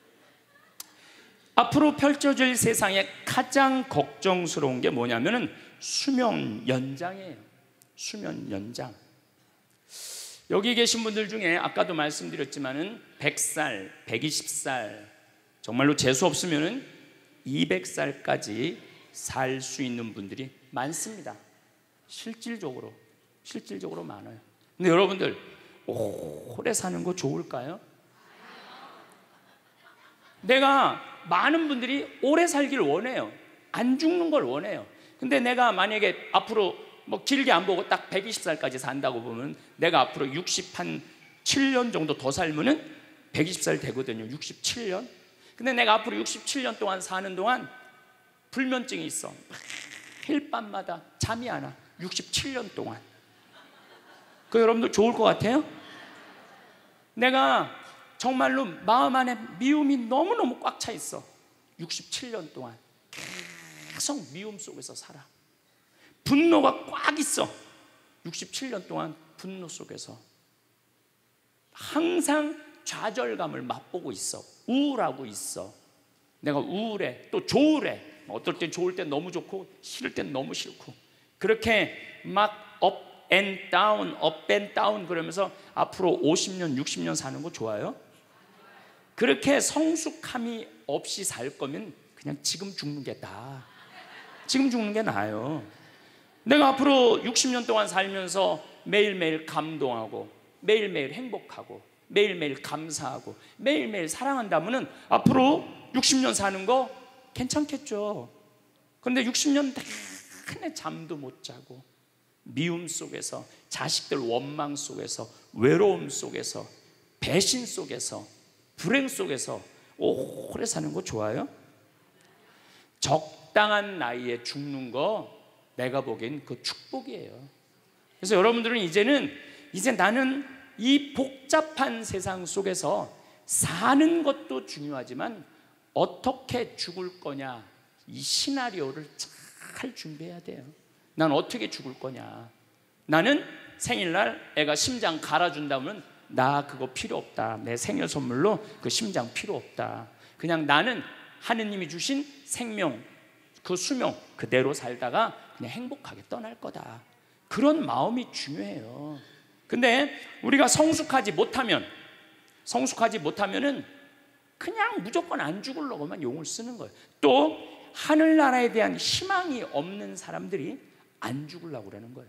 앞으로 펼쳐질 세상에 가장 걱정스러운 게 뭐냐면은 수명 연장이에요. 수명 연장. 여기 계신 분들 중에 아까도 말씀드렸지만은 백 살, 백이십 살, 정말로 재수 없으면은 이백 살까지 살 수 있는 분들이 많습니다. 실질적으로 실질적으로 많아요. 근데 여러분들 오래 사는 거 좋을까요? 내가 많은 분들이 오래 살기를 원해요. 안 죽는 걸 원해요. 근데 내가 만약에 앞으로 뭐 길게 안 보고 딱 백이십 살까지 산다고 보면 내가 앞으로 육십칠 년 정도 더 살면은 백이십 살 되거든요. 육십칠 년. 근데 내가 앞으로 육십칠 년 동안 사는 동안 불면증이 있어. 매일 밤마다 잠이 안 와. 육십칠 년 동안. 그 여러분들 좋을 것 같아요? 내가 정말로 마음 안에 미움이 너무너무 꽉 차 있어. 육십칠 년 동안 계속 미움 속에서 살아. 분노가 꽉 있어. 육십칠 년 동안 분노 속에서 항상 좌절감을 맛보고 있어. 우울하고 있어. 내가 우울해. 또 좋으래. 어떨 땐 좋을 땐 너무 좋고 싫을 땐 너무 싫고. 그렇게 막 up and down, up and down 그러면서 앞으로 오십 년, 육십 년 사는 거 좋아요? 그렇게 성숙함이 없이 살 거면 그냥 지금 죽는 게 나아. 지금 죽는 게 나아요. 내가 앞으로 육십 년 동안 살면서 매일매일 감동하고 매일매일 행복하고 매일매일 감사하고 매일매일 사랑한다면 앞으로 육십 년 사는 거 괜찮겠죠. 그런데 육십 년 내내 잠도 못 자고 미움 속에서, 자식들 원망 속에서, 외로움 속에서, 배신 속에서, 불행 속에서 오래 사는 거 좋아요? 적당한 나이에 죽는 거 내가 보기엔 그 축복이에요. 그래서 여러분들은 이제는 이제 나는 이 복잡한 세상 속에서 사는 것도 중요하지만 어떻게 죽을 거냐, 이 시나리오를 잘 준비해야 돼요. 난 어떻게 죽을 거냐. 나는 생일날 애가 심장 갈아준다면 나 그거 필요 없다. 내 생일 선물로 그 심장 필요 없다. 그냥 나는 하느님이 주신 생명, 그 수명 그대로 살다가 그냥 행복하게 떠날 거다. 그런 마음이 중요해요. 근데 우리가 성숙하지 못하면 성숙하지 못하면은 그냥 무조건 안 죽으려고만 용을 쓰는 거예요. 또 하늘나라에 대한 희망이 없는 사람들이 안 죽으려고 그러는 거예요.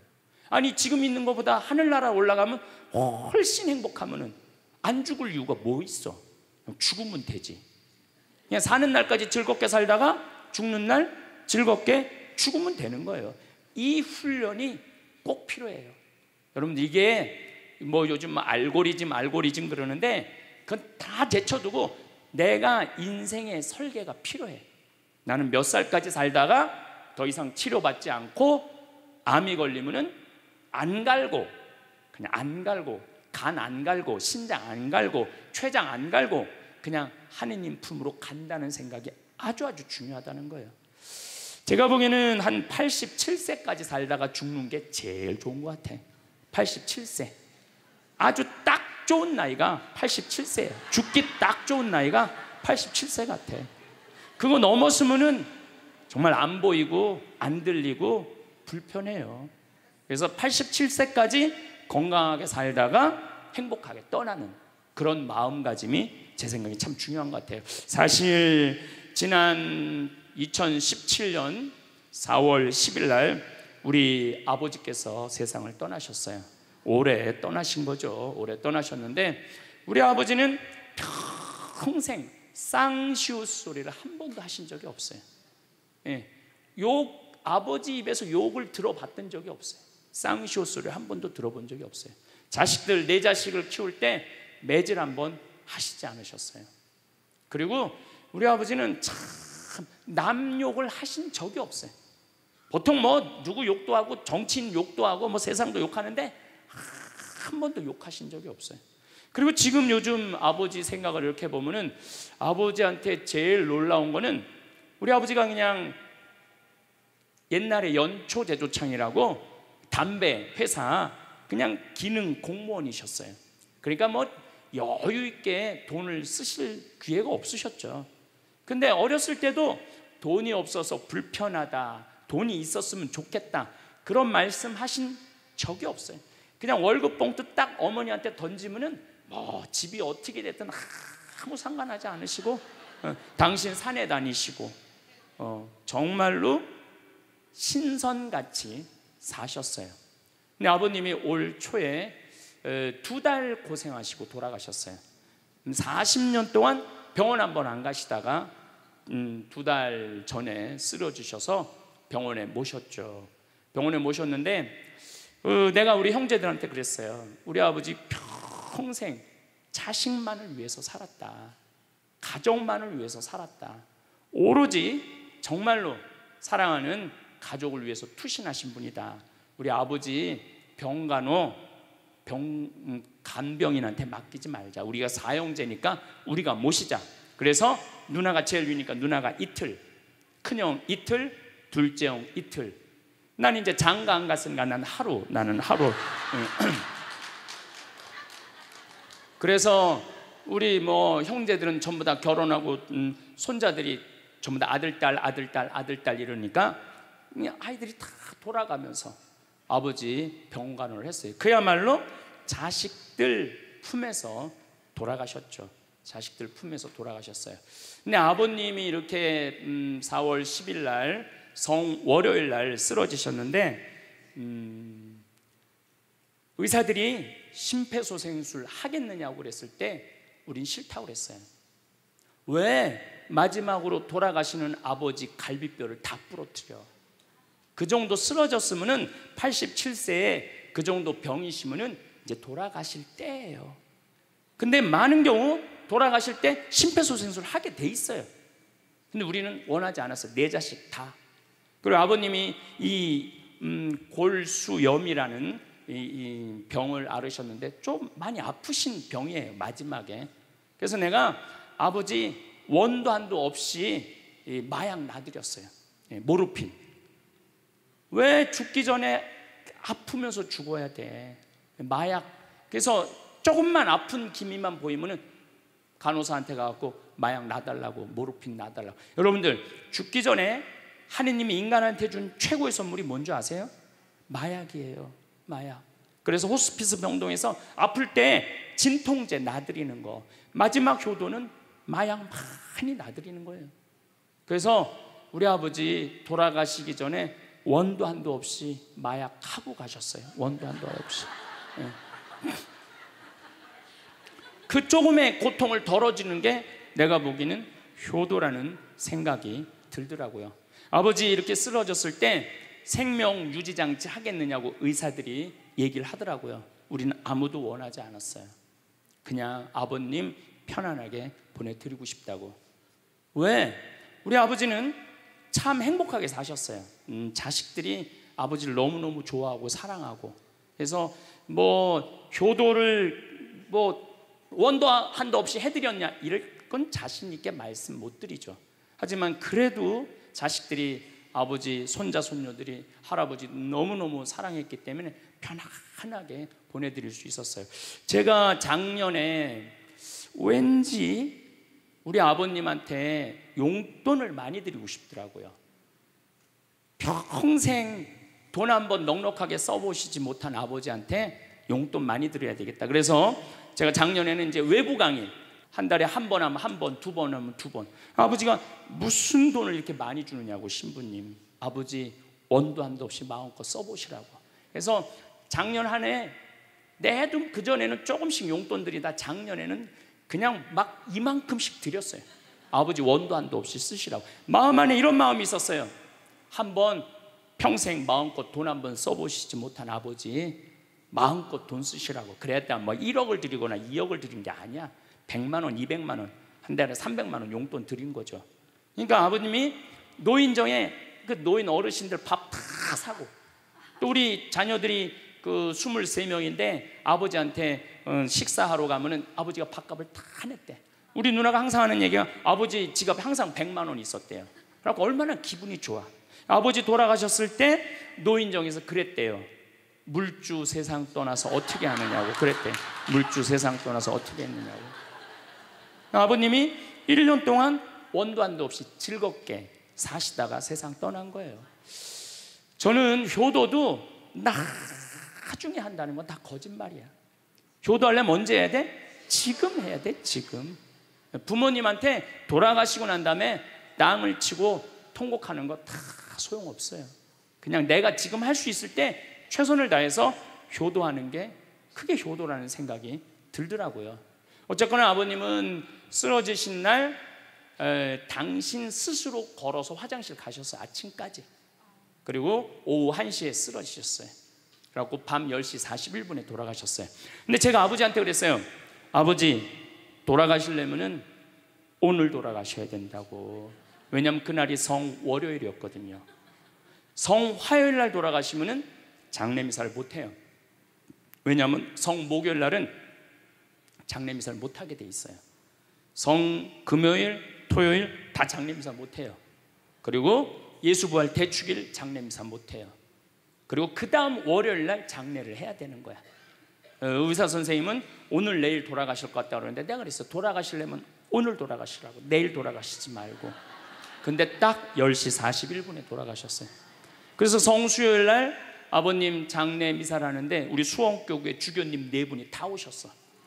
아니 지금 있는 것보다 하늘나라 올라가면 훨씬 행복하면은 안 죽을 이유가 뭐 있어? 죽으면 되지. 그냥 사는 날까지 즐겁게 살다가 죽는 날 즐겁게 죽으면 되는 거예요. 이 훈련이 꼭 필요해요. 여러분들 이게 뭐 요즘 알고리즘 알고리즘 그러는데 그건 다 제쳐두고 내가 인생의 설계가 필요해. 나는 몇 살까지 살다가 더 이상 치료받지 않고 암이 걸리면은 안 갈고, 그냥 안 갈고, 간 안 갈고, 신장 안 갈고, 췌장 안 갈고 그냥 하느님 품으로 간다는 생각이 아주 아주 중요하다는 거예요. 제가 보기에는 한 팔십칠 세까지 살다가 죽는 게 제일 좋은 것 같아. 팔십칠 세 아주 딱 좋은 나이가 팔십칠 세예요. 죽기 딱 좋은 나이가 팔십칠 세 같아. 그거 넘었으면은 정말 안 보이고 안 들리고 불편해요. 그래서 팔십칠 세까지 건강하게 살다가 행복하게 떠나는 그런 마음가짐이 제 생각에 참 중요한 것 같아요. 사실 지난 이천십칠 년 사월 십일 날 우리 아버지께서 세상을 떠나셨어요. 올해 떠나신 거죠. 올해 떠나셨는데 우리 아버지는 평생 쌍시옷 소리를 한 번도 하신 적이 없어요. 예, 욕, 아버지 입에서 욕을 들어봤던 적이 없어요. 쌍시옷 소리를 한 번도 들어본 적이 없어요. 자식들, 내 자식을 키울 때 매질 한 번 하시지 않으셨어요. 그리고 우리 아버지는 참 남 욕을 하신 적이 없어요. 보통 뭐 누구 욕도 하고 정치인 욕도 하고 뭐 세상도 욕하는데 한 번도 욕하신 적이 없어요. 그리고 지금 요즘 아버지 생각을 이렇게 보면은 아버지한테 제일 놀라운 거는 우리 아버지가 그냥 옛날에 연초 제조창이라고 담배 회사 그냥 기능 공무원이셨어요. 그러니까 뭐 여유 있게 돈을 쓰실 기회가 없으셨죠. 근데 어렸을 때도 돈이 없어서 불편하다, 돈이 있었으면 좋겠다 그런 말씀 하신 적이 없어요. 그냥 월급 봉투 딱 어머니한테 던지면은 뭐 집이 어떻게 됐든 아무 상관하지 않으시고 어, 당신 산에 다니시고 어, 정말로 신선같이 사셨어요. 근데 아버님이 올 초에 두 달 고생하시고 돌아가셨어요. 사십 년 동안 병원 한 번 안 가시다가 음, 두 달 전에 쓰러지셔서 병원에 모셨죠. 병원에 모셨는데 어, 내가 우리 형제들한테 그랬어요. 우리 아버지 평생 자식만을 위해서 살았다. 가족만을 위해서 살았다. 오로지 정말로 사랑하는 가족을 위해서 투신하신 분이다. 우리 아버지 병간호 병, 간병인한테 맡기지 말자. 우리가 사형제니까 우리가 모시자. 그래서 누나가 제일 위니까 누나가 이틀, 큰형 이틀, 둘째 형 이틀. 난 이제 장가 안 갔으니까 난 하루, 나는 하루. 그래서 우리 뭐 형제들은 전부 다 결혼하고 음, 손자들이 전부 다 아들, 딸, 아들, 딸, 아들, 딸 이러니까 아이들이 다 돌아가면서 아버지 병간호를 했어요. 그야말로 자식들 품에서 돌아가셨죠. 자식들 품에서 돌아가셨어요. 근데 아버님이 이렇게 음, 사월 십일 날 성 월요일 날 쓰러지셨는데 음, 의사들이 심폐소생술 하겠느냐고 그랬을 때 우린 싫다고 그랬어요. 왜 마지막으로 돌아가시는 아버지 갈비뼈를 다 부러뜨려? 그 정도 쓰러졌으면은 팔십칠 세에 그 정도 병이시면은 이제 돌아가실 때예요. 근데 많은 경우 돌아가실 때 심폐소생술 하게 돼 있어요. 근데 우리는 원하지 않았어요. 네 자식 다. 그리고 아버님이 이 음, 골수염이라는 이, 이 병을 앓으셨는데 좀 많이 아프신 병이에요. 마지막에. 그래서 내가 아버지 원도 한도 없이 이 마약 놔드렸어요. 모르핀. 왜 죽기 전에 아프면서 죽어야 돼? 마약. 그래서 조금만 아픈 기미만 보이면은 간호사한테 가갖고 마약 놔달라고, 모르핀 놔달라고. 여러분들 죽기 전에 하느님이 인간한테 준 최고의 선물이 뭔지 아세요? 마약이에요. 마약. 그래서 호스피스 병동에서 아플 때 진통제 놔드리는 거, 마지막 효도는 마약 많이 놔드리는 거예요. 그래서 우리 아버지 돌아가시기 전에 원도 한도 없이 마약하고 가셨어요. 원도 한도 없이. 예. 그 조금의 고통을 덜어주는 게 내가 보기에는 효도라는 생각이 들더라고요. 아버지 이렇게 쓰러졌을 때 생명 유지 장치 하겠느냐고 의사들이 얘기를 하더라고요. 우리는 아무도 원하지 않았어요. 그냥 아버님 편안하게 보내드리고 싶다고. 왜? 우리 아버지는 참 행복하게 사셨어요. 음, 자식들이 아버지를 너무너무 좋아하고 사랑하고. 그래서 뭐 효도를 뭐 원도 한도 없이 해드렸냐 이럴 건 자신 있게 말씀 못 드리죠. 하지만 그래도 자식들이 아버지, 손자, 손녀들이 할아버지 너무너무 사랑했기 때문에 편안하게 보내드릴 수 있었어요. 제가 작년에 왠지 우리 아버님한테 용돈을 많이 드리고 싶더라고요. 평생 돈 한번 넉넉하게 써보시지 못한 아버지한테 용돈 많이 드려야 되겠다. 그래서 제가 작년에는 이제 외부 강의 한 달에 한 번 하면 한 번, 두 번 하면 두 번. 아버지가 무슨 돈을 이렇게 많이 주느냐고, 신부님. 아버지 원도 한도 없이 마음껏 써보시라고. 그래서 작년 한 해 내도 그전에는 조금씩 용돈 드리다 작년에는 그냥 막 이만큼씩 드렸어요. 아버지 원도 한도 없이 쓰시라고. 마음 안에 이런 마음이 있었어요. 한번 평생 마음껏 돈 한번 써보시지 못한 아버지 마음껏 돈 쓰시라고. 그랬다 뭐 일억을 드리거나 이억을 드린 게 아니야. 백만 원, 이백만 원, 한 달에 삼백만 원 용돈 드린 거죠. 그러니까 아버님이 노인정에 그 노인 어르신들 밥 다 사고, 또 우리 자녀들이 그 스물세 명인데 아버지한테 식사하러 가면은 아버지가 밥값을 다 냈대. 우리 누나가 항상 하는 얘기가 아버지 지갑에 항상 백만 원 있었대요. 그래서 얼마나 기분이 좋아. 아버지 돌아가셨을 때 노인정에서 그랬대요. 물주 세상 떠나서 어떻게 하느냐고 그랬대. 물주 세상 떠나서 어떻게 했느냐고. 아버님이 일 년 동안 원도 한도 없이 즐겁게 사시다가 세상 떠난 거예요. 저는 효도도 나중에 한다는 건 다 거짓말이야. 효도하려면 언제 해야 돼? 지금 해야 돼. 지금. 부모님한테 돌아가시고 난 다음에 땅을 치고 통곡하는 거 다 소용없어요. 그냥 내가 지금 할 수 있을 때 최선을 다해서 효도하는 게 그게 효도라는 생각이 들더라고요. 어쨌거나 아버님은 쓰러지신 날 에, 당신 스스로 걸어서 화장실 가셨어요. 아침까지. 그리고 오후 한 시에 쓰러지셨어요. 그래갖고 밤 열 시 사십일 분에 돌아가셨어요. 근데 제가 아버지한테 그랬어요. 아버지 돌아가시려면은 오늘 돌아가셔야 된다고. 왜냐하면 그날이 성 월요일이었거든요. 성 화요일 날 돌아가시면은 장례미사를 못해요. 왜냐하면 성 목요일 날은 장례미사를 못하게 돼 있어요. 성 금요일, 토요일 다 장례미사 못해요. 그리고 예수부활 대축일 장례미사 못해요. 그리고 그 다음 월요일 날 장례를 해야 되는 거야. 의사 선생님은 오늘 내일 돌아가실 것 같다고 그러는데 내가 그랬어. 돌아가시려면 오늘 돌아가시라고. 내일 돌아가시지 말고. 근데 딱 열 시 사십일 분에 돌아가셨어요. 그래서 성수요일 날 아버님 장례 미사를 하는데 우리 수원교구에 주교님 네 분이 다 오셨어.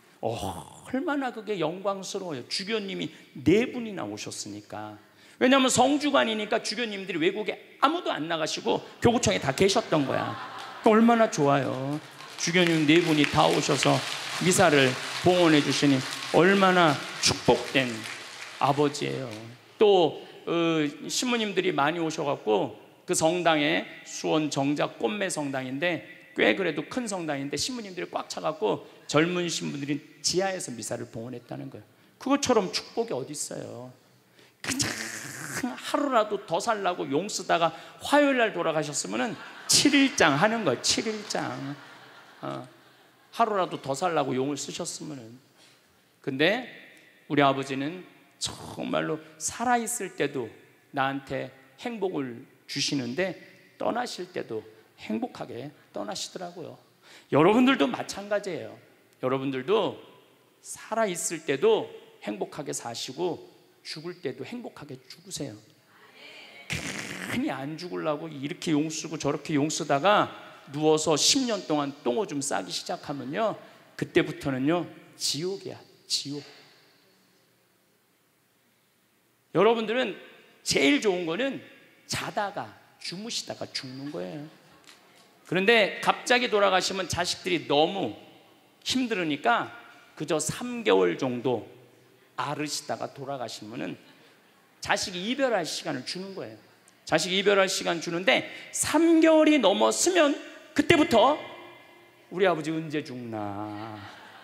어, 얼마나 그게 영광스러워요. 주교님이 네 분이나 오셨으니까. 왜냐하면 성주관이니까 주교님들이 외국에 아무도 안 나가시고 교구청에 다 계셨던 거야. 얼마나 좋아요. 주교님 네 분이 다 오셔서 미사를 봉헌해 주시니 얼마나 축복된 아버지예요. 또 어, 신부님들이 많이 오셔갖고 그 성당에 수원 정작 꽃매 성당인데 꽤 그래도 큰 성당인데 신부님들이 꽉 차갖고 젊은 신부들이 지하에서 미사를 봉헌했다는 거예요. 그것처럼 축복이 어디 있어요. 그냥 하루라도 더 살라고 용 쓰다가 화요일 날 돌아가셨으면 칠 일장 하는 거예요. 칠 일장. 어, 하루라도 더 살라고 용을 쓰셨으면. 근데 우리 아버지는 정말로 살아있을 때도 나한테 행복을 주시는데 떠나실 때도 행복하게 떠나시더라고요. 여러분들도 마찬가지예요. 여러분들도 살아있을 때도 행복하게 사시고 죽을 때도 행복하게 죽으세요. 괜히 안 죽으려고 이렇게 용 쓰고 저렇게 용 쓰다가 누워서 십 년 동안 똥오줌 싸기 시작하면요, 그때부터는요 지옥이야. 지옥. 여러분들은 제일 좋은 거는 자다가 주무시다가 죽는 거예요. 그런데 갑자기 돌아가시면 자식들이 너무 힘들으니까 그저 삼 개월 정도 앓으시다가 돌아가시면은 자식이 이별할 시간을 주는 거예요. 자식이 이별할 시간 주는데 삼 개월이 넘었으면 그때부터 우리 아버지 언제 죽나.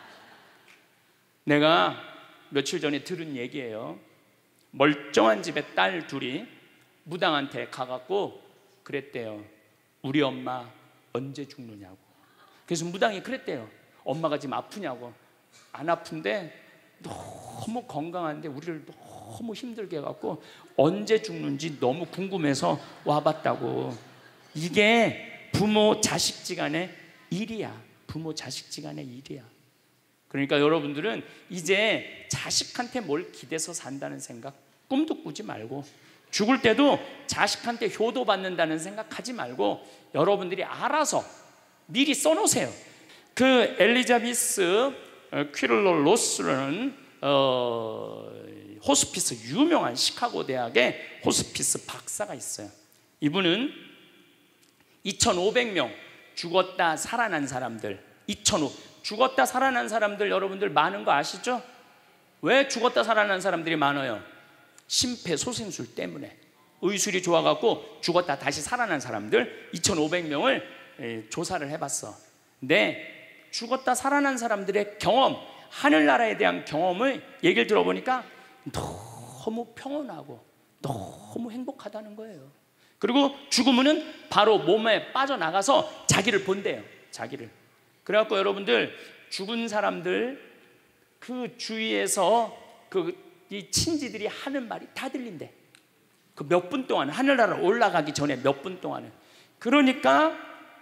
내가 며칠 전에 들은 얘기예요. 멀쩡한 집에 딸 둘이 무당한테 가갖고 그랬대요. 우리 엄마 언제 죽느냐고. 그래서 무당이 그랬대요. 엄마가 지금 아프냐고. 안 아픈데 너무 건강한데 우리를 너무 힘들게 해갖고 언제 죽는지 너무 궁금해서 와봤다고. 이게 부모 자식지간의 일이야. 부모 자식지간의 일이야. 그러니까 여러분들은 이제 자식한테 뭘 기대서 산다는 생각 꿈도 꾸지 말고, 죽을 때도 자식한테 효도 받는다는 생각하지 말고 여러분들이 알아서 미리 써놓으세요. 그 엘리자베스 퀴를러 로스라는 어, 호스피스, 유명한 시카고 대학의 호스피스 박사가 있어요. 이분은 이천오백 명 죽었다 살아난 사람들, 이천오백 죽었다 살아난 사람들 여러분들 많은 거 아시죠? 왜 죽었다 살아난 사람들이 많아요? 심폐소생술 때문에. 의술이 좋아갖고 죽었다 다시 살아난 사람들 이천오백 명을 조사를 해봤어. 근데 죽었다 살아난 사람들의 경험, 하늘나라에 대한 경험을 얘기를 들어보니까 너무 평온하고 너무 행복하다는 거예요. 그리고 죽으면은 바로 몸에 빠져나가서 자기를 본대요. 자기를. 그래갖고 여러분들 죽은 사람들 그 주위에서 그 이 친지들이 하는 말이 다 들린대. 그 몇 분 동안, 하늘나라 올라가기 전에 몇 분 동안은. 그러니까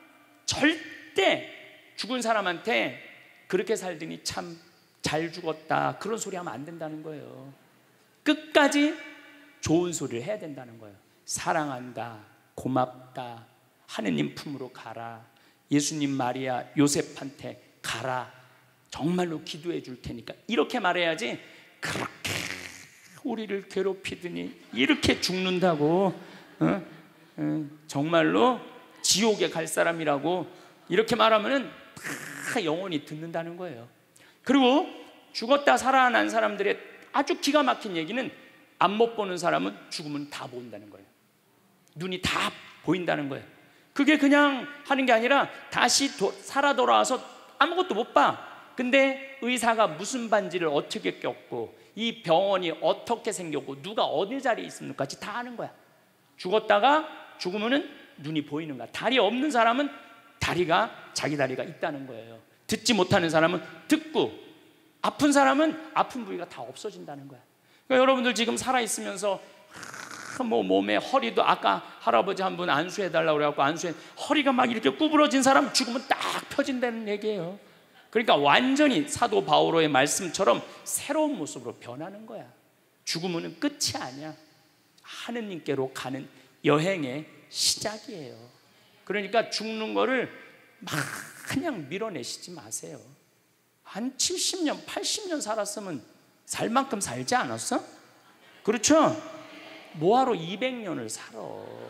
절대 죽은 사람한테 그렇게 살더니 참 잘 죽었다 그런 소리 하면 안 된다는 거예요. 끝까지 좋은 소리를 해야 된다는 거예요. 사랑한다, 고맙다, 하느님 품으로 가라, 예수님 마리아 요셉한테 가라, 정말로 기도해 줄 테니까, 이렇게 말해야지 그렇게 우리를 괴롭히더니 이렇게 죽는다고 어? 어, 정말로 지옥에 갈 사람이라고 이렇게 말하면은 다 영원히 듣는다는 거예요. 그리고 죽었다 살아난 사람들의 아주 기가 막힌 얘기는 안 못 보는 사람은 죽으면 다 보인다는 거예요. 눈이 다 보인다는 거예요. 그게 그냥 하는 게 아니라 다시 도, 살아 돌아와서 아무것도 못 봐. 근데 의사가 무슨 반지를 어떻게 꼈고 이 병원이 어떻게 생겼고 누가 어느 자리에 있습니까지 다 아는 거야. 죽었다가 죽으면은 눈이 보이는 거야. 다리 없는 사람은 다리가 자기 다리가 있다는 거예요. 듣지 못하는 사람은 듣고, 아픈 사람은 아픈 부위가 다 없어진다는 거야. 그러니까 여러분들 지금 살아 있으면서 뭐 몸에 허리도, 아까 할아버지 한 분 안수해 달라고 그래갖고 안수해, 허리가 막 이렇게 구부러진 사람 죽으면 딱 펴진다는 얘기예요. 그러니까 완전히 사도 바오로의 말씀처럼 새로운 모습으로 변하는 거야. 죽으면 끝이 아니야. 하느님께로 가는 여행의 시작이에요. 그러니까 죽는 거를 막 그냥 밀어내시지 마세요. 한 칠십 년, 팔십 년 살았으면 살 만큼 살지 않았어? 그렇죠? 뭐하러 이백 년을 살아?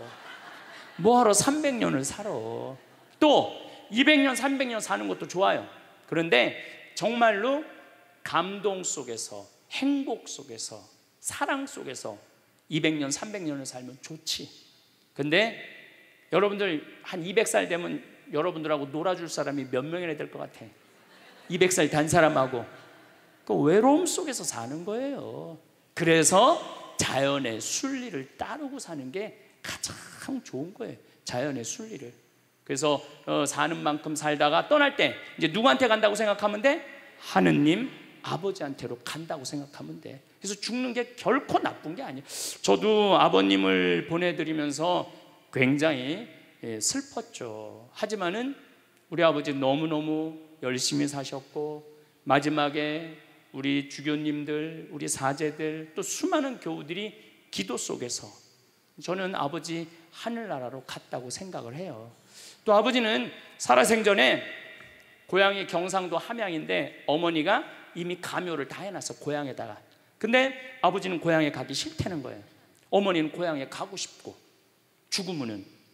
뭐하러 삼백 년을 살아? 또 이백 년, 삼백 년 사는 것도 좋아요. 그런데 정말로 감동 속에서, 행복 속에서, 사랑 속에서 이백 년, 삼백 년을 살면 좋지. 근데 여러분들 한 이백 살 되면 여러분들하고 놀아줄 사람이 몇 명이나 될 것 같아? 이백 살 단 사람하고. 그 외로움 속에서 사는 거예요. 그래서 자연의 순리를 따르고 사는 게 가장 좋은 거예요. 자연의 순리를. 그래서 어, 사는 만큼 살다가 떠날 때 이제 누구한테 간다고 생각하면 돼? 하느님 아버지한테로 간다고 생각하면 돼. 그래서 죽는 게 결코 나쁜 게 아니에요. 저도 아버님을 보내드리면서 굉장히 예, 슬펐죠. 하지만은 우리 아버지 너무너무 열심히 사셨고, 마지막에 우리 주교님들, 우리 사제들, 또 수많은 교우들이 기도 속에서 저는 아버지 하늘나라로 갔다고 생각을 해요. 또 아버지는 살아생전에 고향이 경상도 함양인데 어머니가 이미 가묘를 다 해놨어, 고향에다가. 근데 아버지는 고향에 가기 싫다는 거예요. 어머니는 고향에 가고 싶고, 죽으면은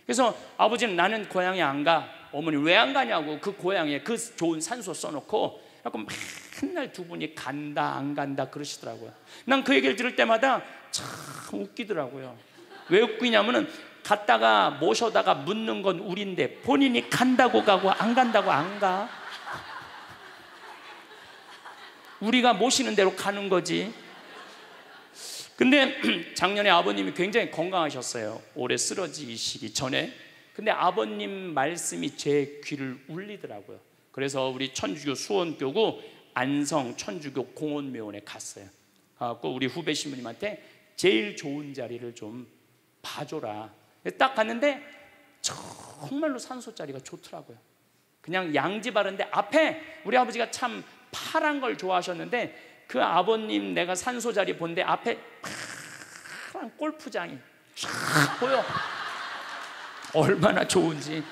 그래서 아버지는 나는 고향에 안 가. 어머니 왜 안 가냐고 그 고향에 그 좋은 산소 써놓고 맨날 두 분이 간다 안 간다 그러시더라고요. 난 그 얘기를 들을 때마다 참 웃기더라고요. 왜 웃기냐면은 갔다가 모셔다가 묻는 건 우린데 본인이 간다고 가고 안 간다고 안 가. 우리가 모시는 대로 가는 거지. 근데 작년에 아버님이 굉장히 건강하셨어요. 올해 쓰러지시기 전에. 근데 아버님 말씀이 제 귀를 울리더라고요. 그래서 우리 천주교 수원교구 안성 천주교 공원묘원에 갔어요. 가서 우리 후배 신부님한테 제일 좋은 자리를 좀 봐줘라. 딱 갔는데 정말로 산소 자리가 좋더라고요. 그냥 양지 바른데 앞에 우리 아버지가 참 파란 걸 좋아하셨는데 그 아버님 내가 산소 자리 본데 앞에 파란 골프장이 쫙 보여. 얼마나 좋은지.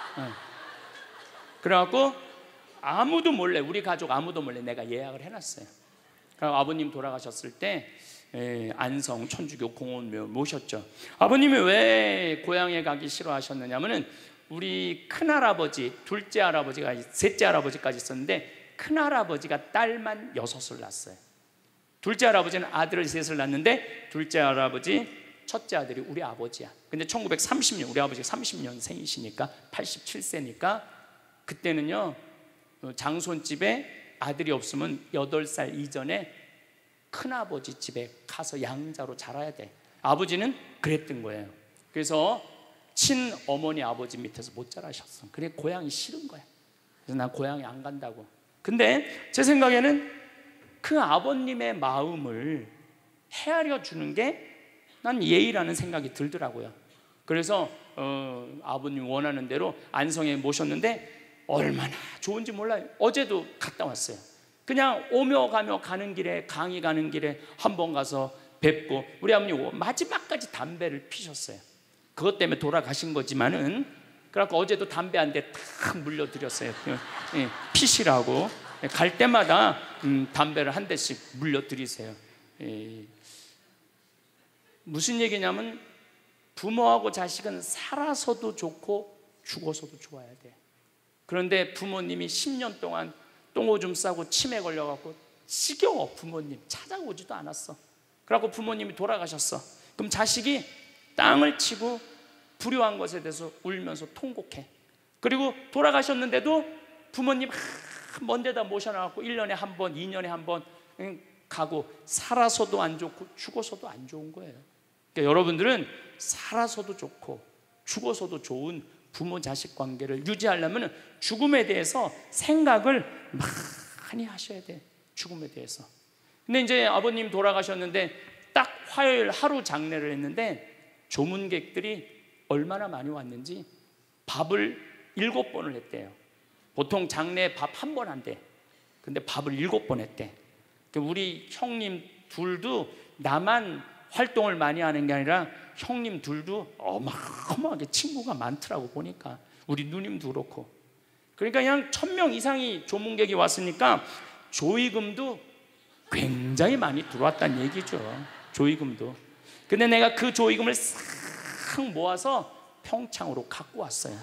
그래갖고 아무도 몰래, 우리 가족 아무도 몰래 내가 예약을 해놨어요. 그리고 아버님 돌아가셨을 때 안성 천주교 공원묘 모셨죠. 아버님이 왜 고향에 가기 싫어하셨느냐면은 우리 큰할아버지, 둘째 할아버지가 셋째 할아버지까지 있었는데 큰할아버지가 딸만 여섯을 낳았어요. 둘째 할아버지는 아들을 셋을 낳았는데 둘째 할아버지 첫째 아들이 우리 아버지야. 근데 천구백삼십 년, 우리 아버지가 삼십 년생이시니까 팔십칠 세니까 그때는요 장손집에 아들이 없으면 여덟 살 이전에 큰아버지 집에 가서 양자로 자라야 돼. 아버지는 그랬던 거예요. 그래서 친어머니 아버지 밑에서 못 자라셨어. 그래 고향이 싫은 거야. 그래서 난 고향에 안 간다고. 근데 제 생각에는 그 아버님의 마음을 헤아려 주는 게 난 예의라는 생각이 들더라고요. 그래서 어, 아버님 원하는 대로 안성에 모셨는데 얼마나 좋은지 몰라요. 어제도 갔다 왔어요. 그냥 오며 가며 가는 길에, 강의 가는 길에 한번 가서 뵙고, 우리 아버님 마지막까지 담배를 피셨어요. 그것 때문에 돌아가신 거지만은, 그래갖고 어제도 담배 한 대 탁 물려드렸어요. 예, 피시라고. 갈 때마다 음, 담배를 한 대씩 물려드리세요. 예. 무슨 얘기냐면 부모하고 자식은 살아서도 좋고 죽어서도 좋아야 돼. 그런데 부모님이 십 년 동안 똥오줌 싸고 치매 걸려갖고 지겨워. 부모님 찾아오지도 않았어. 그래갖고 부모님이 돌아가셨어. 그럼 자식이 땅을 치고 불효한 것에 대해서 울면서 통곡해. 그리고 돌아가셨는데도 부모님 먼 데다 모셔놔갖고 일 년에 한 번, 이 년에 한 번 가고, 살아서도 안 좋고 죽어서도 안 좋은 거예요. 그러니까 여러분들은 살아서도 좋고 죽어서도 좋은 부모 자식 관계를 유지하려면 죽음에 대해서 생각을 많이 하셔야 돼. 죽음에 대해서. 근데 이제 아버님 돌아가셨는데 딱 화요일 하루 장례를 했는데 조문객들이 얼마나 많이 왔는지 밥을 일곱 번을 했대요. 보통 장례 밥 한 번 한대. 근데 밥을 일곱 번 했대. 우리 형님 둘도 나만 활동을 많이 하는 게 아니라 형님 둘도 어마어마하게 친구가 많더라고 보니까. 우리 누님도 그렇고. 그러니까 그냥 천 명 이상이 조문객이 왔으니까 조의금도 굉장히 많이 들어왔다는 얘기죠. 조의금도. 근데 내가 그 조의금을 싹 모아서 평창으로 갖고 왔어요.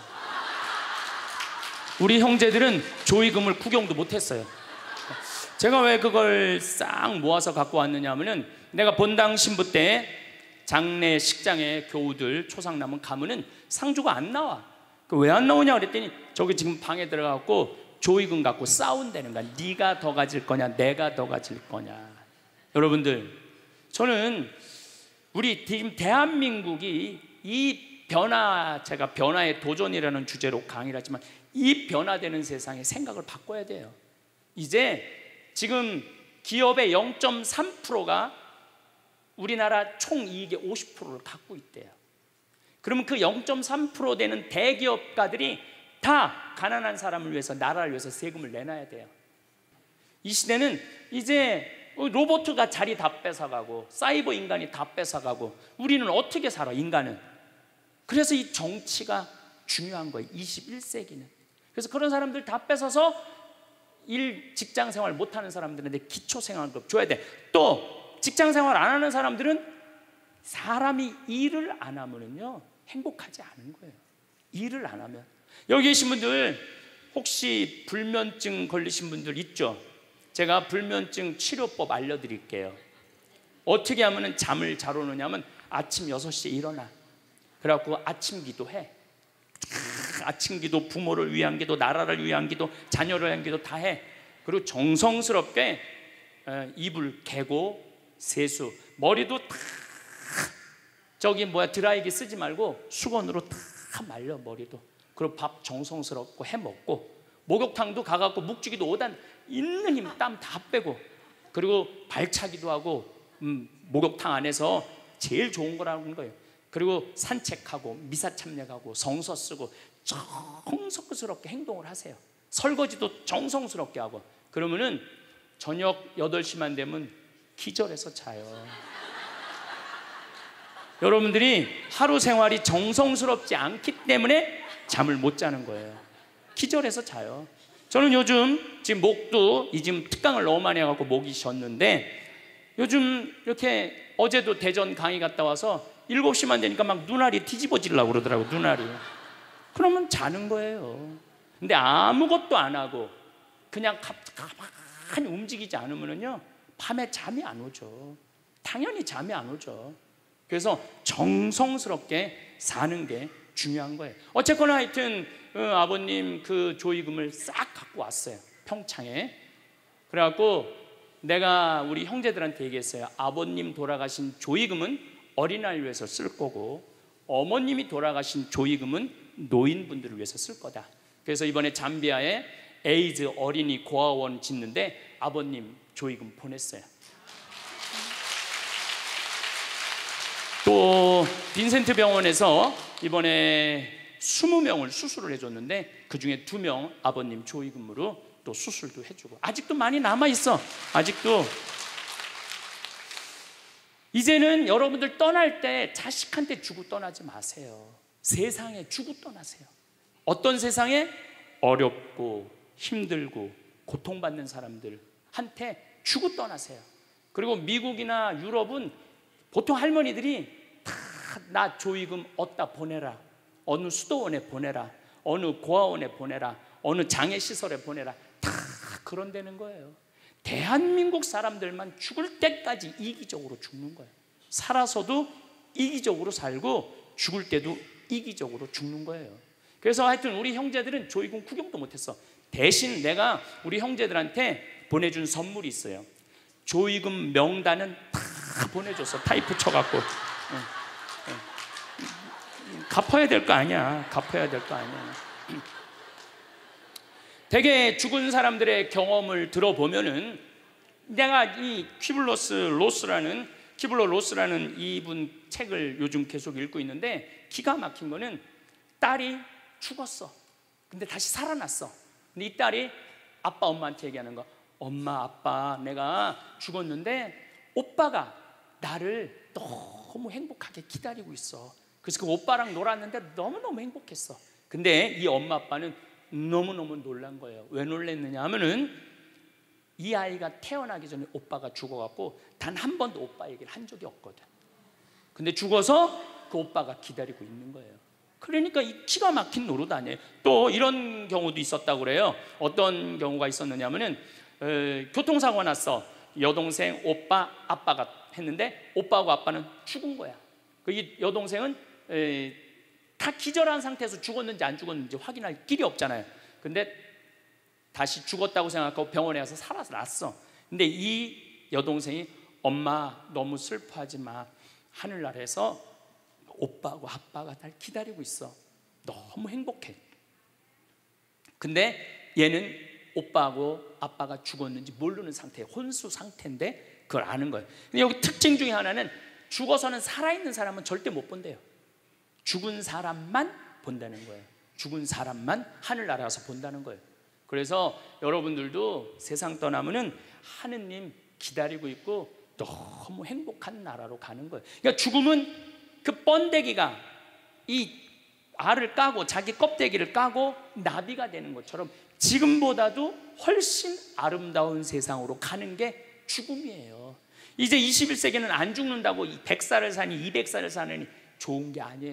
우리 형제들은 조의금을 구경도 못했어요. 제가 왜 그걸 싹 모아서 갖고 왔느냐 하면은, 내가 본당 신부 때 장례 식장에 교우들 초상 남은 가면은 상주가 안 나와. 왜 안 나오냐 그랬더니 저기 지금 방에 들어가고 조의금 갖고 싸운다는 거야. 네가 더 가질 거냐 내가 더 가질 거냐. 여러분들, 저는 우리 지금 대한민국이 이 변화, 제가 변화의 도전이라는 주제로 강의를 하지만 이 변화되는 세상에 생각을 바꿔야 돼요. 이제 지금 기업의 영 점 삼 퍼센트가 우리나라 총이익의 오십 퍼센트를 갖고 있대요. 그러면 그 영 점 삼 퍼센트 되는 대기업가들이 다 가난한 사람을 위해서, 나라를 위해서 세금을 내놔야 돼요. 이 시대는 이제 로봇가 자리 다 뺏어가고 사이버 인간이 다 뺏어가고 우리는 어떻게 살아, 인간은. 그래서 이 정치가 중요한 거예요, 이십일 세기는. 그래서 그런 사람들 다 뺏어서 일, 직장 생활 못하는 사람들한테 기초생활급 줘야 돼. 또 직장 생활 안 하는 사람들은 사람이 일을 안 하면은요 행복하지 않은 거예요. 일을 안 하면. 여기 계신 분들 혹시 불면증 걸리신 분들 있죠? 제가 불면증 치료법 알려드릴게요. 어떻게 하면 잠을 잘 오느냐면 아침 여섯 시에 일어나. 그래갖고 아침 기도해. 아침 기도, 부모를 위한 기도, 나라를 위한 기도, 자녀를 위한 기도 다 해. 그리고 정성스럽게 이불 개고 세수, 머리도 다 저기 뭐야 드라이기 쓰지 말고 수건으로 다 말려 머리도. 그리고 밥 정성스럽고 해 먹고, 목욕탕도 가갖고 묵직이도 오단 있는 힘 땀 다 빼고, 그리고 발차기도 하고, 음, 목욕탕 안에서 제일 좋은 거라는 거예요. 그리고 산책하고 미사 참여하고 성서 쓰고 정성스럽게 행동을 하세요. 설거지도 정성스럽게 하고. 그러면은 저녁 여덟 시만 되면 기절해서 자요. 여러분들이 하루 생활이 정성스럽지 않기 때문에 잠을 못 자는 거예요. 기절해서 자요. 저는 요즘 지금 목도 이 지금 특강을 너무 많이 해갖고 목이 쉬었는데, 요즘 이렇게 어제도 대전 강의 갔다 와서 일곱 시만 되니까 막 눈알이 뒤집어지려고 그러더라고요. 눈알이. 그러면 자는 거예요. 근데 아무것도 안 하고 그냥 가만히 움직이지 않으면요 밤에 잠이 안 오죠. 당연히 잠이 안 오죠. 그래서 정성스럽게 사는 게 중요한 거예요. 어쨌거나 하여튼 어, 아버님 그 조의금을 싹 갖고 왔어요. 평창에. 그래갖고 내가 우리 형제들한테 얘기했어요. 아버님 돌아가신 조의금은 어린아이를 위해서 쓸 거고, 어머님이 돌아가신 조의금은 노인분들을 위해서 쓸 거다. 그래서 이번에 잠비아에 에이즈 어린이 고아원 짓는데 아버님 조의금 보냈어요. 또 빈센트 병원에서 이번에 이십 명을 수술을 해줬는데 그중에 두 명 아버님 조의금으로 또 수술도 해주고. 아직도 많이 남아있어. 아직도. 이제는 여러분들 떠날 때 자식한테 주고 떠나지 마세요. 세상에 주고 떠나세요. 어떤 세상에? 어렵고 힘들고 고통받는 사람들한테 주고 떠나세요. 그리고 미국이나 유럽은 보통 할머니들이 다 나 조의금 어디다 보내라, 어느 수도원에 보내라, 어느 고아원에 보내라, 어느 장애시설에 보내라, 다 그런다는 거예요. 대한민국 사람들만 죽을 때까지 이기적으로 죽는 거예요. 살아서도 이기적으로 살고 죽을 때도 이기적으로 죽는 거예요. 그래서 하여튼 우리 형제들은 조의금 구경도 못했어. 대신 내가 우리 형제들한테 보내준 선물이 있어요. 조의금 명단은 다 보내줬어. 타이프 쳐갖고. 응, 응. 갚아야 될 거 아니야. 갚아야 될 거 아니야. 되게 죽은 사람들의 경험을 들어보면은, 내가 이 퀴블러스 로스라는 키블러 로스라는 이분 책을 요즘 계속 읽고 있는데, 기가 막힌 거는 딸이 죽었어. 근데 다시 살아났어. 근데 이 딸이 아빠 엄마한테 얘기하는 거. 엄마 아빠 내가 죽었는데 오빠가 나를 너무 행복하게 기다리고 있어. 그래서 그 오빠랑 놀았는데 너무너무 행복했어. 근데 이 엄마 아빠는 너무너무 놀란 거예요. 왜 놀랐느냐 하면은 이 아이가 태어나기 전에 오빠가 죽어갖고 단 한 번도 오빠 얘기를 한 적이 없거든. 근데 죽어서 그 오빠가 기다리고 있는 거예요. 그러니까 이 기가 막힌 노릇 아니에요. 또 이런 경우도 있었다고 그래요. 어떤 경우가 있었느냐면은 에, 교통사고가 났어. 여동생, 오빠, 아빠가 했는데 오빠하고 아빠는 죽은 거야. 이 여동생은 에, 다 기절한 상태에서 죽었는지 안 죽었는지 확인할 길이 없잖아요. 근데 다시 죽었다고 생각하고 병원에 가서 살아났어. 근데 이 여동생이 엄마 너무 슬퍼하지 마. 하늘나라에서 오빠하고 아빠가 날 기다리고 있어. 너무 행복해. 근데 얘는 오빠하고 아빠가 죽었는지 모르는 상태, 혼수 상태인데 그걸 아는 거예요. 근데 여기 특징 중에 하나는 죽어서는 살아있는 사람은 절대 못 본대요. 죽은 사람만 본다는 거예요. 죽은 사람만 하늘나라에서 본다는 거예요. 그래서 여러분들도 세상 떠나면은 하느님 기다리고 있고 너무 행복한 나라로 가는 거예요. 그러니까 죽음은 그 번데기가 이 알을 까고 자기 껍데기를 까고 나비가 되는 것처럼 지금보다도 훨씬 아름다운 세상으로 가는 게 죽음이에요. 이제 이십일 세기는 안 죽는다고 백 살을 사니 이백 살을 사느니 좋은 게 아니에요.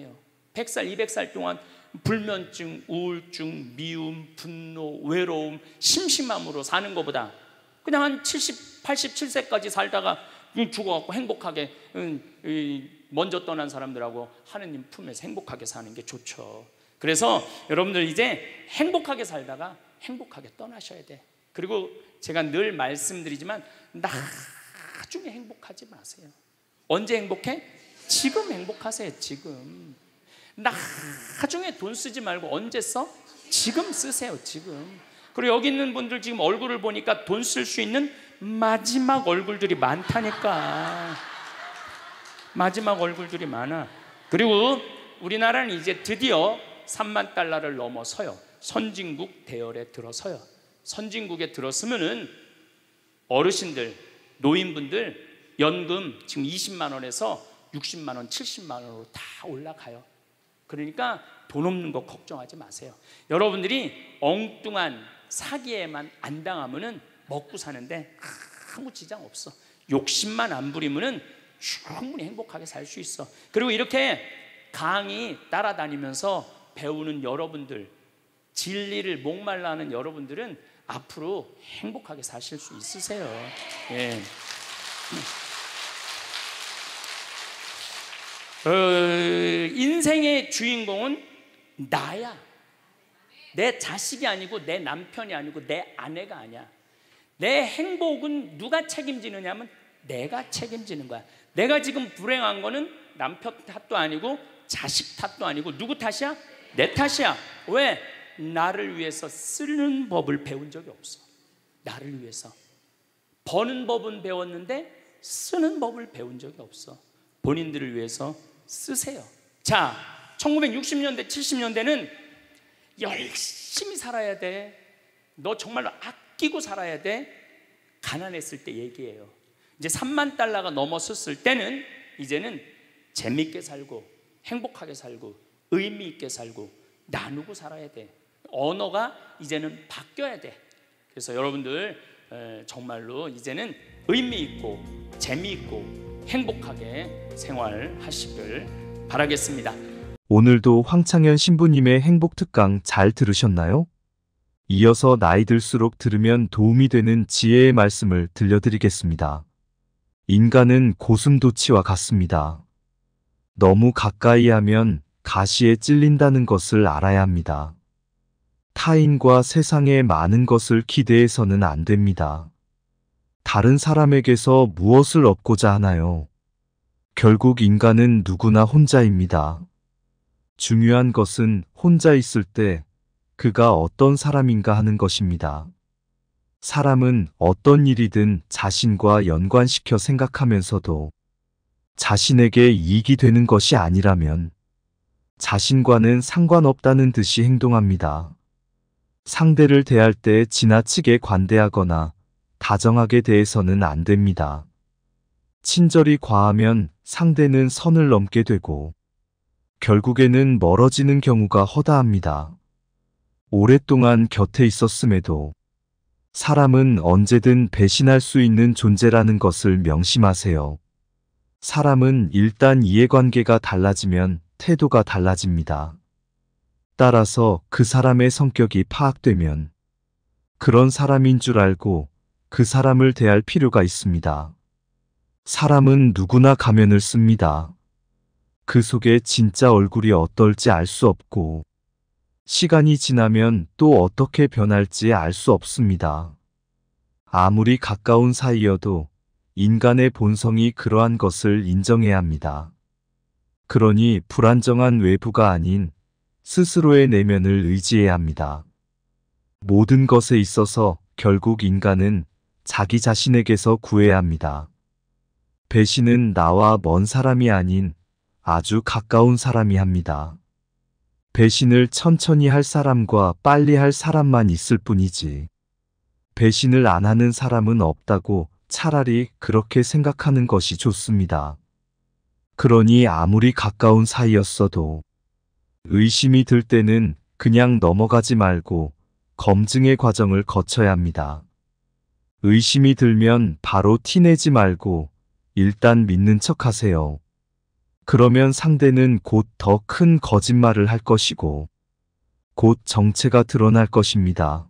백 살, 이백 살 동안 불면증, 우울증, 미움, 분노, 외로움, 심심함으로 사는 것보다 그냥 한 칠십, 팔십칠 세까지 살다가 죽어갖고 행복하게 먼저 떠난 사람들하고 하느님 품에서 행복하게 사는 게 좋죠. 그래서 여러분들 이제 행복하게 살다가 행복하게 떠나셔야 돼. 그리고 제가 늘 말씀드리지만 나중에 행복하지 마세요. 언제 행복해? 지금 행복하세요. 지금. 나중에 돈 쓰지 말고 언제 써? 지금 쓰세요. 지금. 그리고 여기 있는 분들 지금 얼굴을 보니까 돈 쓸 수 있는 마지막 얼굴들이 많다니까. 마지막 얼굴들이 많아. 그리고 우리나라는 이제 드디어 삼만 달러를 넘어서요. 선진국 대열에 들어서요. 선진국에 들었으면은 어르신들, 노인분들 연금 지금 이십만 원에서 육십만 원, 칠십만 원으로 다 올라가요. 그러니까 돈 없는 거 걱정하지 마세요. 여러분들이 엉뚱한 사기에만 안 당하면은 먹고 사는데 아무 지장 없어. 욕심만 안 부리면은 충분히 행복하게 살 수 있어. 그리고 이렇게 강의 따라다니면서 배우는 여러분들, 진리를 목말라 하는 여러분들은 앞으로 행복하게 사실 수 있으세요. 예. 어, 인생의 주인공은 나야. 내 자식이 아니고 내 남편이 아니고 내 아내가 아니야. 내 행복은 누가 책임지느냐면 내가 책임지는 거야. 내가 지금 불행한 거는 남편 탓도 아니고 자식 탓도 아니고 누구 탓이야? 내 탓이야. 왜? 나를 위해서 쓰는 법을 배운 적이 없어. 나를 위해서 버는 법은 배웠는데 쓰는 법을 배운 적이 없어. 본인들을 위해서 쓰세요. 자, 천구백육십 년대, 칠십 년대는 열심히 살아야 돼. 너 정말로 아끼고 살아야 돼. 가난했을 때 얘기예요. 이제 삼만 달러가 넘었을 때는 이제는 재밌게 살고 행복하게 살고 의미 있게 살고 나누고 살아야 돼. 언어가 이제는 바뀌어야 돼. 그래서 여러분들 정말로 이제는 의미 있고 재미있고 행복하게 생활하시길 바라겠습니다. 오늘도 황창현 신부님의 행복특강 잘 들으셨나요? 이어서 나이 들수록 들으면 도움이 되는 지혜의 말씀을 들려드리겠습니다. 인간은 고슴도치와 같습니다. 너무 가까이 하면 가시에 찔린다는 것을 알아야 합니다. 타인과 세상의 많은 것을 기대해서는 안 됩니다. 다른 사람에게서 무엇을 얻고자 하나요? 결국 인간은 누구나 혼자입니다. 중요한 것은 혼자 있을 때 그가 어떤 사람인가 하는 것입니다. 사람은 어떤 일이든 자신과 연관시켜 생각하면서도 자신에게 이익이 되는 것이 아니라면 자신과는 상관없다는 듯이 행동합니다. 상대를 대할 때 지나치게 관대하거나 다정하게 대해서는 안 됩니다. 친절이 과하면 상대는 선을 넘게 되고 결국에는 멀어지는 경우가 허다합니다. 오랫동안 곁에 있었음에도 사람은 언제든 배신할 수 있는 존재라는 것을 명심하세요. 사람은 일단 이해관계가 달라지면 태도가 달라집니다. 따라서 그 사람의 성격이 파악되면 그런 사람인 줄 알고 그 사람을 대할 필요가 있습니다. 사람은 누구나 가면을 씁니다. 그 속에 진짜 얼굴이 어떨지 알 수 없고 시간이 지나면 또 어떻게 변할지 알 수 없습니다. 아무리 가까운 사이여도 인간의 본성이 그러한 것을 인정해야 합니다. 그러니 불안정한 외부가 아닌 스스로의 내면을 의지해야 합니다. 모든 것에 있어서 결국 인간은 자기 자신에게서 구해야 합니다. 배신은 나와 먼 사람이 아닌 아주 가까운 사람이 합니다. 배신을 천천히 할 사람과 빨리 할 사람만 있을 뿐이지 배신을 안 하는 사람은 없다고 차라리 그렇게 생각하는 것이 좋습니다. 그러니 아무리 가까운 사이였어도 의심이 들 때는 그냥 넘어가지 말고 검증의 과정을 거쳐야 합니다. 의심이 들면 바로 티내지 말고 일단 믿는 척 하세요. 그러면 상대는 곧 더 큰 거짓말을 할 것이고 곧 정체가 드러날 것입니다.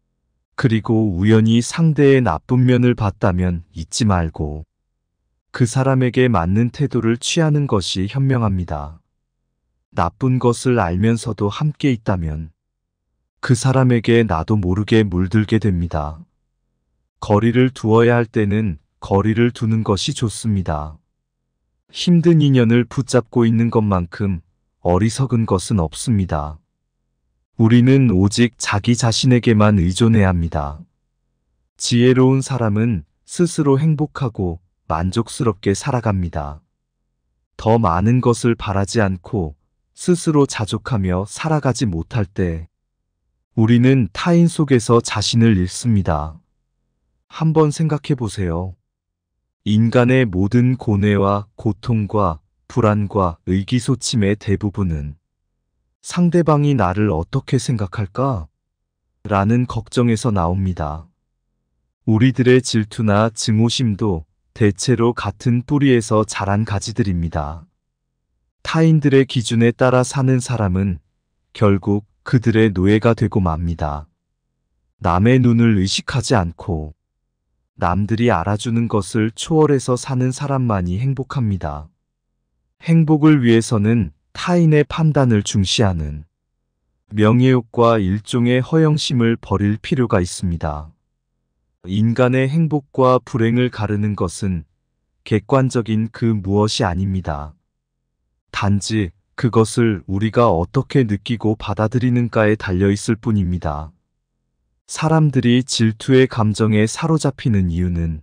그리고 우연히 상대의 나쁜 면을 봤다면 잊지 말고 그 사람에게 맞는 태도를 취하는 것이 현명합니다. 나쁜 것을 알면서도 함께 있다면 그 사람에게 나도 모르게 물들게 됩니다. 거리를 두어야 할 때는 거리를 두는 것이 좋습니다. 힘든 인연을 붙잡고 있는 것만큼 어리석은 것은 없습니다. 우리는 오직 자기 자신에게만 의존해야 합니다. 지혜로운 사람은 스스로 행복하고 만족스럽게 살아갑니다. 더 많은 것을 바라지 않고 스스로 자족하며 살아가지 못할 때 우리는 타인 속에서 자신을 잃습니다. 한번 생각해 보세요. 인간의 모든 고뇌와 고통과 불안과 의기소침의 대부분은 상대방이 나를 어떻게 생각할까? 라는 걱정에서 나옵니다. 우리들의 질투나 증오심도 대체로 같은 뿌리에서 자란 가지들입니다. 타인들의 기준에 따라 사는 사람은 결국 그들의 노예가 되고 맙니다. 남의 눈을 의식하지 않고 남들이 알아주는 것을 초월해서 사는 사람만이 행복합니다. 행복을 위해서는 타인의 판단을 중시하는 명예욕과 일종의 허영심을 버릴 필요가 있습니다. 인간의 행복과 불행을 가르는 것은 객관적인 그 무엇이 아닙니다. 단지 그것을 우리가 어떻게 느끼고 받아들이는가에 달려 있을 뿐입니다. 사람들이 질투의 감정에 사로잡히는 이유는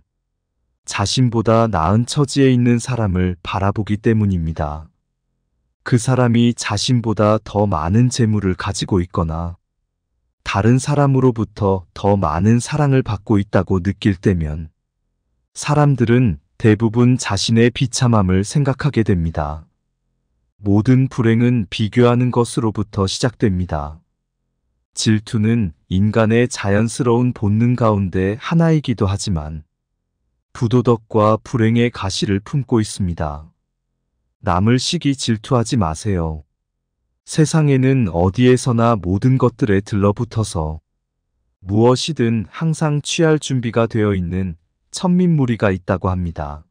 자신보다 나은 처지에 있는 사람을 바라보기 때문입니다. 그 사람이 자신보다 더 많은 재물을 가지고 있거나 다른 사람으로부터 더 많은 사랑을 받고 있다고 느낄 때면 사람들은 대부분 자신의 비참함을 생각하게 됩니다. 모든 불행은 비교하는 것으로부터 시작됩니다. 질투는 인간의 자연스러운 본능 가운데 하나이기도 하지만 부도덕과 불행의 가시를 품고 있습니다. 남을 시기 질투하지 마세요. 세상에는 어디에서나 모든 것들에 들러붙어서 무엇이든 항상 취할 준비가 되어 있는 천민무리가 있다고 합니다.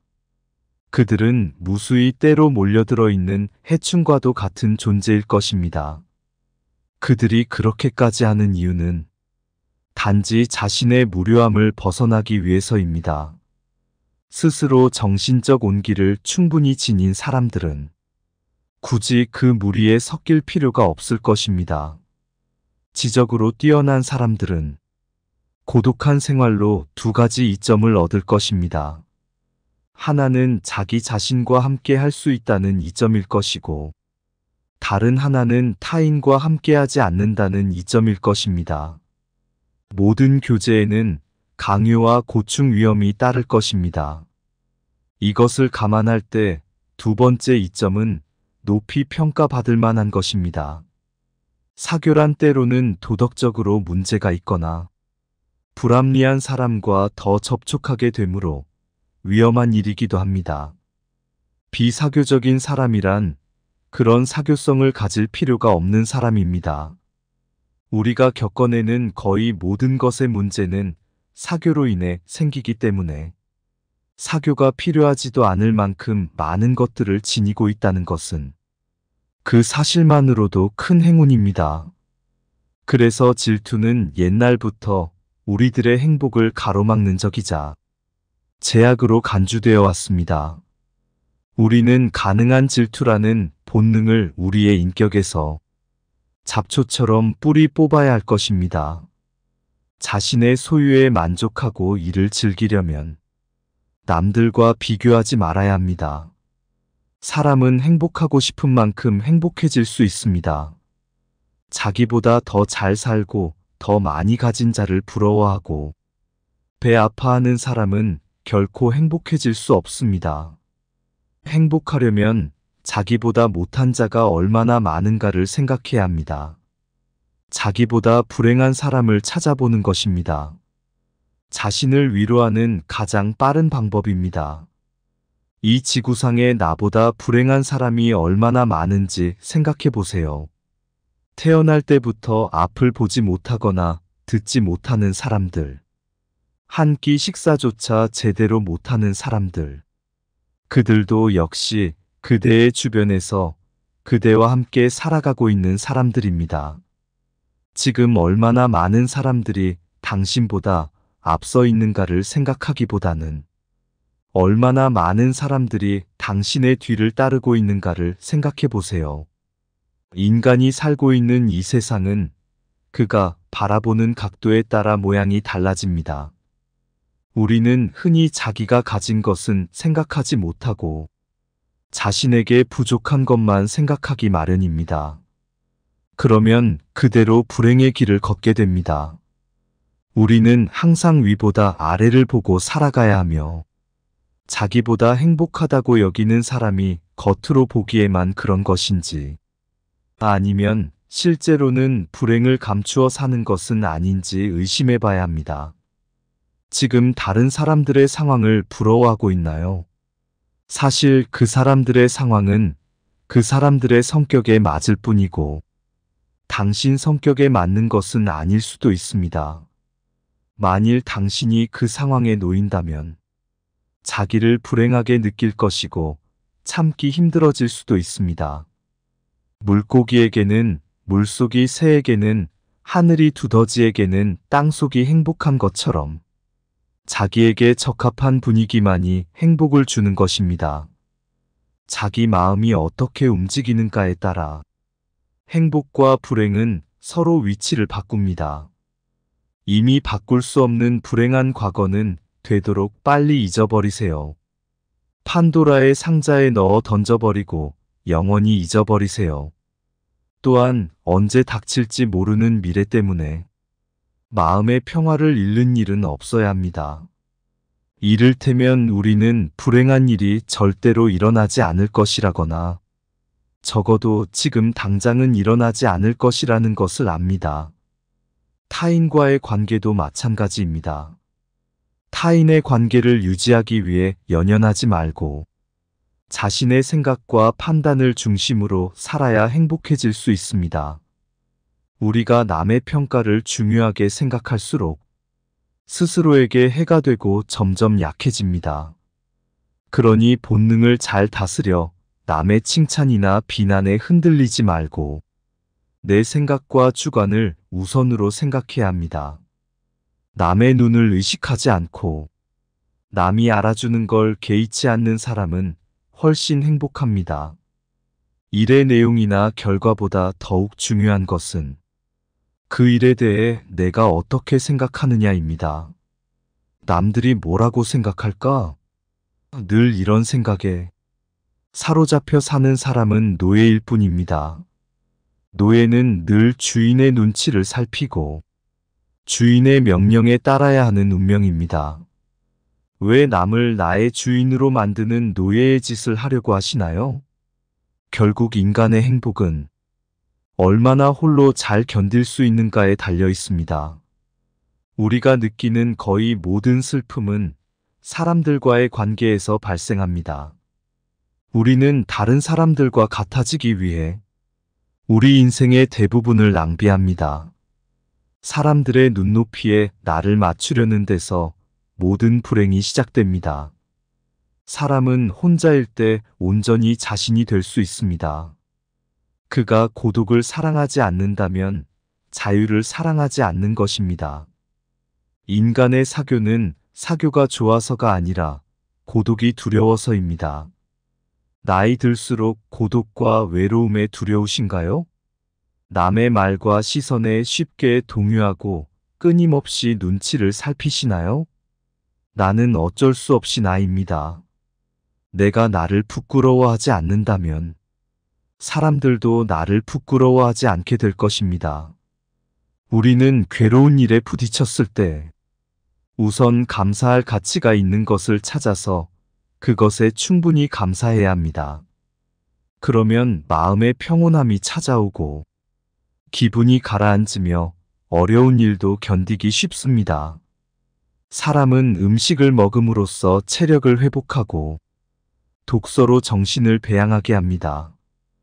그들은 무수히 때로 몰려들어 있는 해충과도 같은 존재일 것입니다. 그들이 그렇게까지 하는 이유는 단지 자신의 무료함을 벗어나기 위해서입니다. 스스로 정신적 온기를 충분히 지닌 사람들은 굳이 그 무리에 섞일 필요가 없을 것입니다. 지적으로 뛰어난 사람들은 고독한 생활로 두 가지 이점을 얻을 것입니다. 하나는 자기 자신과 함께 할 수 있다는 이점일 것이고 다른 하나는 타인과 함께하지 않는다는 이점일 것입니다. 모든 교제에는 강요와 고충 위험이 따를 것입니다. 이것을 감안할 때 두 번째 이점은 높이 평가받을 만한 것입니다. 사교란 때로는 도덕적으로 문제가 있거나 불합리한 사람과 더 접촉하게 되므로 위험한 일이기도 합니다. 비사교적인 사람이란 그런 사교성을 가질 필요가 없는 사람입니다. 우리가 겪어내는 거의 모든 것의 문제는 사교로 인해 생기기 때문에 사교가 필요하지도 않을 만큼 많은 것들을 지니고 있다는 것은 그 사실만으로도 큰 행운입니다. 그래서 질투는 옛날부터 우리들의 행복을 가로막는 적이자 제약으로 간주되어 왔습니다. 우리는 가능한 질투라는 본능을 우리의 인격에서 잡초처럼 뿌리 뽑아야 할 것입니다. 자신의 소유에 만족하고 이를 즐기려면 남들과 비교하지 말아야 합니다. 사람은 행복하고 싶은 만큼 행복해질 수 있습니다. 자기보다 더 잘 살고 더 많이 가진 자를 부러워하고 배 아파하는 사람은 결코 행복해질 수 없습니다. 행복하려면 자기보다 못한 자가 얼마나 많은가를 생각해야 합니다. 자기보다 불행한 사람을 찾아보는 것입니다. 자신을 위로하는 가장 빠른 방법입니다. 이 지구상에 나보다 불행한 사람이 얼마나 많은지 생각해 보세요. 태어날 때부터 앞을 보지 못하거나 듣지 못하는 사람들. 한 끼 식사조차 제대로 못하는 사람들. 그들도 역시 그대의 주변에서 그대와 함께 살아가고 있는 사람들입니다. 지금 얼마나 많은 사람들이 당신보다 앞서 있는가를 생각하기보다는 얼마나 많은 사람들이 당신의 뒤를 따르고 있는가를 생각해 보세요. 인간이 살고 있는 이 세상은 그가 바라보는 각도에 따라 모양이 달라집니다. 우리는 흔히 자기가 가진 것은 생각하지 못하고 자신에게 부족한 것만 생각하기 마련입니다. 그러면 그대로 불행의 길을 걷게 됩니다. 우리는 항상 위보다 아래를 보고 살아가야 하며 자기보다 행복하다고 여기는 사람이 겉으로 보기에만 그런 것인지 아니면 실제로는 불행을 감추어 사는 것은 아닌지 의심해 봐야 합니다. 지금 다른 사람들의 상황을 부러워하고 있나요? 사실 그 사람들의 상황은 그 사람들의 성격에 맞을 뿐이고 당신 성격에 맞는 것은 아닐 수도 있습니다. 만일 당신이 그 상황에 놓인다면 자기를 불행하게 느낄 것이고 참기 힘들어질 수도 있습니다. 물고기에게는 물속이 새에게는 하늘이 두더지에게는 땅속이 행복한 것처럼 자기에게 적합한 분위기만이 행복을 주는 것입니다. 자기 마음이 어떻게 움직이는가에 따라 행복과 불행은 서로 위치를 바꿉니다. 이미 바꿀 수 없는 불행한 과거는 되도록 빨리 잊어버리세요. 판도라의 상자에 넣어 던져버리고 영원히 잊어버리세요. 또한 언제 닥칠지 모르는 미래 때문에 마음의 평화를 잃는 일은 없어야 합니다. 이를테면 우리는 불행한 일이 절대로 일어나지 않을 것이라거나 적어도 지금 당장은 일어나지 않을 것이라는 것을 압니다. 타인과의 관계도 마찬가지입니다. 타인의 관계를 유지하기 위해 연연하지 말고 자신의 생각과 판단을 중심으로 살아야 행복해질 수 있습니다. 우리가 남의 평가를 중요하게 생각할수록 스스로에게 해가 되고 점점 약해집니다. 그러니 본능을 잘 다스려 남의 칭찬이나 비난에 흔들리지 말고 내 생각과 주관을 우선으로 생각해야 합니다. 남의 눈을 의식하지 않고 남이 알아주는 걸 개의치 않는 사람은 훨씬 행복합니다. 일의 내용이나 결과보다 더욱 중요한 것은 그 일에 대해 내가 어떻게 생각하느냐입니다. 남들이 뭐라고 생각할까? 늘 이런 생각에 사로잡혀 사는 사람은 노예일 뿐입니다. 노예는 늘 주인의 눈치를 살피고 주인의 명령에 따라야 하는 운명입니다. 왜 남을 나의 주인으로 만드는 노예의 짓을 하려고 하시나요? 결국 인간의 행복은 얼마나 홀로 잘 견딜 수 있는가에 달려 있습니다. 우리가 느끼는 거의 모든 슬픔은 사람들과의 관계에서 발생합니다. 우리는 다른 사람들과 같아지기 위해 우리 인생의 대부분을 낭비합니다. 사람들의 눈높이에 나를 맞추려는 데서 모든 불행이 시작됩니다. 사람은 혼자일 때 온전히 자신이 될 수 있습니다. 그가 고독을 사랑하지 않는다면 자유를 사랑하지 않는 것입니다. 인간의 사교는 사교가 좋아서가 아니라 고독이 두려워서입니다. 나이 들수록 고독과 외로움에 두려우신가요? 남의 말과 시선에 쉽게 동요하고 끊임없이 눈치를 살피시나요? 나는 어쩔 수 없이 나입니다. 내가 나를 부끄러워하지 않는다면 사람들도 나를 부끄러워하지 않게 될 것입니다. 우리는 괴로운 일에 부딪혔을 때 우선 감사할 가치가 있는 것을 찾아서 그것에 충분히 감사해야 합니다. 그러면 마음의 평온함이 찾아오고 기분이 가라앉으며 어려운 일도 견디기 쉽습니다. 사람은 음식을 먹음으로써 체력을 회복하고 독서로 정신을 배양하게 합니다.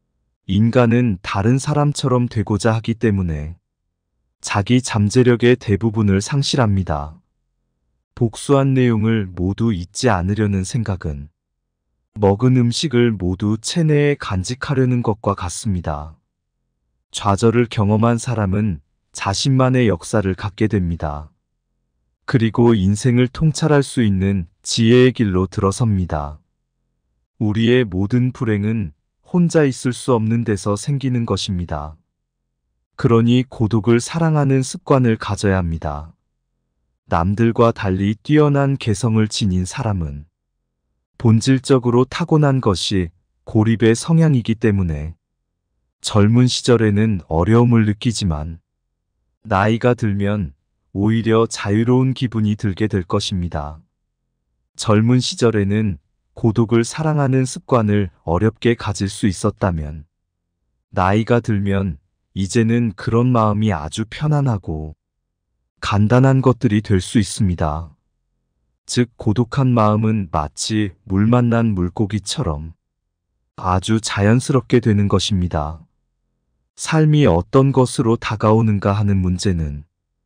인간은 다른 사람처럼 되고자 하기 때문에 자기 잠재력의 대부분을 상실합니다. 복수한 내용을 모두 잊지 않으려는 생각은 먹은 음식을 모두 체내에 간직하려는 것과 같습니다. 좌절을 경험한 사람은 자신만의 역사를 갖게 됩니다. 그리고 인생을 통찰할 수 있는 지혜의 길로 들어섭니다. 우리의 모든 불행은 혼자 있을 수 없는 데서 생기는 것입니다. 그러니 고독을 사랑하는 습관을 가져야 합니다. 남들과 달리 뛰어난 개성을 지닌 사람은 본질적으로 타고난 것이 고립의 성향이기 때문에 젊은 시절에는 어려움을 느끼지만 나이가 들면 오히려 자유로운 기분이 들게 될 것입니다. 젊은 시절에는 고독을 사랑하는 습관을 어렵게 가질 수 있었다면 나이가 들면 이제는 그런 마음이 아주 편안하고 간단한 것들이 될 수 있습니다. 즉 고독한 마음은 마치 물 만난 물고기처럼 아주 자연스럽게 되는 것입니다. 삶이 어떤 것으로 다가오는가 하는 문제는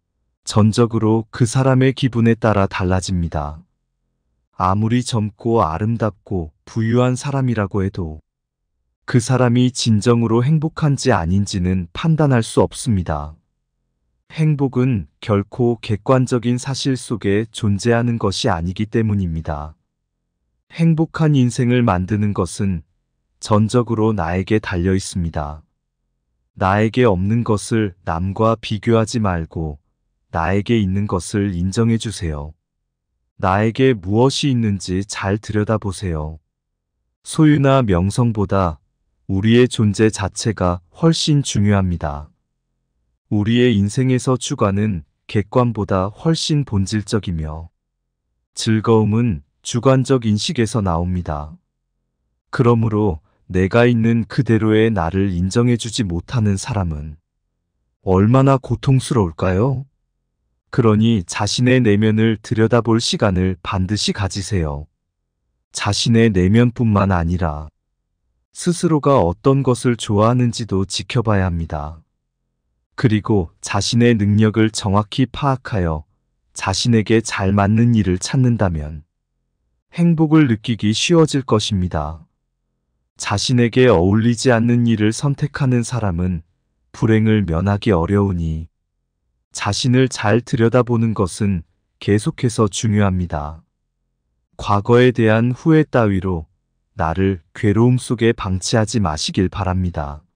전적으로 그 사람의 기분에 따라 달라집니다. 아무리 젊고 아름답고 부유한 사람이라고 해도 그 사람이 진정으로 행복한지 아닌지는 판단할 수 없습니다. 행복은 결코 객관적인 사실 속에 존재하는 것이 아니기 때문입니다. 행복한 인생을 만드는 것은 전적으로 나에게 달려 있습니다. 나에게 없는 것을 남과 비교하지 말고 나에게 있는 것을 인정해 주세요. 나에게 무엇이 있는지 잘 들여다보세요. 소유나 명성보다 우리의 존재 자체가 훨씬 중요합니다. 우리의 인생에서 추구하는 객관보다 훨씬 본질적이며 즐거움은 주관적 인식에서 나옵니다. 그러므로 내가 있는 그대로의 나를 인정해주지 못하는 사람은 얼마나 고통스러울까요? 그러니 자신의 내면을 들여다볼 시간을 반드시 가지세요. 자신의 내면뿐만 아니라 스스로가 어떤 것을 좋아하는지도 지켜봐야 합니다. 그리고 자신의 능력을 정확히 파악하여 자신에게 잘 맞는 일을 찾는다면 행복을 느끼기 쉬워질 것입니다. 자신에게 어울리지 않는 일을 선택하는 사람은 불행을 면하기 어려우니 자신을 잘 들여다보는 것은 계속해서 중요합니다. 과거에 대한 후회 따위로 나를 괴로움 속에 방치하지 마시길 바랍니다.